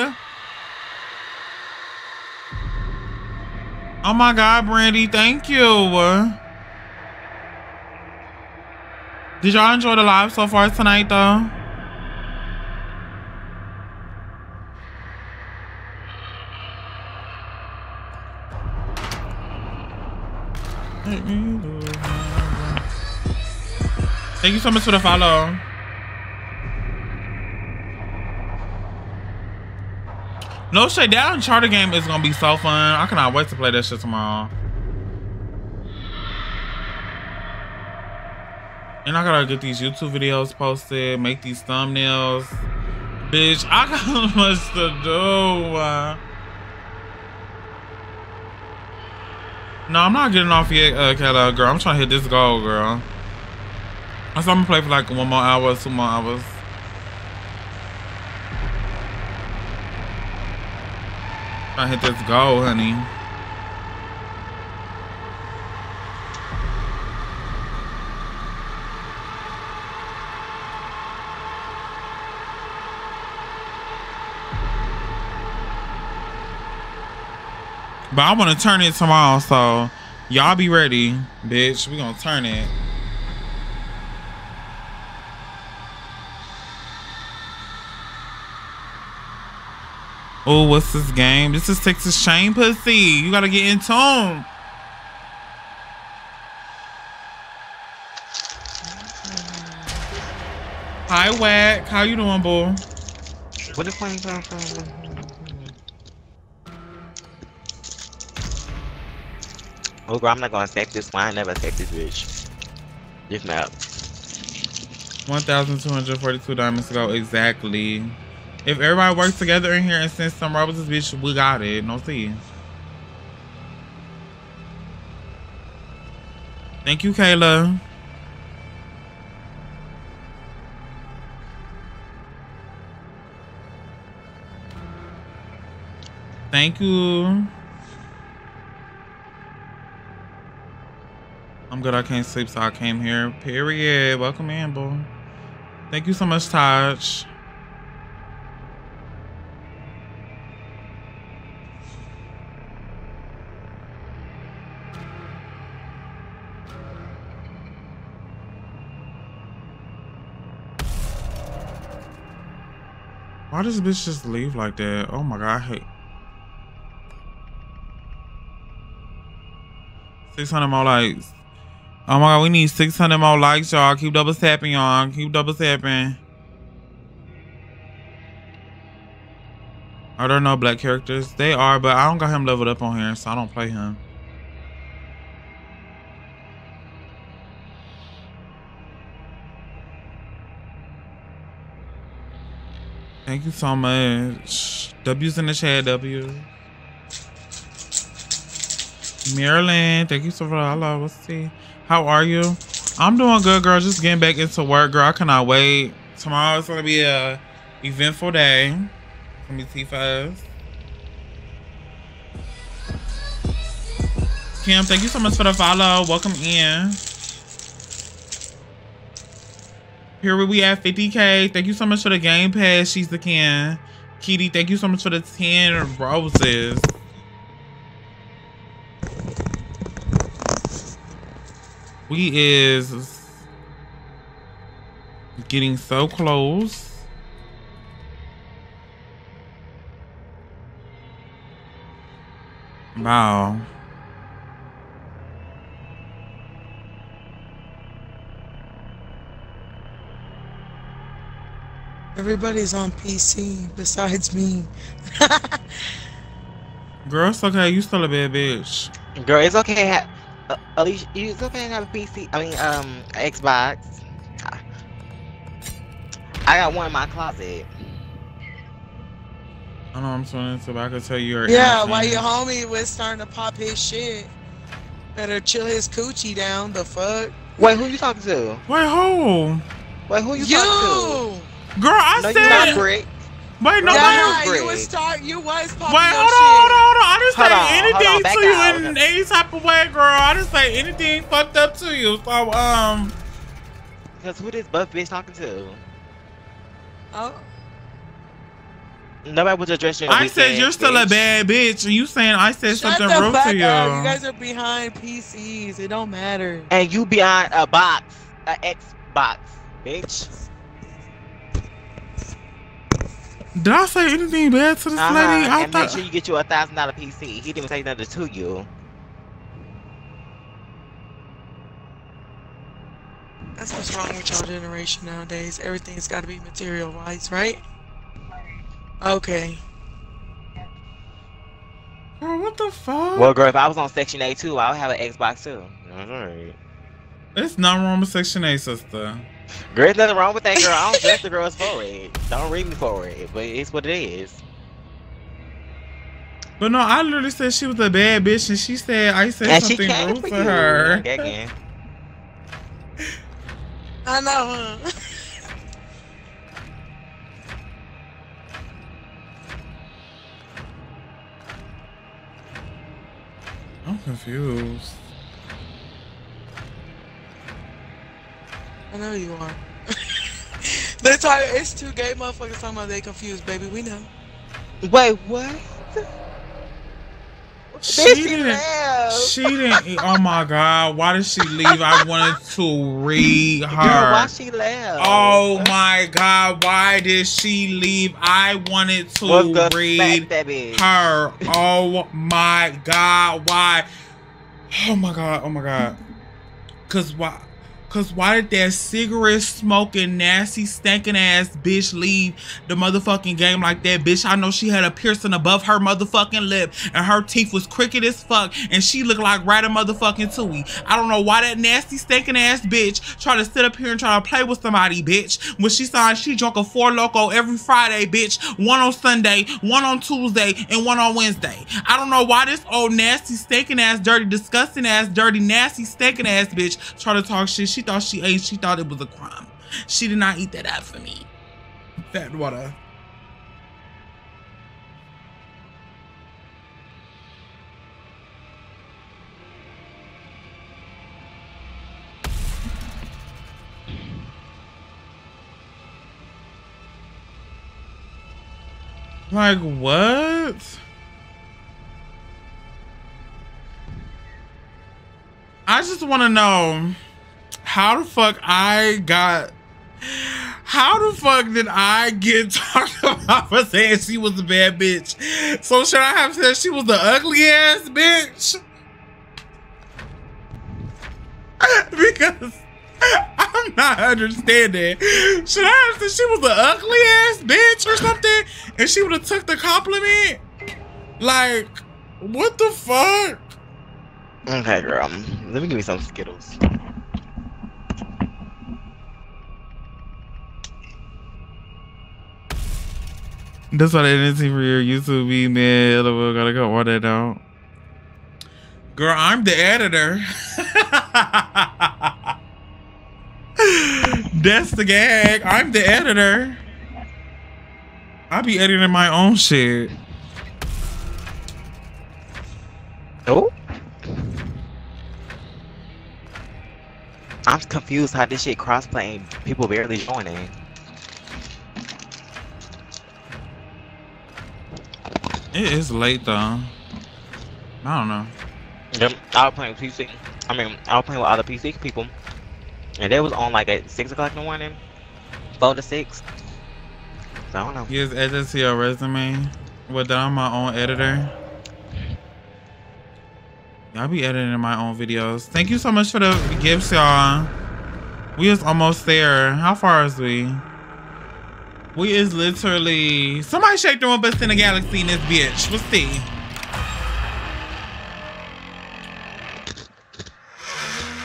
Oh my God, Brandy, thank you. Did y'all enjoy the live so far tonight, though? Thank you so much for the follow. No shit, that Uncharted game is gonna be so fun. I cannot wait to play that shit tomorrow. And I gotta get these YouTube videos posted, make these thumbnails. Bitch, I got much to do. Uh, no, I'm not getting off yet, uh, Kayla, girl. I'm trying to hit this goal, girl. So I'm gonna play for like one more hour, two more hours. Trying to hit this goal, honey. But I want to turn it tomorrow, so y'all be ready, bitch. We gonna turn it. Oh, what's this game? This is Texas Chain Pussy. You gotta get in tune. Hi, Wack. How you doing, boo? What is playing from? Oh, girl, I'm not gonna attack this one. I never attack this bitch. This map. one thousand two hundred forty-two diamonds to go. Exactly. If everybody works together in here and sends some robots, bitch, we got it. No see. Thank you, Kayla. Thank you. I'm good. I can't sleep, so I came here. Period. Welcome in, boo. Thank you so much, Taj. Why does this bitch just leave like that? Oh my God, I hate. six hundred more likes. Oh my God, we need six hundred more likes, y'all. Keep double tapping, y'all. Keep double tapping. Are there no black characters? They are, but I don't got him leveled up on here, so I don't play him. Thank you so much. W's in the chat, W. Marilyn, thank you so much. Hello, let's see. How are you? I'm doing good, girl. Just getting back into work, girl. I cannot wait. Tomorrow is gonna be a eventful day. It's gonna be T five. Kim, thank you so much for the follow. Welcome in. Here we at fifty K. Thank you so much for the game pass. She's the king. Kitty, thank you so much for the ten roses. We is getting so close. Wow. Everybody's on P C besides me. Girl, it's okay. You still a bad bitch. Girl, it's okay. Ha uh, at least it's okay to have a P C. I mean, um, Xbox. I got one in my closet. I know I'm trying to, I could tell you your Yeah, innocent. while your homie was starting to pop his shit, better chill his coochie down. The fuck? Wait, who you talking to? Wait, who? Wait, who you, you. talking to? Girl, I no, said. You not Brick. Wait, no, yeah, wait. you was start. You was popping Wait, your hold on, shit. hold on, hold on. I didn't Hold say on, anything hold on, back to you out. in any type of way, girl. I didn't say anything fucked up to you. So, um. Because who this buff bitch talking to? Oh. Nobody was addressing your I said weekend, you're still a bitch. bad bitch, and you saying I said Shut something the rude fuck to you. up. You guys are behind P Cs. It don't matter. And you behind a box, a Xbox, bitch. Did I say anything bad to this Uh-huh. lady? I And thought. make sure you get you a thousand dollar P C. He didn't even say nothing to you. That's what's wrong with your generation nowadays. Everything's got to be materialized, right? Okay. Girl, what the fuck? Well, girl, if I was on Section A too, I would have an Xbox too. Alright. There's nothing wrong with Section A, sister. Girl, there's nothing wrong with that, girl. I don't judge the girls for it. Don't read me for it, but it's what it is. But no, I literally said she was a bad bitch, and she said I said And she something came rude for to you. her. Again. I know, huh? I'm confused. I know you are. That's why it's two gay motherfuckers talking about they confused, baby. We know. Wait, what? She Bitch, she didn't. left. She didn't. Oh my god! Why did she leave? I wanted to read her. Girl, why she left? Oh my god! Why did she leave? I wanted to What's good? read Smack that bitch. her. Oh my god! Why? Oh my god! Oh my god! Cause why? Cause why did that cigarette smoking, nasty, stinking ass bitch leave the motherfucking game like that, bitch? I know she had a piercing above her motherfucking lip and her teeth was crooked as fuck and she looked like right a motherfucking Tui. I don't know why that nasty, stinking ass bitch try to sit up here and try to play with somebody, bitch. When she saw she drunk a Four Loko every Friday, bitch. One on Sunday, one on Tuesday, and one on Wednesday. I don't know why this old nasty, stinking ass, dirty, disgusting ass, dirty, nasty, stinking ass bitch try to talk shit. She thought she ate, she thought it was a crime. She did not eat that up for me. Fat water. Like what? I just want to know how the fuck I got, how the fuck did I get talked about for saying she was a bad bitch? So should I have said she was the ugly ass bitch? Because I'm not understanding. Should I have said she was the ugly ass bitch or something? And she would have took the compliment? Like, what the fuck? Okay, girl. Let me give you some Skittles. That's why they didn't see for your YouTube email. We're gonna go order that out. Girl, I'm the editor. That's the gag. I'm the editor. I be editing my own shit. Oh. I'm confused how this shit cross-playing. People barely joining. It is late though. I don't know. Yep, I was playing with P C. I mean, I was playing with other P C people, and they was on like at six o'clock in the morning, four to six. So I don't know. Yes, add that to your resume. Well, that I'm my own editor. I'll be editing my own videos. Thank you so much for the gifts, y'all. We is almost there. How far is we? We is literally... Somebody shake the one bus in the galaxy in this bitch. Let's see.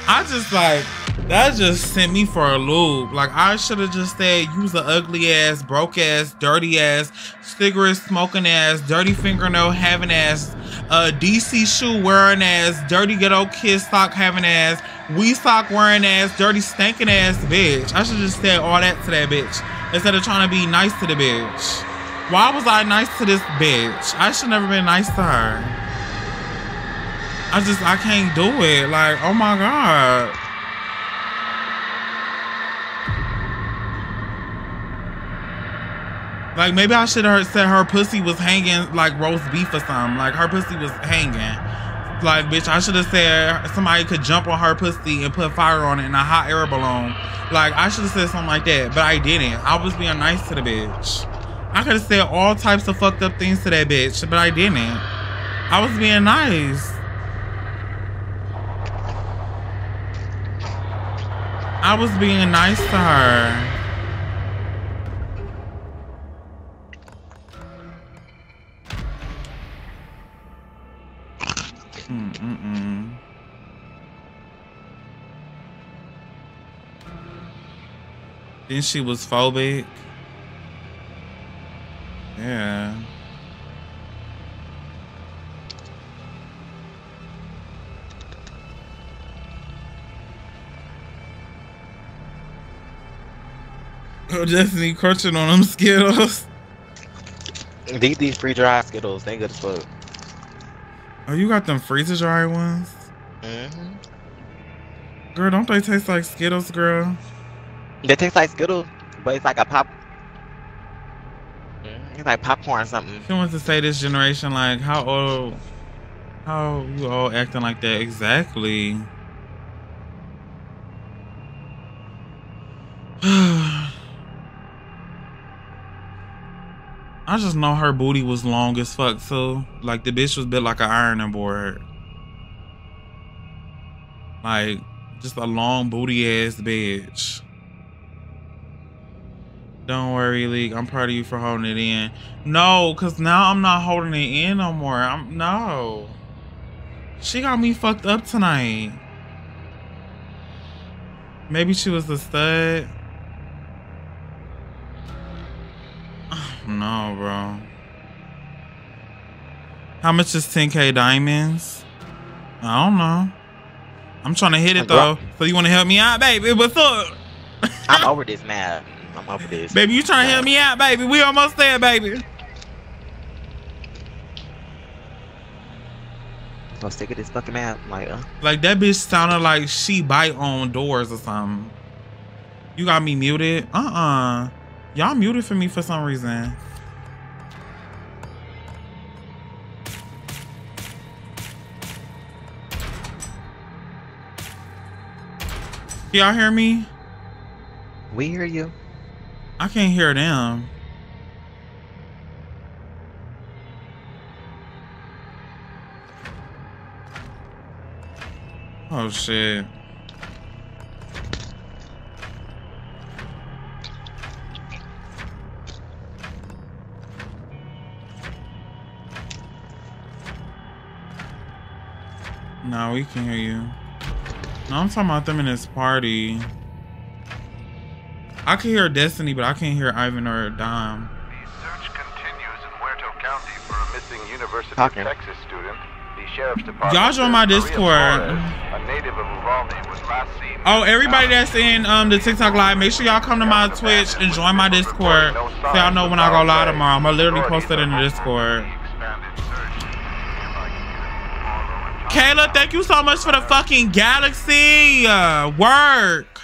I just like, that just sent me for a loop. Like, I should have just said, use an ugly ass, broke ass, dirty ass, cigarette smoking ass, dirty fingernail having ass, uh, D C shoe wearing ass, dirty ghetto kid sock having ass, wee sock wearing ass, dirty stinking ass bitch. I should just said all that to that bitch instead of trying to be nice to the bitch. Why was I nice to this bitch? I should never been nice to her. I just, I can't do it. Like, oh my God. Like, maybe I should have said her pussy was hanging like roast beef or something. Like, her pussy was hanging. Like, bitch, I should have said somebody could jump on her pussy and put fire on it in a hot air balloon. Like, I should have said something like that, but I didn't. I was being nice to the bitch. I could have said all types of fucked up things to that bitch, but I didn't. I was being nice. I was being nice to her. Mm-mm-mm. Then she was phobic. Yeah. Oh, Destiny crunching on them Skittles. These these free dry Skittles, they good as fuck. Oh, you got them freezer dry ones? Mm-hmm. Girl, don't they taste like Skittles, girl? They taste like Skittles, but it's like a pop. It's like popcorn or something. She wants to say this generation, like, how old, how you all acting like that? Exactly. I just know her booty was long as fuck, so like the bitch was built like an ironing board. Like, just a long booty ass bitch. Don't worry, Leek. I'm proud of you for holding it in. No, cause now I'm not holding it in no more. I'm no. She got me fucked up tonight. Maybe she was a stud. No, bro. How much is ten K diamonds? I don't know. I'm trying to hit it though. So you want to help me out, baby? What's up? I'm over this, man. I'm over this. Baby, you trying to help me out, baby? We almost there, baby. I'm sick of this fucking map. Like, uh. like that bitch sounded like she bite on doors or something. You got me muted? Uh-uh. Y'all muted for me for some reason. Y'all hear me? We hear you. I can't hear them. Oh shit. No, we can hear you. No, I'm talking about them in this party. I can hear Destiny, but I can't hear Ivan or Dom. The search continues in Huerto County for a missing University Talking. of Texas student. The sheriff's department. Y'all join my Maria Discord. Flores, a native of Uvalde, was last seen. Oh, everybody that's in um the TikTok live, make sure y'all come to my Twitch and join my Discord. So y'all know when I go live tomorrow. I'm gonna literally post it in the Discord. Kayla, thank you so much for the fucking galaxy. Uh, work.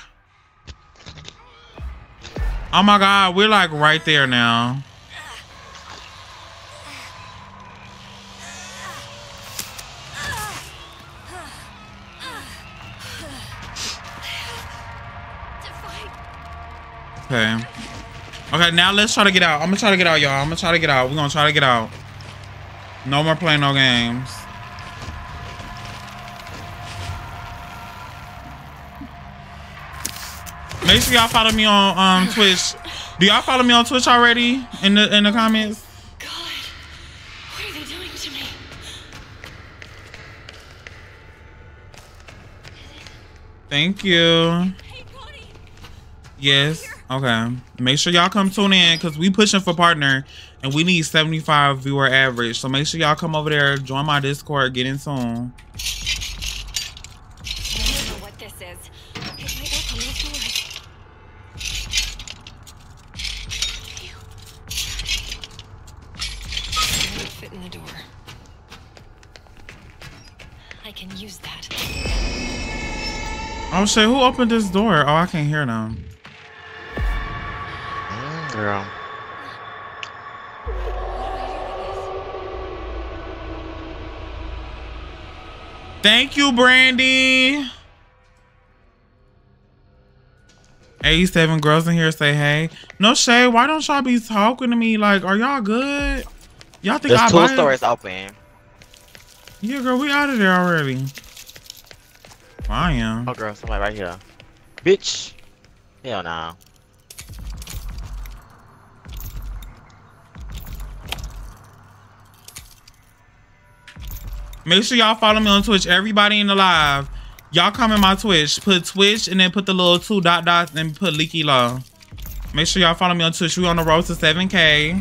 Oh my God, we're like right there now. Okay. Okay, now let's try to get out. I'm gonna try to get out, y'all. I'm gonna try to get out. We're gonna try to get out. No more playing no games. Make sure y'all follow me on um Twitch. Do y'all follow me on Twitch already? In the in the comments? God, what are they doing to me? Thank you. Yes. Okay. Make sure y'all come tune in because we pushing for partner and we need seventy-five viewer average. So make sure y'all come over there, join my Discord, get in soon. I don't know what this is. It might open these doors. It won't fit in the door. I can use that. Oh shit, who opened this door? Oh, I can't hear them. Mm, girl. Thank you, Brandy. eighty-seven girls in here say hey. No shade. Why don't y'all be talking to me? Like, are y'all good? Y'all think There's I two buy stores open. Yeah, girl, we out of there already. I am. Oh, girl, somebody right here. Bitch. Hell no. Make sure y'all follow me on Twitch. Everybody in the live, y'all come in my Twitch. Put Twitch and then put the little two dot dots and put Leeky Law. Make sure y'all follow me on Twitch. We on the road to seven K.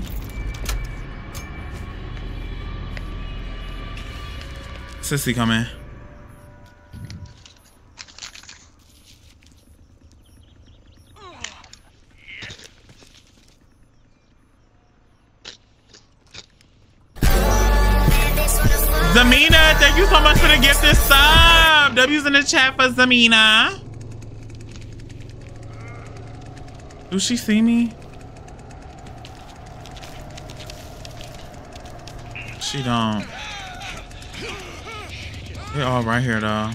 Sissy coming. Zamina, thank you so much for the gifted sub. W's in the chat for Zamina. Do she see me? She don't. They're all right here though.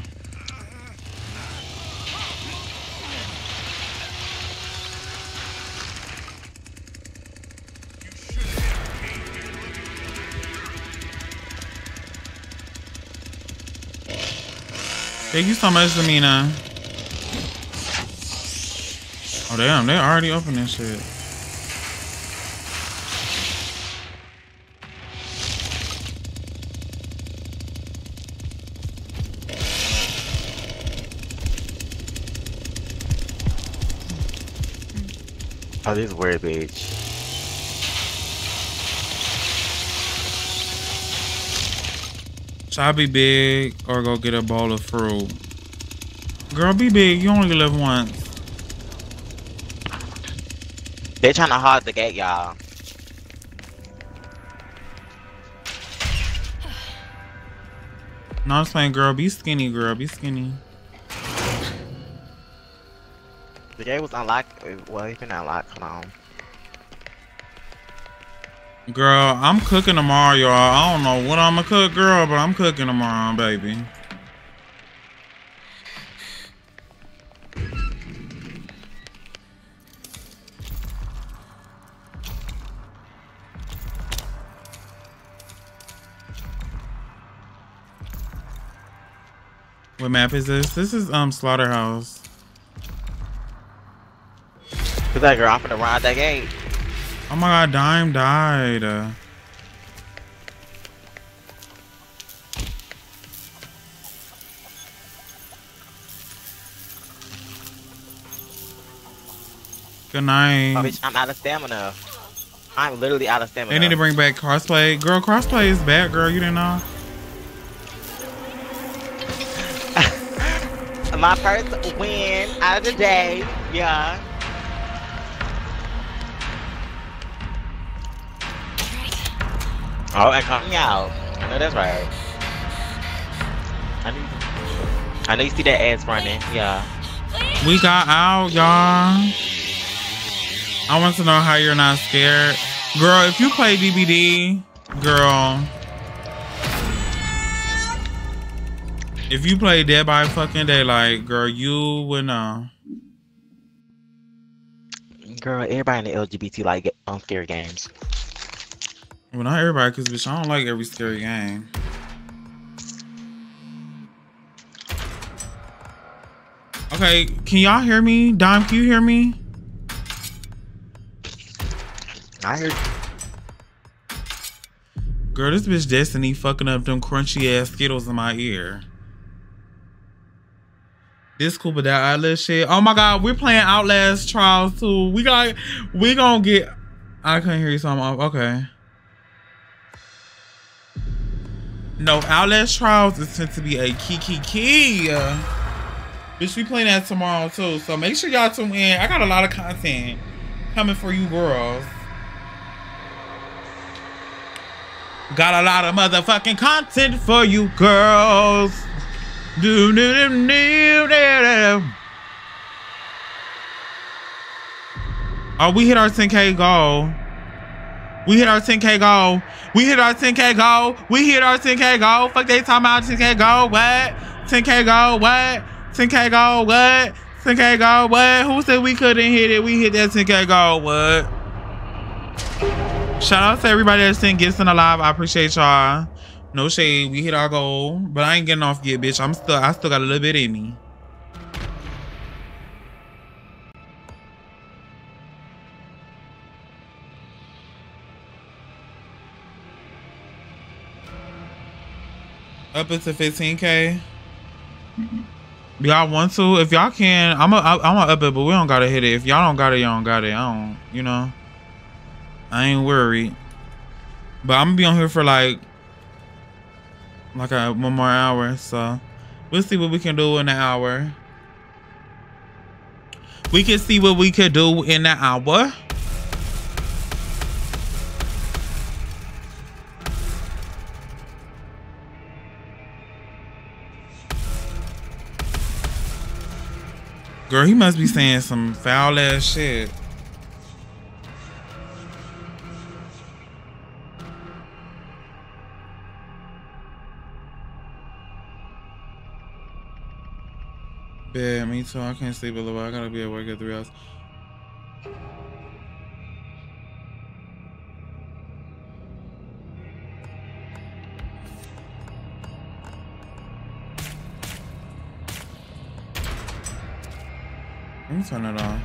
Thank you so much, Zamina. Oh damn, they already opened this shit. Oh, this is weird, bitch. Should I be big or go get a bowl of fruit? Girl, be big. You only live once. They trying to hard the gate, y'all. No, I'm saying, girl, be skinny, girl. Be skinny. The gate was unlocked. Well, it's been unlocked. Hold on. Girl, I'm cooking tomorrow, y'all. I don't know what I'm gonna cook, girl, but I'm cooking tomorrow, baby. What map is this? This is um Slaughterhouse. Cause that girl, I'm finna ride that gate. Oh my god, Dime died. Uh, Good night. Oh, bitch, I'm out of stamina. I'm literally out of stamina. They need to bring back crossplay. Girl, crossplay is bad, girl. You didn't know? My first win out of the day. Yeah. Oh, and coming out. I know that's right. I know, I know you see that ass running. Yeah. We got out, y'all. I want to know how you're not scared. Girl, if you play D B D, girl. If you play Dead by fucking Daylight, girl, you would know. Girl, everybody in the L G B T like um, scary games. Well, not everybody, because bitch, I don't like every scary game. Okay, can y'all hear me? Dime, can you hear me? I heard. Girl, this bitch Destiny fucking up them crunchy ass Skittles in my ear. This cool, but that Outlast shit. Oh my god, we're playing Outlast Trials too. We got, we gonna get. I couldn't hear you, so I'm off. Okay. No, Outlast Trials is meant to be a key, key, key. Bitch, we playing that tomorrow too. So make sure y'all tune in. I got a lot of content coming for you girls. Got a lot of motherfucking content for you girls. Do, do, do, do, do, do. Oh, we hit our ten K goal. We hit our ten K goal. We hit our ten K goal. We hit our ten K goal. Fuck, they talking about ten K goal. What? ten K goal. What? ten K goal. What? ten K goal. What? Who said we couldn't hit it? We hit that ten K goal. What? Shout out to everybody that sent gifts in the live. I appreciate y'all. No shade. We hit our goal, but I ain't getting off yet, bitch. I'm still. I still got a little bit in me. Up into fifteen K. Y'all want to? If y'all can, I'm a, I'm gonna up it, but we don't gotta hit it. If y'all don't got it, y'all don't got it. I don't. You know. I ain't worried. But I'm gonna be on here for like. Like a one more hour, so we'll see what we can do in an hour. We can see what we could do in an hour. Girl, he must be saying some foul ass shit. Yeah, me too. I can't sleep a little while. I gotta be at work at three hours. Let me turn it off.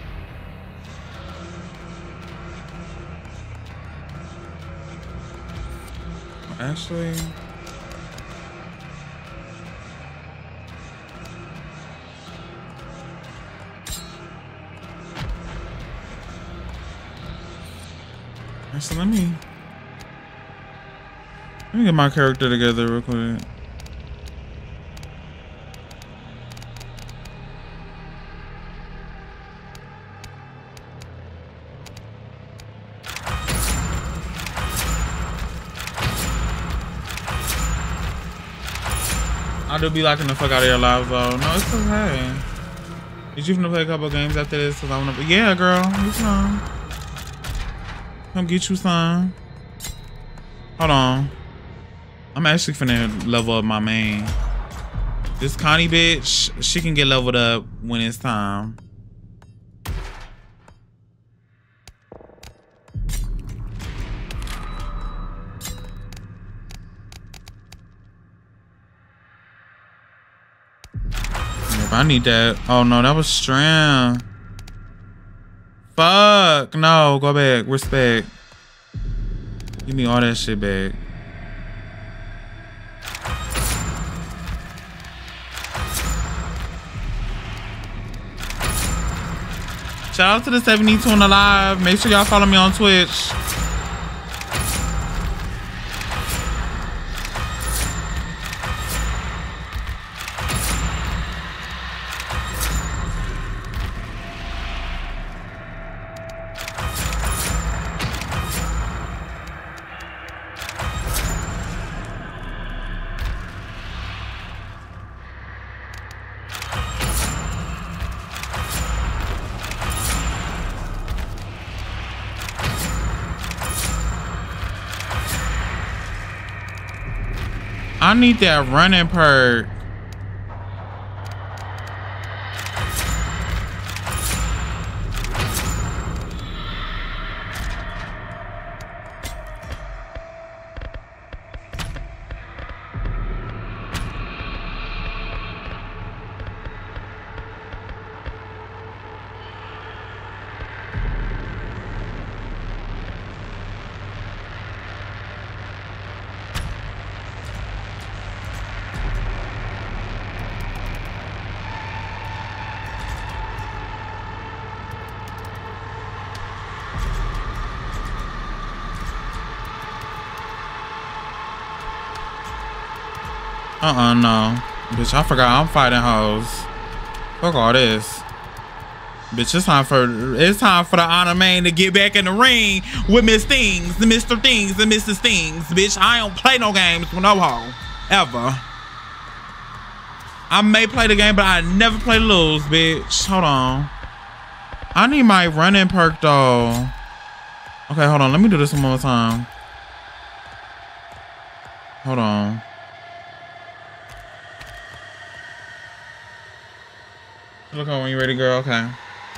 Actually. So let me let me get my character together real quick. I do be locking the fuck out of your lives though. No, it's okay. Did you finna play a couple games after this? Cause I wanna. Yeah, girl. You know. Come get you some. Hold on. I'm actually finna level up my main. This Connie bitch, she can get leveled up when it's time. If I need that. Oh no, that was strand. Fuck, no, go back, respect. Give me all that shit back. Shout out to the seventy-two on the live. Make sure y'all follow me on Twitch. I need that running perk. Uh-uh, no. Bitch, I forgot I'm fighting hoes. Fuck all this. Bitch, it's time for it's time for the honor man to get back in the ring with Miss Things, the Mister Things, and Missus Things. Bitch, I don't play no games with no hoe. Ever. I may play the game, but I never play lose, bitch. Hold on. I need my running perk though. Okay, hold on. Let me do this one more time. Hold on. Look on when you're ready, girl. Okay.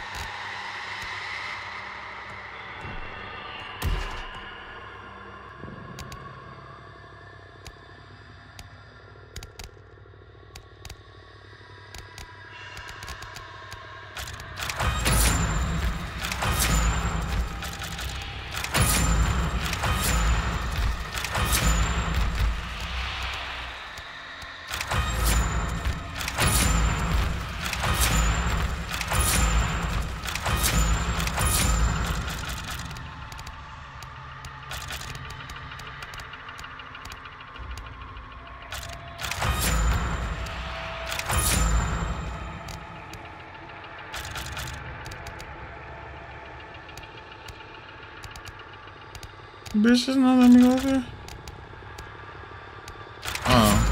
Bitch, just not letting me go there. Oh.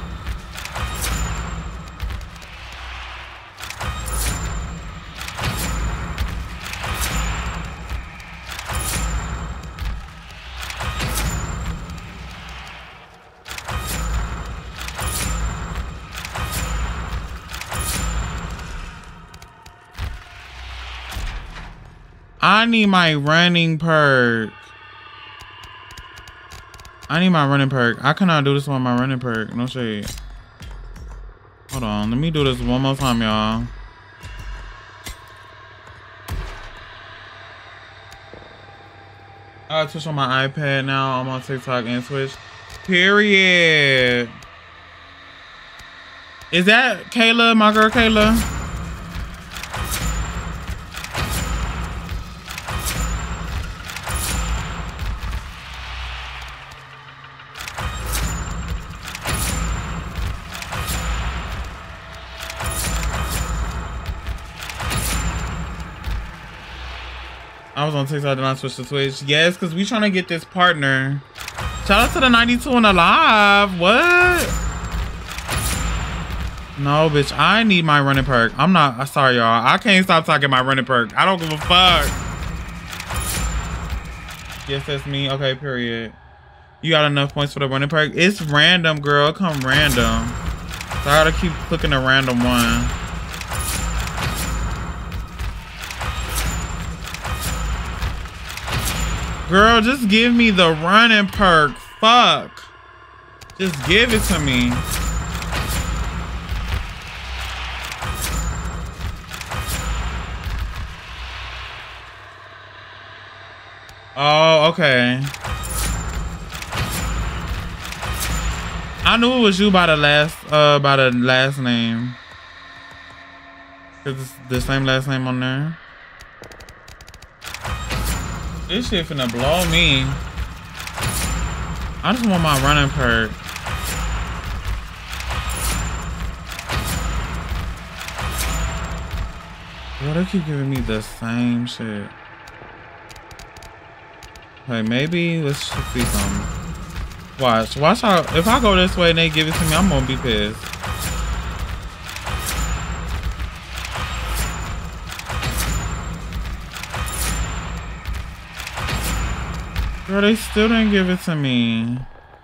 I need my running perk. I need my running perk. I cannot do this on my running perk. No shade. Hold on. Let me do this one more time, y'all. I got Twitch on my iPad now. I'm on TikTok and Twitch. Period. Is that Kayla, my girl Kayla? I was on TikTok, then I switched to Twitch. Yes, because we trying to get this partner. Shout out to the ninety-two and alive. What? No, bitch. I need my running perk. I'm not. I'm sorry, y'all. I can't stop talking my running perk. I don't give a fuck. Yes, that's me. Okay, period. You got enough points for the running perk? It's random, girl. Come random. So I gotta keep clicking the random one. Girl, just give me the running perk. Fuck. Just give it to me. Oh, okay. I knew it was you by the last uh by the last name. Cause it's the same last name on there. This shit finna blow me. I just want my running perk. Yo, they keep giving me the same shit. Hey, maybe let's see something. Watch, watch out. If I go this way and they give it to me, I'm gonna be pissed. Girl, they still didn't give it to me.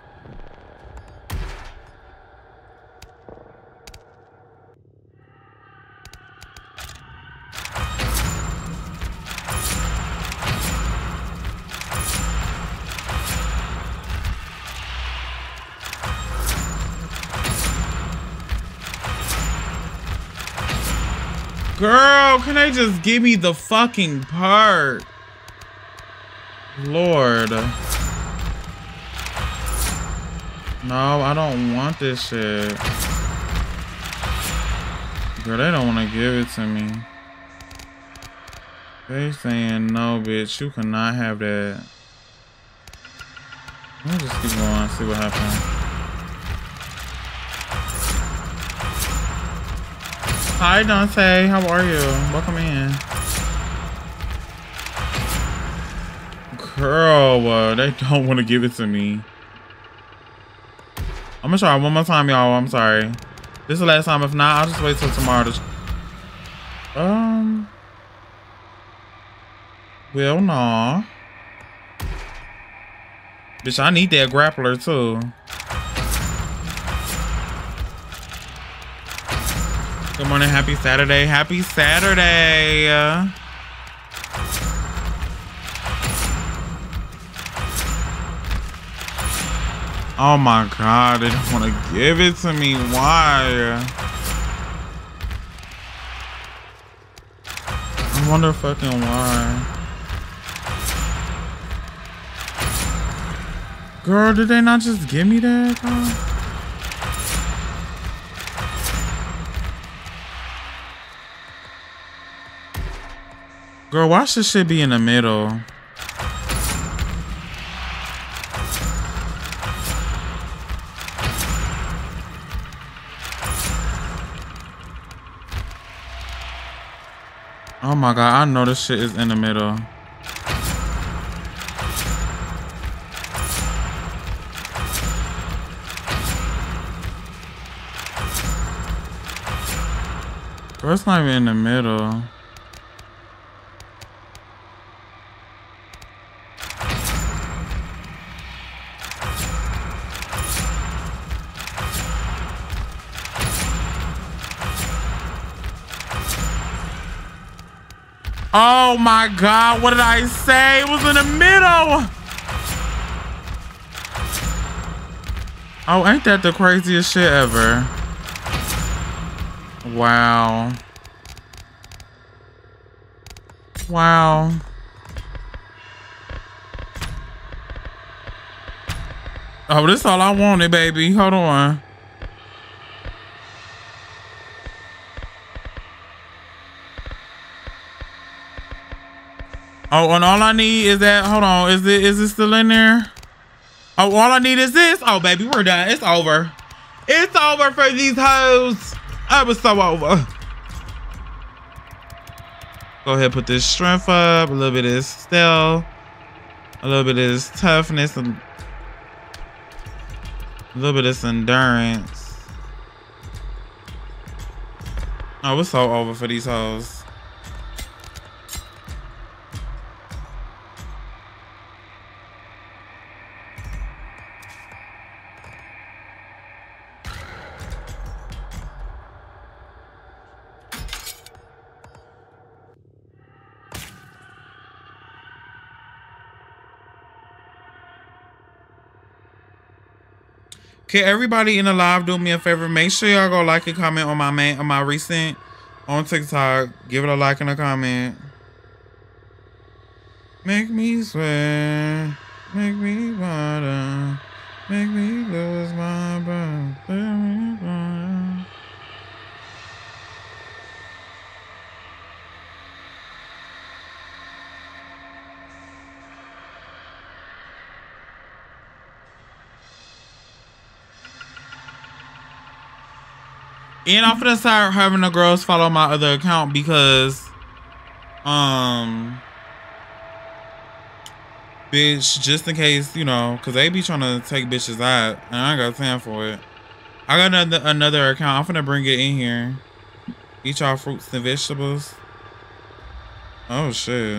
Girl, can they just give me the fucking part? Lord. No, I don't want this shit. Girl, they don't want to give it to me. They saying, no, bitch, you cannot have that. Let me just keep going, see what happens. Hi, Dante. How are you? Welcome in. Girl, uh, they don't want to give it to me. I'm gonna try one more time, y'all. I'm sorry. This is the last time. If not, I'll just wait till tomorrow to... Um... Well, nah. Bitch, I need that grappler, too. Good morning. Happy Saturday. Happy Saturday. Oh my God, they don't want to give it to me. Why? I wonder fucking why. Girl, did they not just give me that? Girl? Girl, why should shit be in the middle? Oh my God, I know this shit is in the middle. Girl, it's not even in the middle. Oh my God, what did I say? It was in the middle. Oh, ain't that the craziest shit ever? Wow. Wow. Oh, this is all I wanted, baby. Hold on. Oh, and all I need is that. Hold on. Is it is it still in there? Oh, all I need is this. Oh, baby, we're done. It's over. It's over for these hoes. I was so over. Go ahead, put this strength up. A little bit of this stealth. A little bit of this toughness. And a little bit of this endurance. Oh, it's so over for these hoes. Can everybody in the live do me a favor? Make sure y'all go like and comment on my main, on my recent on TikTok. Give it a like and a comment. Make me sweat. Make me water. Make me lose my breath. Make me water. And I'm gonna start having the girls follow my other account because, um, bitch, just in case, you know, because they be trying to take bitches out, and I ain't got time for it. I got another, another account. I'm gonna bring it in here. Eat y'all fruits and vegetables. Oh, shit.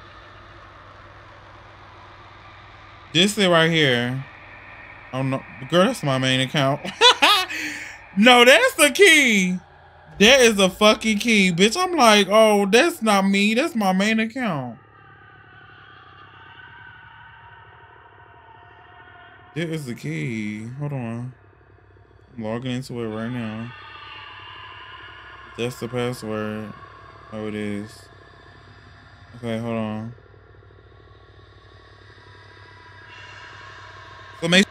This is right here. Oh, no. Girl, that's my main account. No, that's the key. That is a fucking key. Bitch, I'm like, oh, that's not me. That's my main account. That is the key. Hold on. I'm logging into it right now. That's the password. Oh, it is. Okay, hold on. So make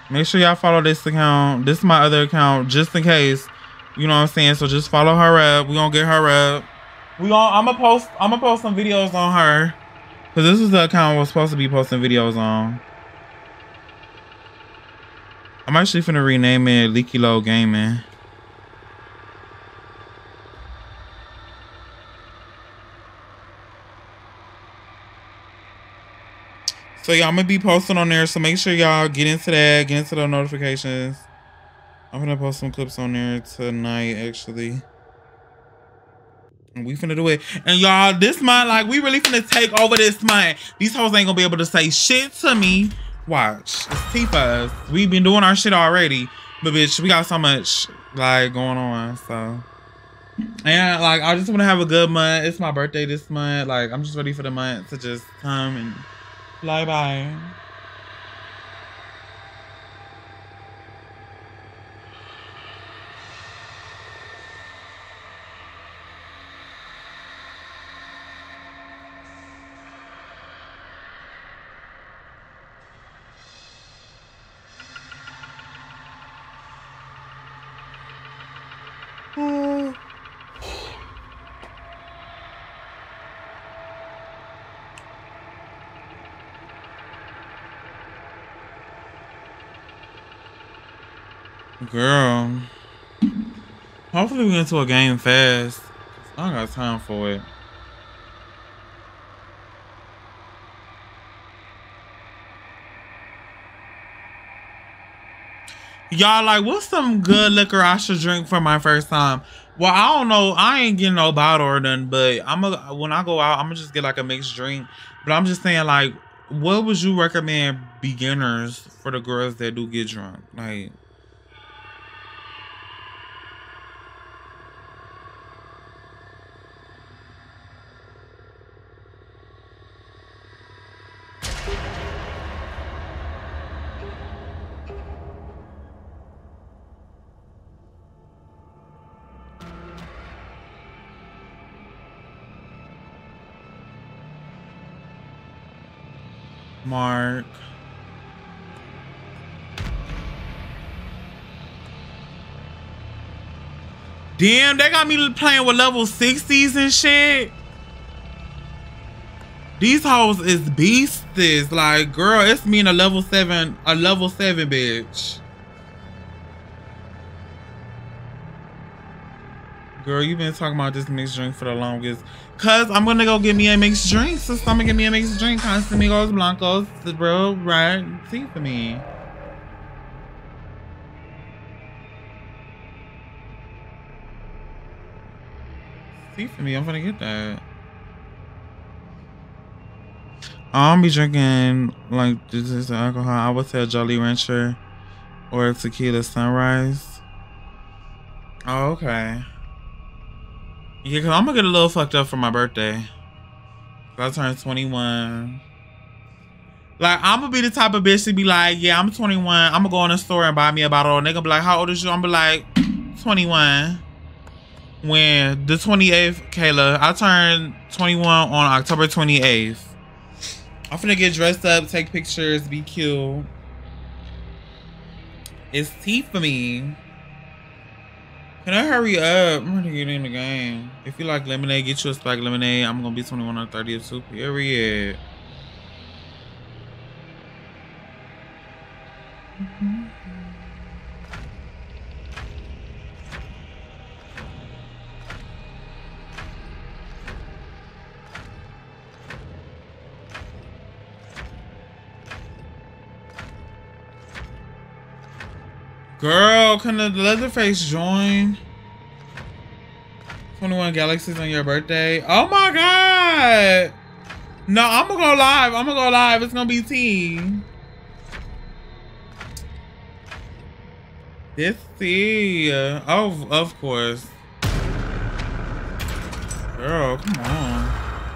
Make sure y'all follow this account. This is my other account, just in case. You know what I'm saying? So just follow her up. We gonna get her up. We gonna. I'm gonna post. I'm gonna post some videos on her, cause this is the account we're supposed to be posting videos on. I'm actually finna rename it Leeky Low Gaming. So y'all, I'm gonna be posting on there, so make sure y'all get into that, get into the notifications. I'm gonna post some clips on there tonight, actually. And we finna do it. And y'all, this month, like, we really finna take over this month. These hoes ain't gonna be able to say shit to me. Watch, it's T for us. We've been doing our shit already, but bitch, we got so much, like, going on, so. And, like, I just wanna have a good month. It's my birthday this month. Like, I'm just ready for the month to just come and fly by. Oh. Girl, hopefully we get into a game fast. I don't got time for it. Y'all, like, what's some good liquor I should drink for my first time? Well, I don't know. I ain't getting no bottle or nothing, but I'm a, when I go out, I'm gonna just get like a mixed drink. But I'm just saying, like, what would you recommend beginners for the girls that do get drunk? Like, Mark. Damn, they got me playing with level sixties and shit. These hoes is beasties. Like, girl, it's me and a level seven, a level seven bitch. Girl, you been talking about this mixed drink for the longest. Cause I'm gonna go get me a mixed drink. So I'm gonna get me a mixed drink. Casamigos Blancos, the bro, right? See for me. See for me. I'm gonna get that. I don't be drinking like this is alcohol. I would say a Jolly Rancher or a Tequila Sunrise. Oh, okay. Yeah, cause I'm gonna get a little fucked up for my birthday. I turned twenty-one. Like, I'm gonna be the type of bitch to be like, yeah, I'm twenty-one. I'm gonna go in the store and buy me a bottle. And they gonna be like, how old is you? I'm gonna be like, twenty-one. When the twenty-eighth, Kayla, I turned twenty-one on October twenty-eighth. I'm finna get dressed up, take pictures, be cute. It's tea for me. Can I hurry up? I'm ready to get in the game. If you like lemonade, get you a spike lemonade. I'm gonna be twenty-one on thirtieth too. Period. Mm-hmm. Girl, can the Leatherface join? twenty-one Galaxies on your birthday. Oh my God. No, I'm gonna go live. I'm gonna go live. It's gonna be tea. This tea. Oh, of course. Girl, come on.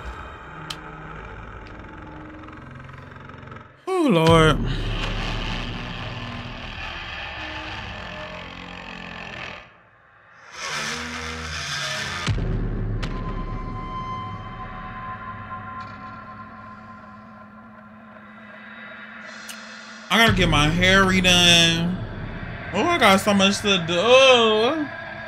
Oh, Lord. I gotta get my hair redone. Oh, I got so much to do.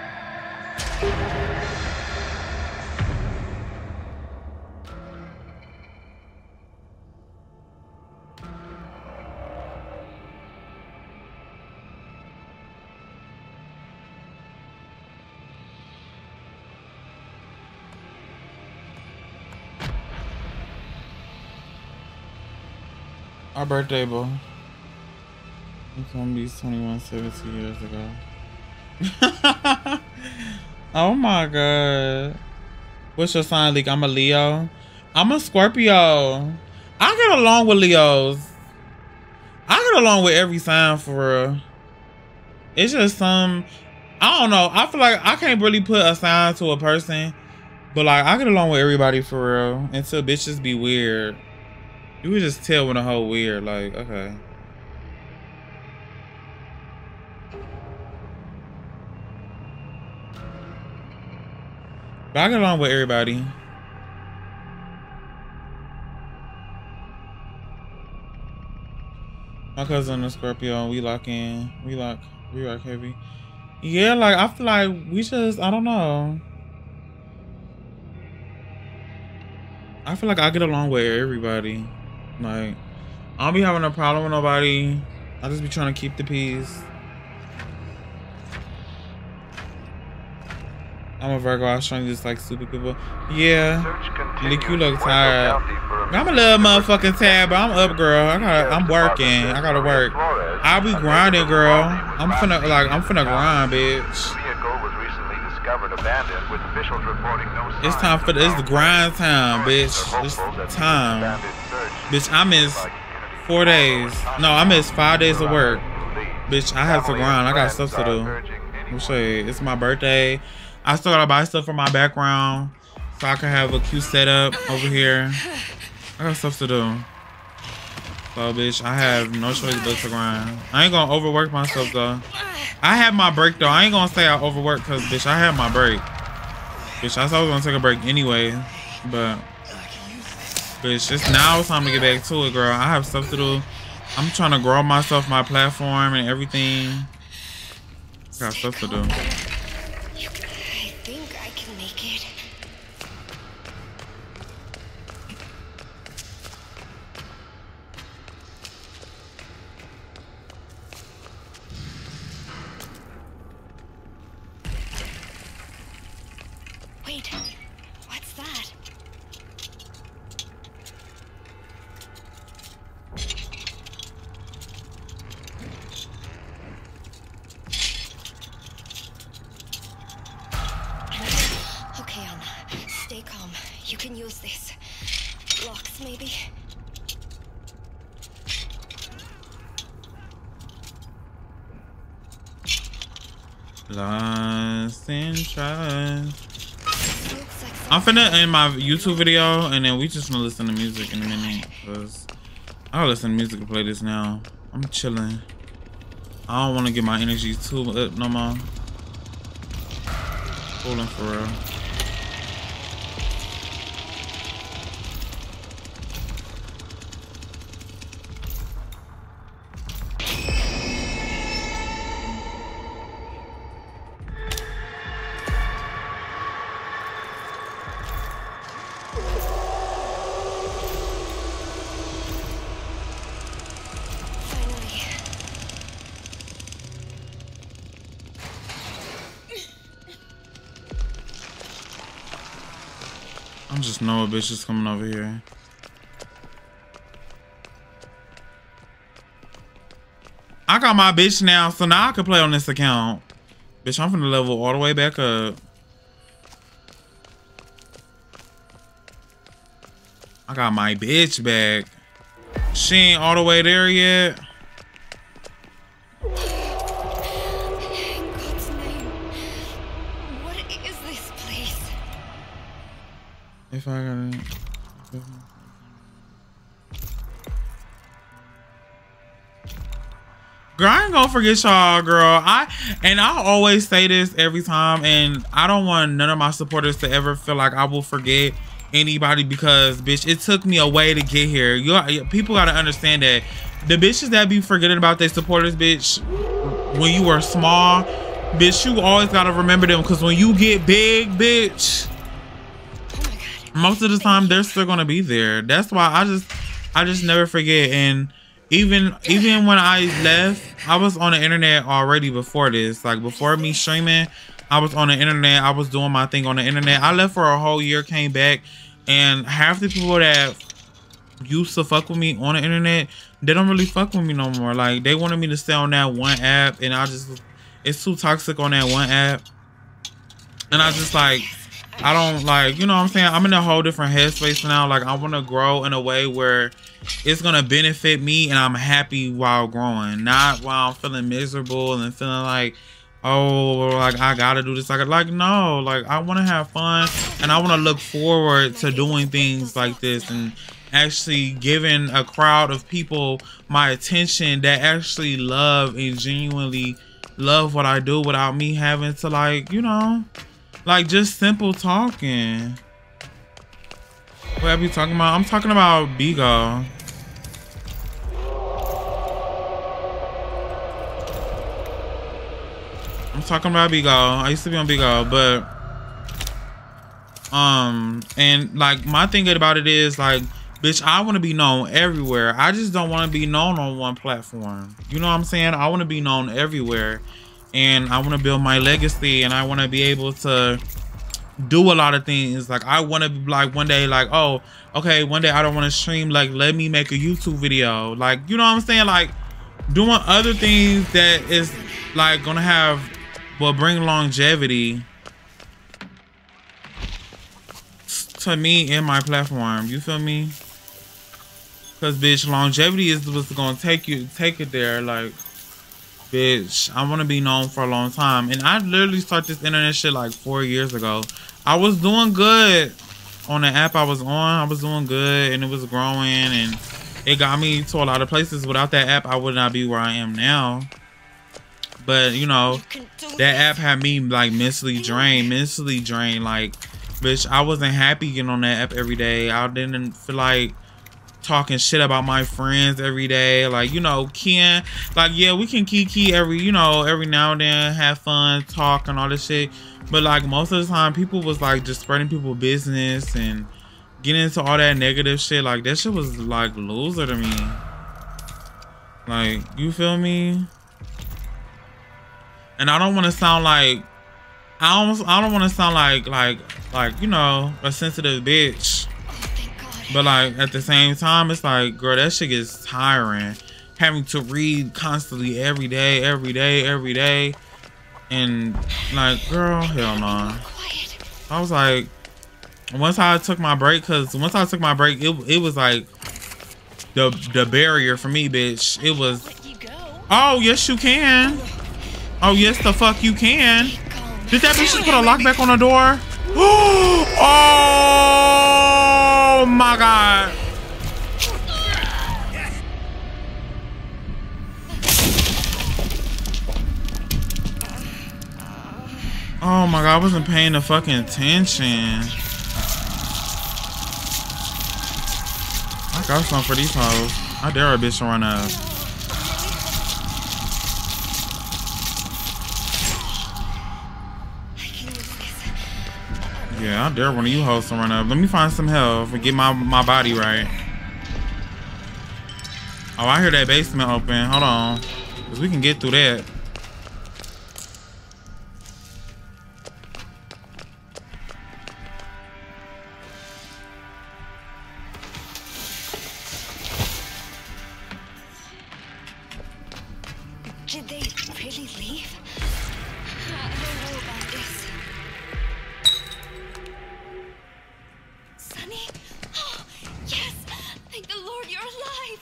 Our birthday, bro. It's gonna be twenty-one, seventeen years ago. Oh my god. What's your sign, Leek? I'm a Leo. I'm a Scorpio. I get along with Leos. I get along with every sign for real. It's just some, I don't know. I feel like I can't really put a sign to a person, but like I get along with everybody for real until bitches be weird. You would just tell when a hoe weird, like, okay. But I get along with everybody. My cousin is Scorpio, we lock in. We lock, we lock heavy. Yeah, like, I feel like we just, I don't know. I feel like I get along with everybody. Like, I don't be having a problem with nobody. I just be trying to keep the peace. I'm a Virgo. I was trying to just like stupid people. Yeah. Leek, you look tired. I'm a little motherfucking tired, but I'm up, girl. I gotta, I'm working. I gotta work. I'll be grinding, girl. I'm finna, like, I'm finna grind, bitch. It's time for this. It's the grind time, bitch. It's time. Bitch, I miss four days. No, I miss five days of work. Bitch, I have to grind. I got stuff to do. I'll show you. It's my birthday. I still gotta buy stuff for my background so I can have a cute setup over here. I got stuff to do. So, bitch, I have no choice but to grind. I ain't gonna overwork myself, though. I have my break, though. I ain't gonna say I overwork because, bitch, I have my break. Bitch, I thought I was gonna take a break anyway. But, bitch, it's now it's time to get back to it, girl. I have stuff to do. I'm trying to grow myself, my platform, and everything. I got stuff to do. Wait, what's that? Okay, Anna, stay calm. You can use this. Locks, maybe? Lost in trust. I'm finna end my YouTube video and then we just gonna listen to music in a minute because I'll listen to music and play this now. I'm chilling. I don't want to get my energy too up no more. Pulling for real. I just know a bitch is coming over here. I got my bitch now, so now I can play on this account. Bitch, I'm finna level all the way back up. I got my bitch back. She ain't all the way there yet. If I gotta... Girl, I ain't gonna forget y'all, girl. I and I always say this every time, and I don't want none of my supporters to ever feel like I will forget anybody because, bitch, it took me a way to get here. You people gotta understand that the bitches that be forgetting about their supporters, bitch, when you were small, bitch, you always gotta remember them, because when you get big, bitch, most of the time they're still gonna be there. That's why I just I just never forget. And even even when I left, I was on the internet already before this. Like before me streaming, I was on the internet. I was doing my thing on the internet. I left for a whole year, came back, and half the people that used to fuck with me on the internet, they don't really fuck with me no more. Like they wanted me to stay on that one app, and I just, it's too toxic on that one app. And I just like, I don't like, you know what I'm saying? I'm in a whole different headspace now. Like I want to grow in a way where it's going to benefit me and I'm happy while growing, not while I'm feeling miserable and feeling like, oh, like I got to do this. Like, like, no, like I want to have fun and I want to look forward to doing things like this and actually giving a crowd of people my attention that actually love and genuinely love what I do without me having to, like, you know, like just simple talking. What I be talking about? I'm talking about Bigo. I'm talking about Bigo. I used to be on Bigo, but um, and like my thing about it is like, bitch, I want to be known everywhere. I just don't want to be known on one platform. You know what I'm saying? I want to be known everywhere, and I want to build my legacy, and I want to be able to do a lot of things. Like I want to be like one day, like, oh, okay, one day I don't want to stream. Like, let me make a YouTube video. Like, you know what I'm saying? Like doing other things that is like gonna have, will bring longevity to me in my platform. You feel me? Cause bitch, longevity is what's gonna take you, take it there. Like, bitch, I want to be known for a long time. And I literally started this internet shit like four years ago. I was doing good on the app I was on. I was doing good and it was growing and it got me to a lot of places. Without that app, I would not be where I am now. But you know, that app had me like mentally drained, mentally drained. Like, bitch, I wasn't happy getting on that app every day. I didn't feel like talking shit about my friends every day. Like, you know, Ken, like, yeah, we can kiki every, you know, every now and then, have fun, talk and all this shit. But like most of the time, people was like just spreading people's business and getting into all that negative shit. Like that shit was like loser to me. Like, you feel me? And I don't want to sound like, I almost, I don't want to sound like, like, like, you know, a sensitive bitch. But like at the same time, it's like, girl, that shit gets tiring. Having to read constantly every day, every day, every day. And like, girl, hell no. I was like, once I took my break, cause once I took my break, it, it was like the, the barrier for me, bitch. It was, oh, yes, you can. Oh, yes, the fuck you can. Did that bitch just put a lockback on the door? Oh my God. Oh my God, I wasn't paying the fucking attention. I got something for these hoes. I dare a bitch to run up. Yeah, I dare one of you hoes to run up. Let me find some help and get my, my body right. Oh, I hear that basement open. Hold on. Because we can get through that. Did they really leave? I don't know about this. Sonny? Oh, yes! Thank the Lord you're alive!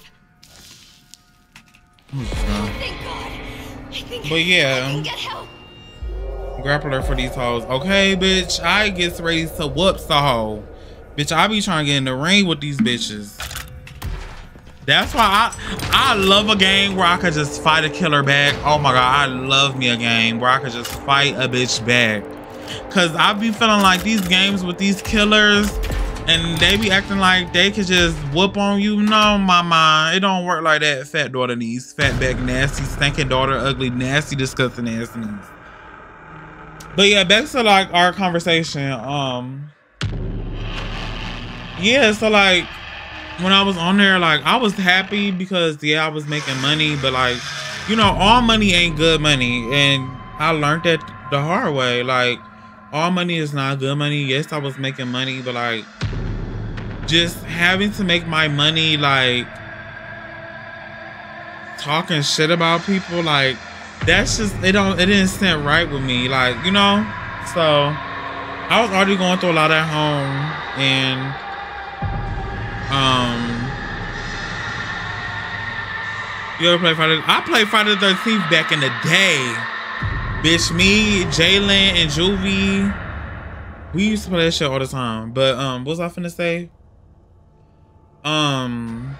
Oh, thank God! I think but yeah, I can get help. grappler for these hoes. Okay, bitch, I gets ready to whoop the hoe. Bitch, I be trying to get in the ring with these bitches. That's why I I love a game where I could just fight a killer back. Oh my God, I love me a game where I could just fight a bitch back. Cause I be feeling like these games with these killers, And they be acting like they could just whoop on you. No, mama, it don't work like that. Fat daughter needs, fat back, nasty, stinking daughter, ugly, nasty, disgusting ass needs. But yeah, back to like our conversation. Um, yeah, so like when I was on there, like I was happy because yeah, I was making money, but like, you know, all money ain't good money, and I learned that the hard way. Like, all money is not good money. Yes, I was making money, but like, just having to make my money, like, talking shit about people, like, that's just, it don't, it didn't sit right with me, like, you know? So, I was already going through a lot at home, and, um, you ever play Friday? I played Friday the thirteenth back in the day. Bitch, me, Jalen, and Juvie, we used to play that shit all the time. But, um, what was I finna say? Um,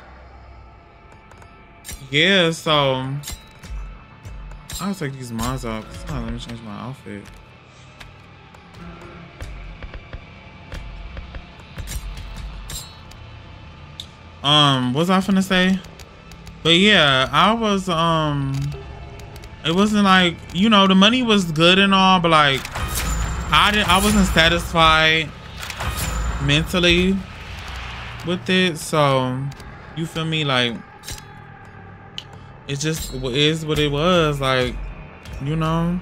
yeah, so, I'll take these mods off. Oh, let me change my outfit. Um, what was I finna say? But yeah, I was, um, it wasn't like, you know, the money was good and all, but like, I didn't, I wasn't satisfied mentally with it. So, you feel me? Like, it just is what it was. Like, you know,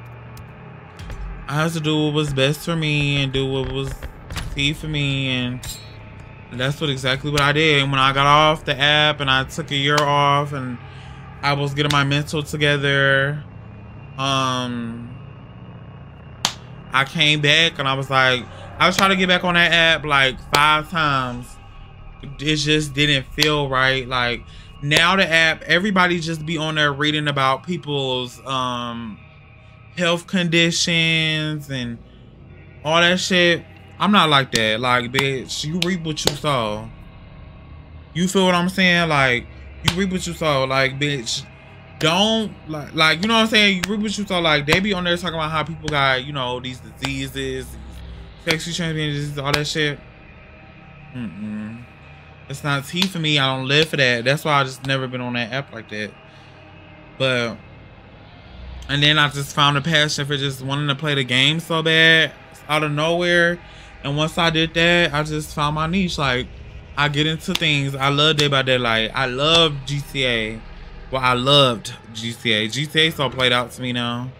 I had to do what was best for me and do what was key for me, and that's what exactly what I did. And when I got off the app and I took a year off and I was getting my mental together, um, I came back and I was like, I was trying to get back on that app like five times. It just didn't feel right. Like, now the app, everybody just be on there reading about people's um, health conditions and all that shit. I'm not like that. Like, bitch, you reap what you sow. You feel what I'm saying? Like, you reap what you sow. Like, bitch, don't, like, like, you know what I'm saying? You reap what you sow. Like, they be on there talking about how people got, you know, these diseases, sexually transmitted diseases, all that shit. Mm-mm. It's not tea for me. I don't live for that. That's why I just never been on that app like that. But, and then I just found a passion for just wanting to play the game so bad out of nowhere. And once I did that, I just found my niche. Like, I get into things. I love Day by Daylight. I love G T A. Well, I loved G T A. G T A so played out to me now.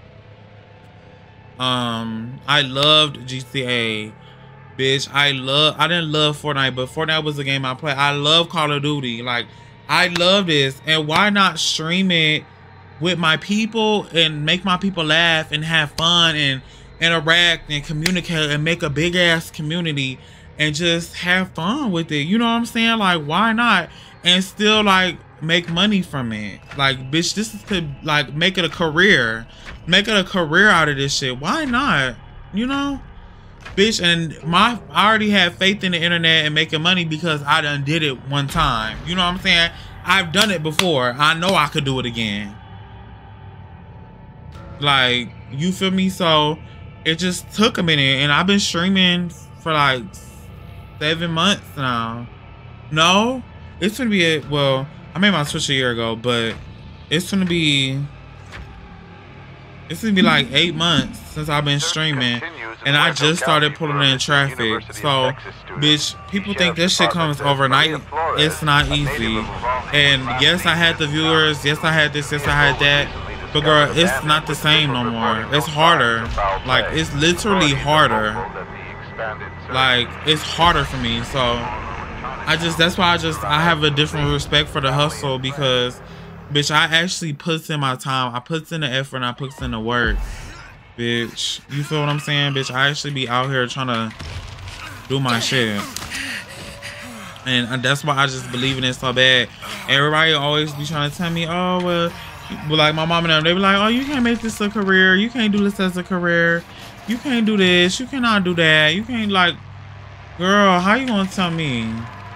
Um, I loved G T A. Bitch, I love, I didn't love Fortnite, but Fortnite was the game I played. I love Call of Duty. Like, I love this. And why not stream it with my people and make my people laugh and have fun and interact and communicate and make a big ass community and just have fun with it? You know what I'm saying? Like, why not? And still, like, make money from it. Like, bitch, this is could, like, make it a career. Make it a career out of this shit. Why not? You know? Bitch, and my, I already have faith in the internet and making money because I done did it one time. You know what I'm saying? I've done it before. I know I could do it again. Like, you feel me? So, it just took a minute, and I've been streaming for like seven months now. No, it's gonna be a, well, I made my Twitch a year ago, but it's gonna be, it's gonna be like eight months since I've been streaming, and I just started pulling in traffic. So, bitch, people think this shit comes overnight. It's not easy. And yes, I had the viewers. Yes, I had this. Yes, I had that. But girl, it's not the same no more. It's harder. Like, it's literally harder. Like, it's harder for me. So, I just, that's why I just, I have a different respect for the hustle because, bitch, I actually put in my time. I put in the effort and I put in the work. Bitch, you feel what I'm saying? Bitch, I actually be out here trying to do my shit. And that's why I just believe in it so bad. Everybody always be trying to tell me, oh, well, but like my mom and them, they be like, oh, you can't make this a career. You can't do this as a career. You can't do this. You cannot do that. You can't, like, girl, how you gonna tell me?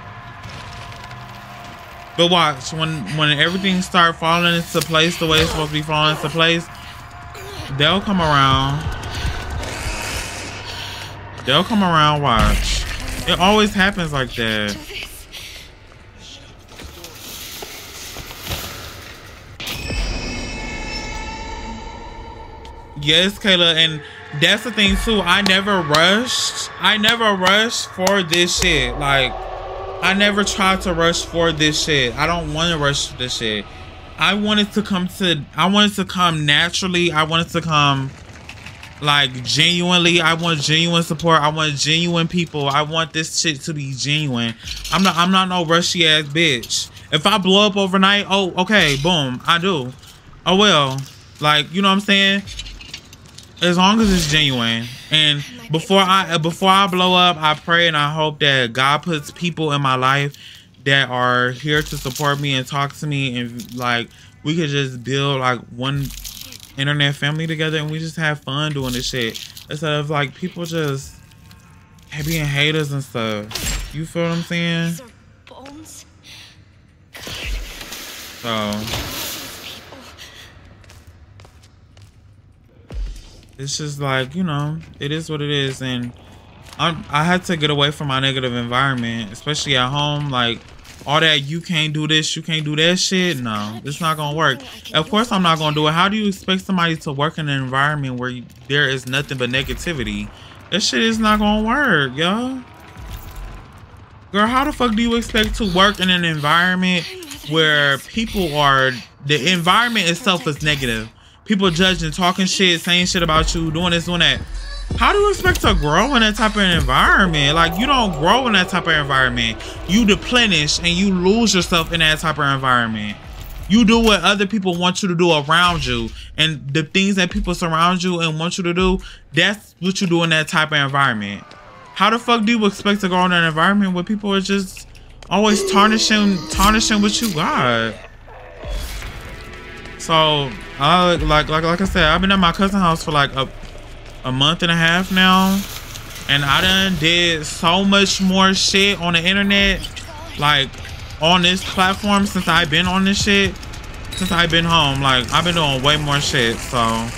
But watch, when when everything start falling into place the way it's supposed to be falling into place, they'll come around. They'll come around, watch. It always happens like that. Yes, Kayla, and that's the thing too. I never rushed. I never rushed for this shit. Like, I never tried to rush for this shit. I don't want to rush this shit. I wanted to come to. I wanted to come naturally. I wanted to come like genuinely. I want genuine support. I want genuine people. I want this shit to be genuine. I'm not. I'm not no rushy ass bitch. If I blow up overnight, oh okay, boom, I do. Oh well, like you know what I'm saying. As long as it's genuine, and before I before I blow up, I pray and I hope that God puts people in my life that are here to support me and talk to me, and like we could just build like one internet family together, and we just have fun doing this shit instead of like people just being haters and stuff. You feel what I'm saying? So. It's just like, you know, it is what it is. And I'm, I had to get away from my negative environment, especially at home. Like, all that you can't do this, you can't do that shit. No, it's not going to work. Of course, I'm not going to do it. How do you expect somebody to work in an environment where you, there is nothing but negativity? That shit is not going to work, yo. Girl, how the fuck do you expect to work in an environment where people are, the environment itself is negative? People judging, talking shit, saying shit about you, doing this, doing that. How do you expect to grow in that type of environment? Like, you don't grow in that type of environment. You deplenish and you lose yourself in that type of environment. You do what other people want you to do around you. And the things that people surround you and want you to do, that's what you do in that type of environment. How the fuck do you expect to grow in an environment where people are just always tarnishing, tarnishing what you got? So, I, like like like I said, I've been at my cousin's house for like a, a month and a half now. And I done did so much more shit on the internet. Like, on this platform since I've been on this shit. Since I've been home. Like, I've been doing way more shit, so.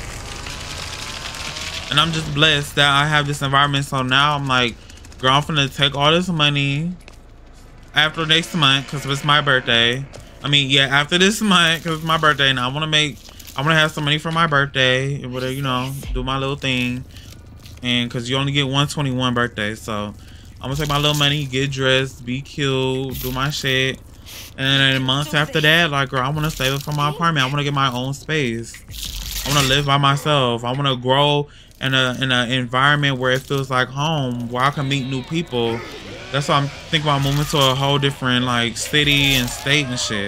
And I'm just blessed that I have this environment. So now I'm like, girl, I'm finna take all this money after next month, because it's my birthday. I mean, yeah, after this month, because it's my birthday, and I want to make, I want to have some money for my birthday, and whatever, you know, do my little thing. And because you only get one twenty-one birthday, so I'm going to take my little money, get dressed, be cute, do my shit. And then months after that, like, girl, I want to save it for my apartment. I want to get my own space. I want to live by myself. I want to grow in a in an environment where it feels like home, where I can meet new people. That's why I'm thinking about moving to a whole different like city and state and shit.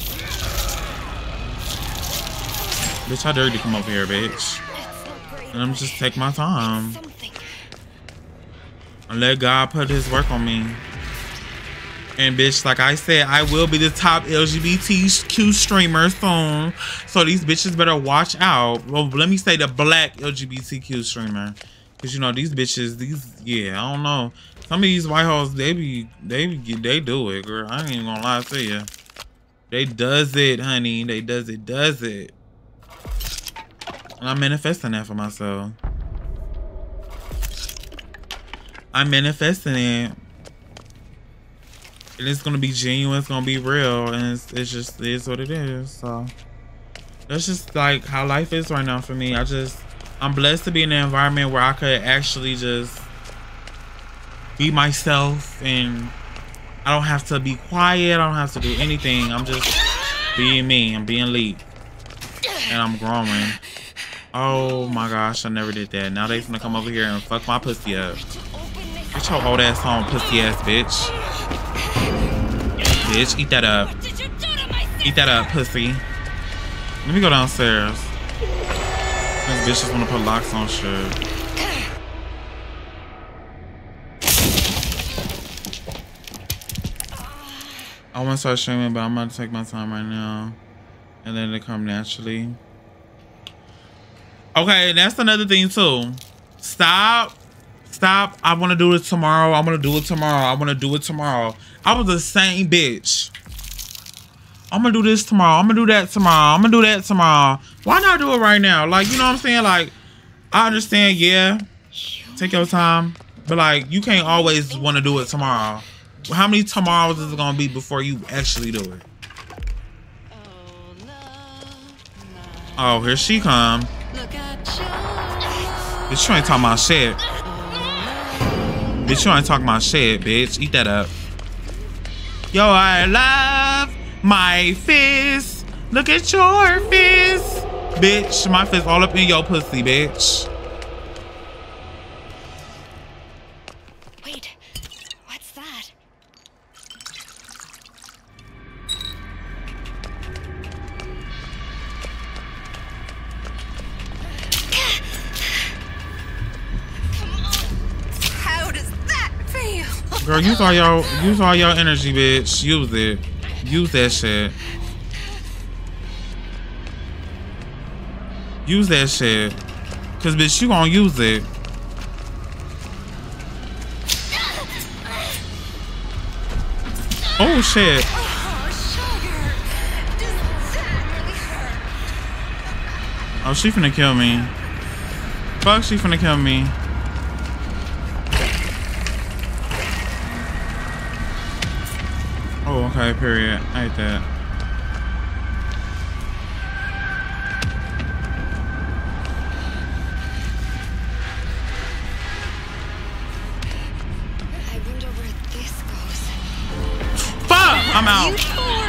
Bitch, how dare you come over here, bitch? And I'm just take my time and let God put his work on me. And bitch, like I said, I will be the top L G B T Q streamer soon. So these bitches better watch out. Well, let me say the black L G B T Q streamer. Cause you know, these bitches, these, yeah, I don't know. Some of these white hoes, they be, they be, they do it, girl. I ain't even gonna lie to you. They does it, honey. They does it, does it. And I'm manifesting that for myself. I'm manifesting it. And it's gonna be genuine, it's gonna be real, and it's, it's just, it is what it is. So that's just like how life is right now for me. I just, I'm blessed to be in an environment where I could actually just be myself, and I don't have to be quiet. I don't have to do anything. I'm just being me. I'm being Leek, and I'm growing. Oh my gosh, I never did that. Now they gonna come over here and fuck my pussy up. Get your old ass home, pussy ass bitch. Bitch, eat that up. Eat that up, pussy. Let me go downstairs. These bitches wanna put locks on shit. I want to start streaming, but I'm going to take my time right now. And then it come naturally. Okay, that's another thing too. Stop. Stop. I want to do it tomorrow. I want to do it tomorrow. I want to do it tomorrow. I was the same bitch. I'm going to do this tomorrow. I'm going to do that tomorrow. I'm going to do that tomorrow. Why not do it right now? Like, you know what I'm saying? Like, I understand, yeah. Take your time. But like, you can't always want to do it tomorrow. How many tomorrows is it gonna be before you actually do it? Oh, here she come. Bitch, you ain't talking about shit. Bitch, you ain't talking about shit, bitch. Eat that up. Yo, I love my fist. Look at your fist. Bitch, my fist all up in your pussy, bitch. Wait, what's that? How does that feel? Girl, use all your use all your energy, bitch. Use it. Use that shit. Use that shit. Cause bitch, you gonna use it. Oh shit. Oh, she finna kill me. Fuck, she finna kill me. Oh, okay, period. I hate that. I wonder where this goes. Fuck! I'm out. You poor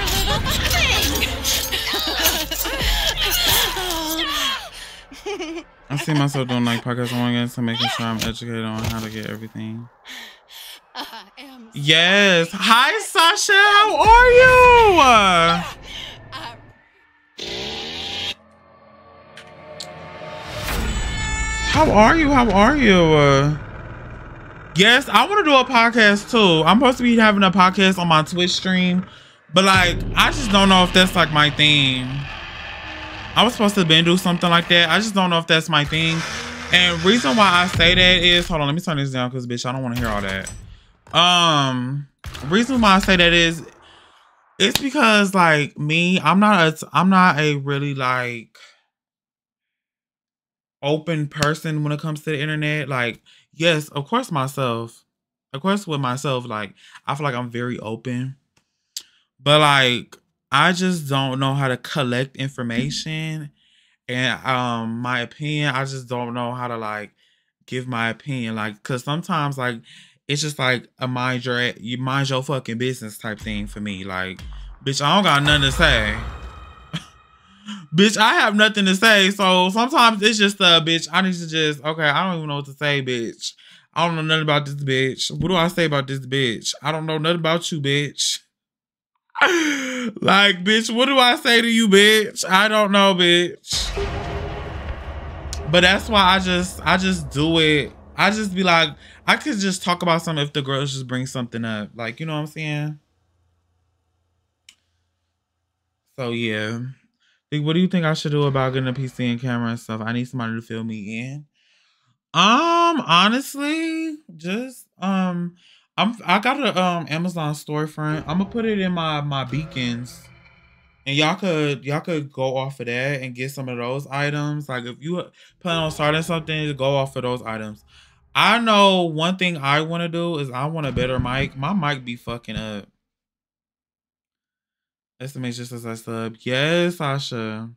little thing. I see myself doing like podcasts on again, so making sure I'm educated on how to get everything. Yes. Hi, Sasha. How are you? How are you? How are you? Uh, yes, I want to do a podcast too. I'm supposed to be having a podcast on my Twitch stream, but like, I just don't know if that's like my thing. I was supposed to been do something like that. I just don't know if that's my thing. And reason why I say that is, hold on, let me turn this down because bitch, I don't want to hear all that. Um, reason why I say that is, it's because like me, I'm not a, I'm not a really like open person when it comes to the internet. Like, yes, of course myself, of course with myself, like I feel like I'm very open, but like I just don't know how to collect information and um my opinion. I just don't know how to like give my opinion, like, cause sometimes like it's just like a mind your you mind your fucking business type thing for me. Like, bitch, I don't got nothing to say. Bitch, I have nothing to say. So sometimes it's just uh bitch, I need to just okay, I don't even know what to say, bitch. I don't know nothing about this bitch. What do I say about this bitch? I don't know nothing about you, bitch. Like, bitch, what do I say to you, bitch? I don't know, bitch. But that's why I just I just do it. I just be like, I could just talk about something if the girls just bring something up. Like, you know what I'm saying? So, yeah. Like, what do you think I should do about getting a P C and camera and stuff? I need somebody to fill me in. Um, honestly, just, um, I'm, I got a um Amazon storefront. I'm gonna put it in my, my beacons. And y'all could y'all could go off of that and get some of those items. Like, if you plan on starting something, go off of those items. I know one thing I want to do is I want a better mic. My mic be fucking up. Estimate just as I sub. Yes, Sasha.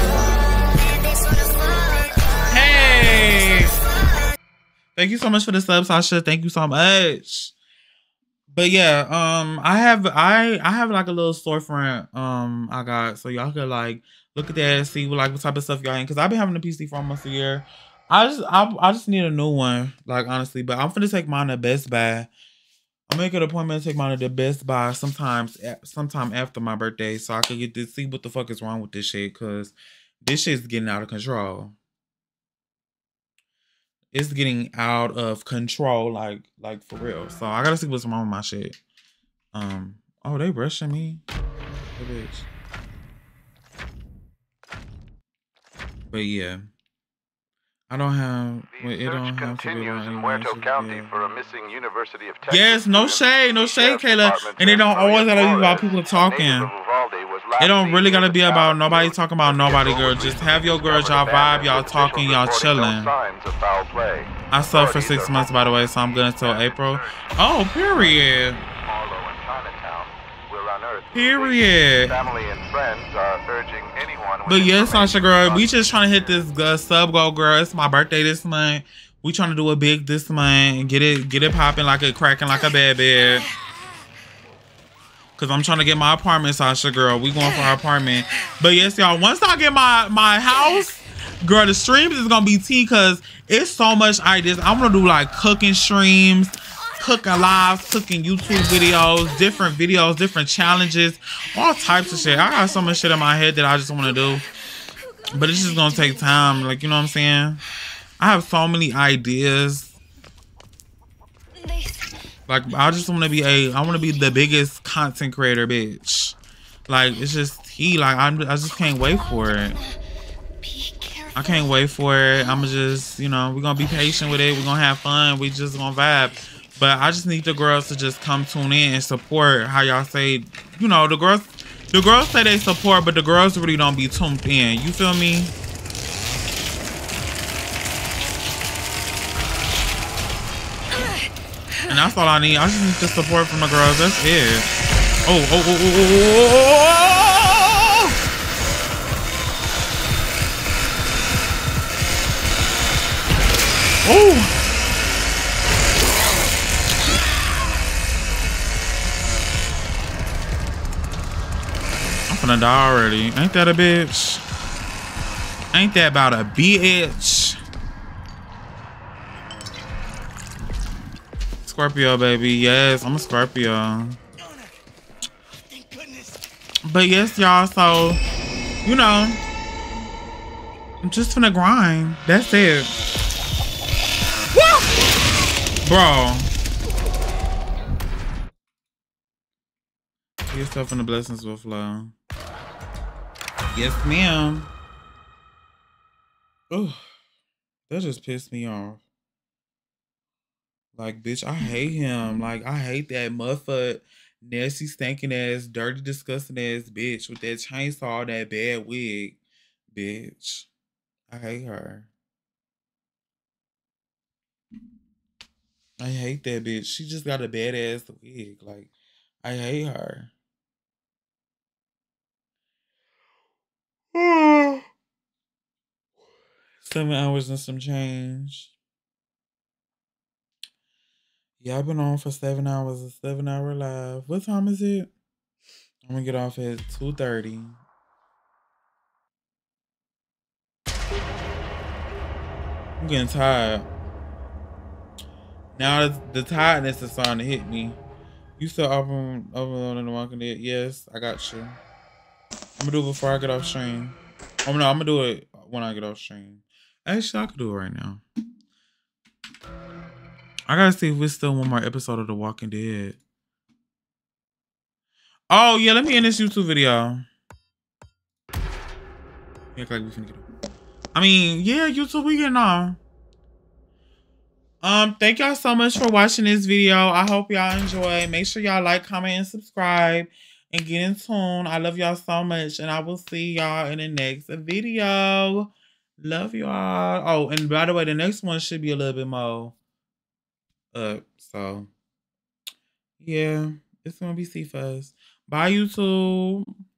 Hey! Thank you so much for the sub, Sasha. Thank you so much. But yeah, um, I have I I have like a little storefront um I got, so y'all could like look at that and see what like what type of stuff y'all in, because I've been having a P C for almost a year. I just I I just need a new one, like, honestly. But I'm finna take mine to Best Buy. I'll make an appointment to take mine to the Best Buy sometimes sometime after my birthday, so I could get to see what the fuck is wrong with this shit, because this shit's getting out of control. It's getting out of control, like, like for real. So I gotta see what's wrong with my shit. Um, oh, they rushing me. Hey, bitch. But yeah, I don't have. Wait, it don't have to be on anyone. County for a missing University of Texas. Yes, no shade, no shade, Kayla. And it don't always gotta be about people talking. It don't really gotta be about nobody talking about nobody, girl. Just have your girls, y'all vibe, y'all talking, y'all chilling. I subbed for six months, by the way, so I'm good until April. Oh, period. Period. Family and friends are urging anyone. But yes, Sasha, girl, we just trying to hit this uh, sub goal, girl. It's my birthday this month. We trying to do a big this month and get it, get it popping like it cracking like a bad bed. Cause I'm trying to get my apartment, Sasha, girl. We going for our apartment. But yes, y'all, once I get my my house, girl, the streams is gonna be tea. Cause it's so much ideas. I'm gonna do like cooking streams, cooking lives, cooking YouTube videos, different videos, different challenges, all types of shit. I got so much shit in my head that I just want to do, but it's just gonna take time. Like, you know what I'm saying? I have so many ideas. Like, I just want to be a, I want to be the biggest content creator, bitch. Like, it's just he. Like, I'm, I just can't wait for it. I can't wait for it. I'm just, you know, we're gonna be patient with it. We're gonna have fun. We just gonna vibe. But I just need the girls to just come tune in and support how y'all say, you know, the girls, the girls say they support, but the girls really don't be tuned in. You feel me? And that's all I need. I just need the support from the girls. That's it. Oh, oh, oh, oh, oh, oh, oh. I'm finna die already. Ain't that a bitch? Ain't that about a bitch? Scorpio, baby. Yes, I'm a Scorpio. But yes, y'all, so, you know, I'm just finna grind. That's it. Woo! Bro. Yourself and the blessings will flow. Yes, ma'am. Oh, that just pissed me off. Like, bitch, I hate him. Like, I hate that motherfucker, nasty, stinking ass, dirty, disgusting ass bitch with that chainsaw, that bad wig. Bitch. I hate her. I hate that bitch. She just got a badass wig. Like, I hate her. Seven hours and some change. Yeah, I've been on for seven hours, a seven hour live. What time is it? I'm gonna get off at two thirty. I'm getting tired. Now the tiredness is starting to hit me. You still open uploading The Walking Dead? Yes, I got you. I'm gonna do it before I get off stream. Oh no, I'm gonna do it when I get off stream. Actually, I could do it right now. I gotta see if there's still one more episode of The Walking Dead. Oh yeah, let me end this YouTube video. Act like we finna get off. I mean, yeah, YouTube, we getting on. Um, thank y'all so much for watching this video. I hope y'all enjoy. Make sure y'all like, comment, and subscribe. And get in tune. I love y'all so much. And I will see y'all in the next video. Love y'all. Oh, and by the way, the next one should be a little bit more up. So, yeah. It's going to be C-Fuzz. Bye, YouTube.